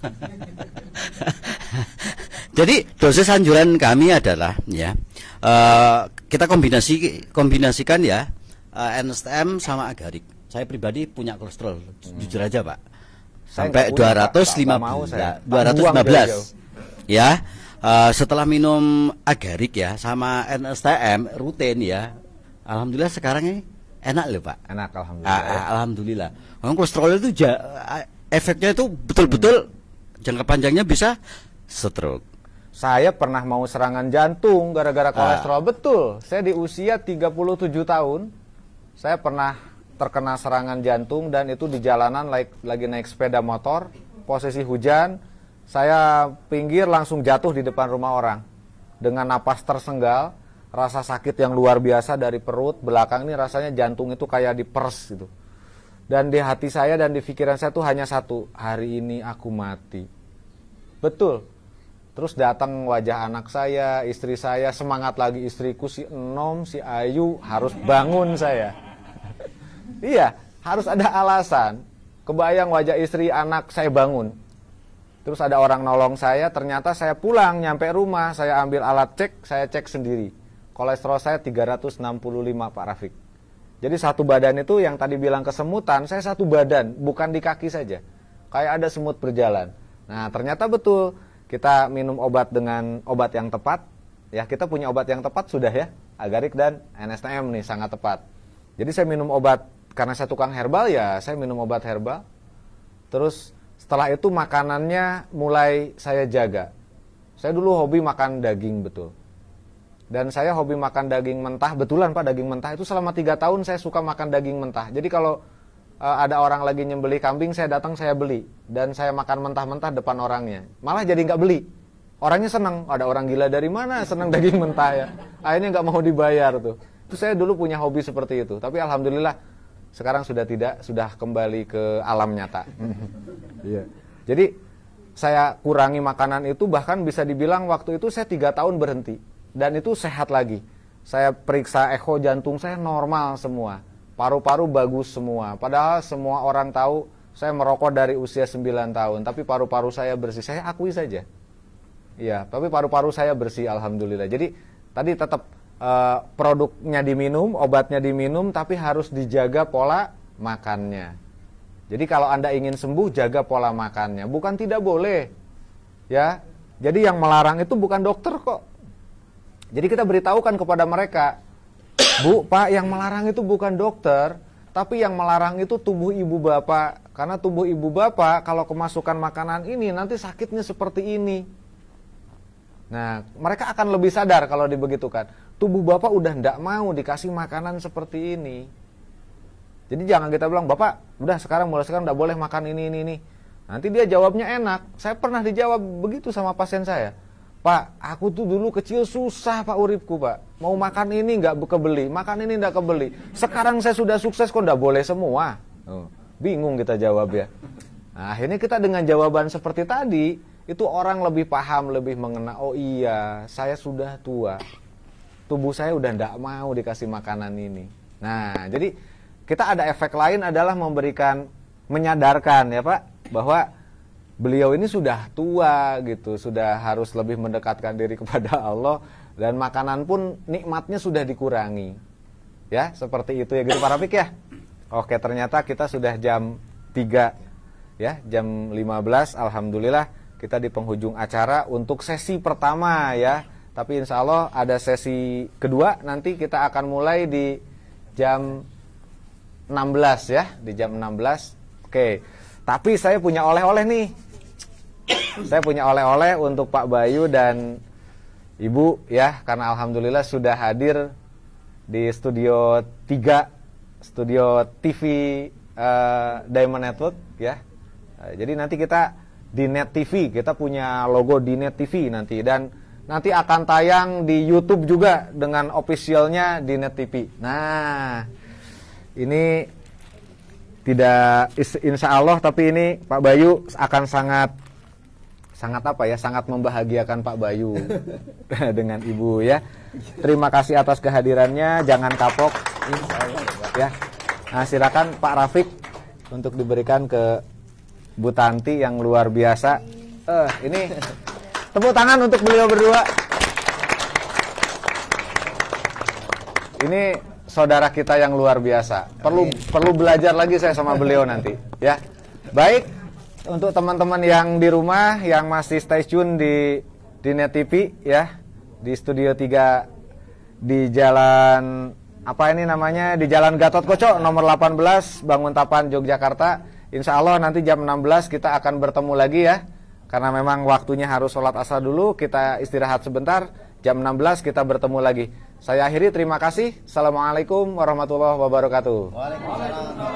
Jadi dosis anjuran kami adalah ya uh, kita kombinasi kombinasikan ya uh, N S T M sama agarik. Saya pribadi punya kolesterol, hmm. jujur aja Pak, sampai dua ratus lima belas, dua ratus lima belas, ya. Uh, setelah minum agarik ya sama N S T M rutin ya, alhamdulillah sekarang ini enak loh Pak. Enak alhamdulillah. Uh, alhamdulillah. Memang kolesterol itu ja, efeknya itu betul-betul hmm. jangka panjangnya bisa stroke. Saya pernah mau serangan jantung gara-gara kolesterol, uh. betul. Saya di usia tiga puluh tujuh tahun, saya pernah terkena serangan jantung dan itu di jalanan like, lagi naik sepeda motor, posisi hujan, saya pinggir langsung jatuh di depan rumah orang. Dengan napas tersenggal, rasa sakit yang luar biasa dari perut, belakang ini rasanya jantung itu kayak diperes gitu. Dan di hati saya dan di pikiran saya tuh hanya satu, hari ini aku mati. Betul. Terus datang wajah anak saya, istri saya, semangat lagi istriku, si Enom, si Ayu, harus bangun saya. Iya, harus ada alasan. Kebayang wajah istri, anak, saya bangun. Terus ada orang nolong saya, ternyata saya pulang, nyampe rumah, saya ambil alat cek, saya cek sendiri. Kolesterol saya tiga ratus enam puluh lima Pak Rafiq. Jadi satu badan itu yang tadi bilang kesemutan, saya satu badan, bukan di kaki saja. Kayak ada semut berjalan. Nah ternyata betul. Kita minum obat dengan obat yang tepat, ya kita punya obat yang tepat sudah ya, agarik dan N S T M nih sangat tepat. Jadi saya minum obat karena saya tukang herbal ya, saya minum obat herbal. Terus setelah itu makanannya mulai saya jaga. Saya dulu hobi makan daging betul. Dan saya hobi makan daging mentah, betulan Pak, daging mentah itu selama tiga tahun saya suka makan daging mentah. Jadi kalau uh, ada orang lagi nyembelih kambing, saya datang saya beli dan saya makan mentah-mentah depan orangnya. Malah jadi nggak beli. Orangnya senang, ada orang gila dari mana senang daging mentah ya. Akhirnya nggak mau dibayar tuh. Itu saya dulu punya hobi seperti itu. Tapi alhamdulillah sekarang sudah tidak, sudah kembali ke alam nyata. Iya. Jadi saya kurangi makanan itu, bahkan bisa dibilang waktu itu saya tiga tahun berhenti dan itu sehat lagi. Saya periksa echo jantung saya normal semua, paru-paru bagus semua. Padahal semua orang tahu saya merokok dari usia sembilan tahun, tapi paru-paru saya bersih. Saya akui saja. Iya, tapi paru-paru saya bersih alhamdulillah. Jadi tadi tetap uh, produknya diminum, obatnya diminum, tapi harus dijaga pola makannya. Jadi kalau Anda ingin sembuh, jaga pola makannya. Bukan tidak boleh. Ya. Jadi yang melarang itu bukan dokter kok. Jadi kita beritahukan kepada mereka, Bu, Pak, yang melarang itu bukan dokter, tapi yang melarang itu tubuh ibu bapak. Karena tubuh ibu bapak kalau kemasukan makanan ini nanti sakitnya seperti ini. Nah, mereka akan lebih sadar kalau dibegitukan. Tubuh bapak udah ndak mau dikasih makanan seperti ini. Jadi jangan kita bilang, Bapak, udah sekarang mulai sekarang ndak boleh makan ini, ini, ini. Nanti dia jawabnya enak. Saya pernah dijawab begitu sama pasien saya. Pak, aku tuh dulu kecil susah Pak uripku Pak. Mau makan ini nggak kebeli, makan ini ndak kebeli. Sekarang saya sudah sukses kok ndak boleh semua. Oh, bingung kita jawab ya. Nah, akhirnya kita dengan jawaban seperti tadi, itu orang lebih paham, lebih mengena, oh iya, saya sudah tua. Tubuh saya udah ndak mau dikasih makanan ini. Nah, jadi kita ada efek lain adalah memberikan, menyadarkan ya Pak, bahwa beliau ini sudah tua gitu, sudah harus lebih mendekatkan diri kepada Allah, dan makanan pun nikmatnya sudah dikurangi. Ya, seperti itu ya gitu Pak Rafiq ya. Oke, ternyata kita sudah jam tiga ya, jam lima belas, alhamdulillah kita di penghujung acara untuk sesi pertama ya. Tapi insya Allah ada sesi kedua, nanti kita akan mulai di jam enam belas ya, di jam enam belas. Oke, tapi saya punya oleh-oleh nih. Saya punya oleh-oleh untuk Pak Bayu dan Ibu ya, karena alhamdulillah sudah hadir di studio tiga, studio T V uh, Diamond Network ya. Uh, jadi nanti kita di Net T V, kita punya logo di Net T V nanti, dan nanti akan tayang di YouTube juga dengan officialnya di Net T V. Nah, ini tidak insya Allah, tapi ini Pak Bayu akan sangat sangat apa ya, sangat membahagiakan Pak Bayu dengan Ibu ya. Terima kasih atas kehadirannya, jangan kapok ya. Nah, silakan Pak Rafiq untuk diberikan ke Bu Tanti yang luar biasa. Eh, ini tepuk tangan untuk beliau berdua. Ini saudara kita yang luar biasa. Perlu Amin. perlu belajar lagi saya sama beliau nanti, ya. Baik, untuk teman-teman yang di rumah yang masih stay tune di di Net T V ya, di studio tiga di jalan apa ini namanya? Di Jalan Gatot Koco nomor delapan belas Banguntapan Yogyakarta. Insya Allah nanti jam enam belas kita akan bertemu lagi ya. Karena memang waktunya harus sholat asar dulu, kita istirahat sebentar. Jam enam belas kita bertemu lagi. Saya akhiri, terima kasih. Assalamualaikum warahmatullahi wabarakatuh. Waalaikumsalam.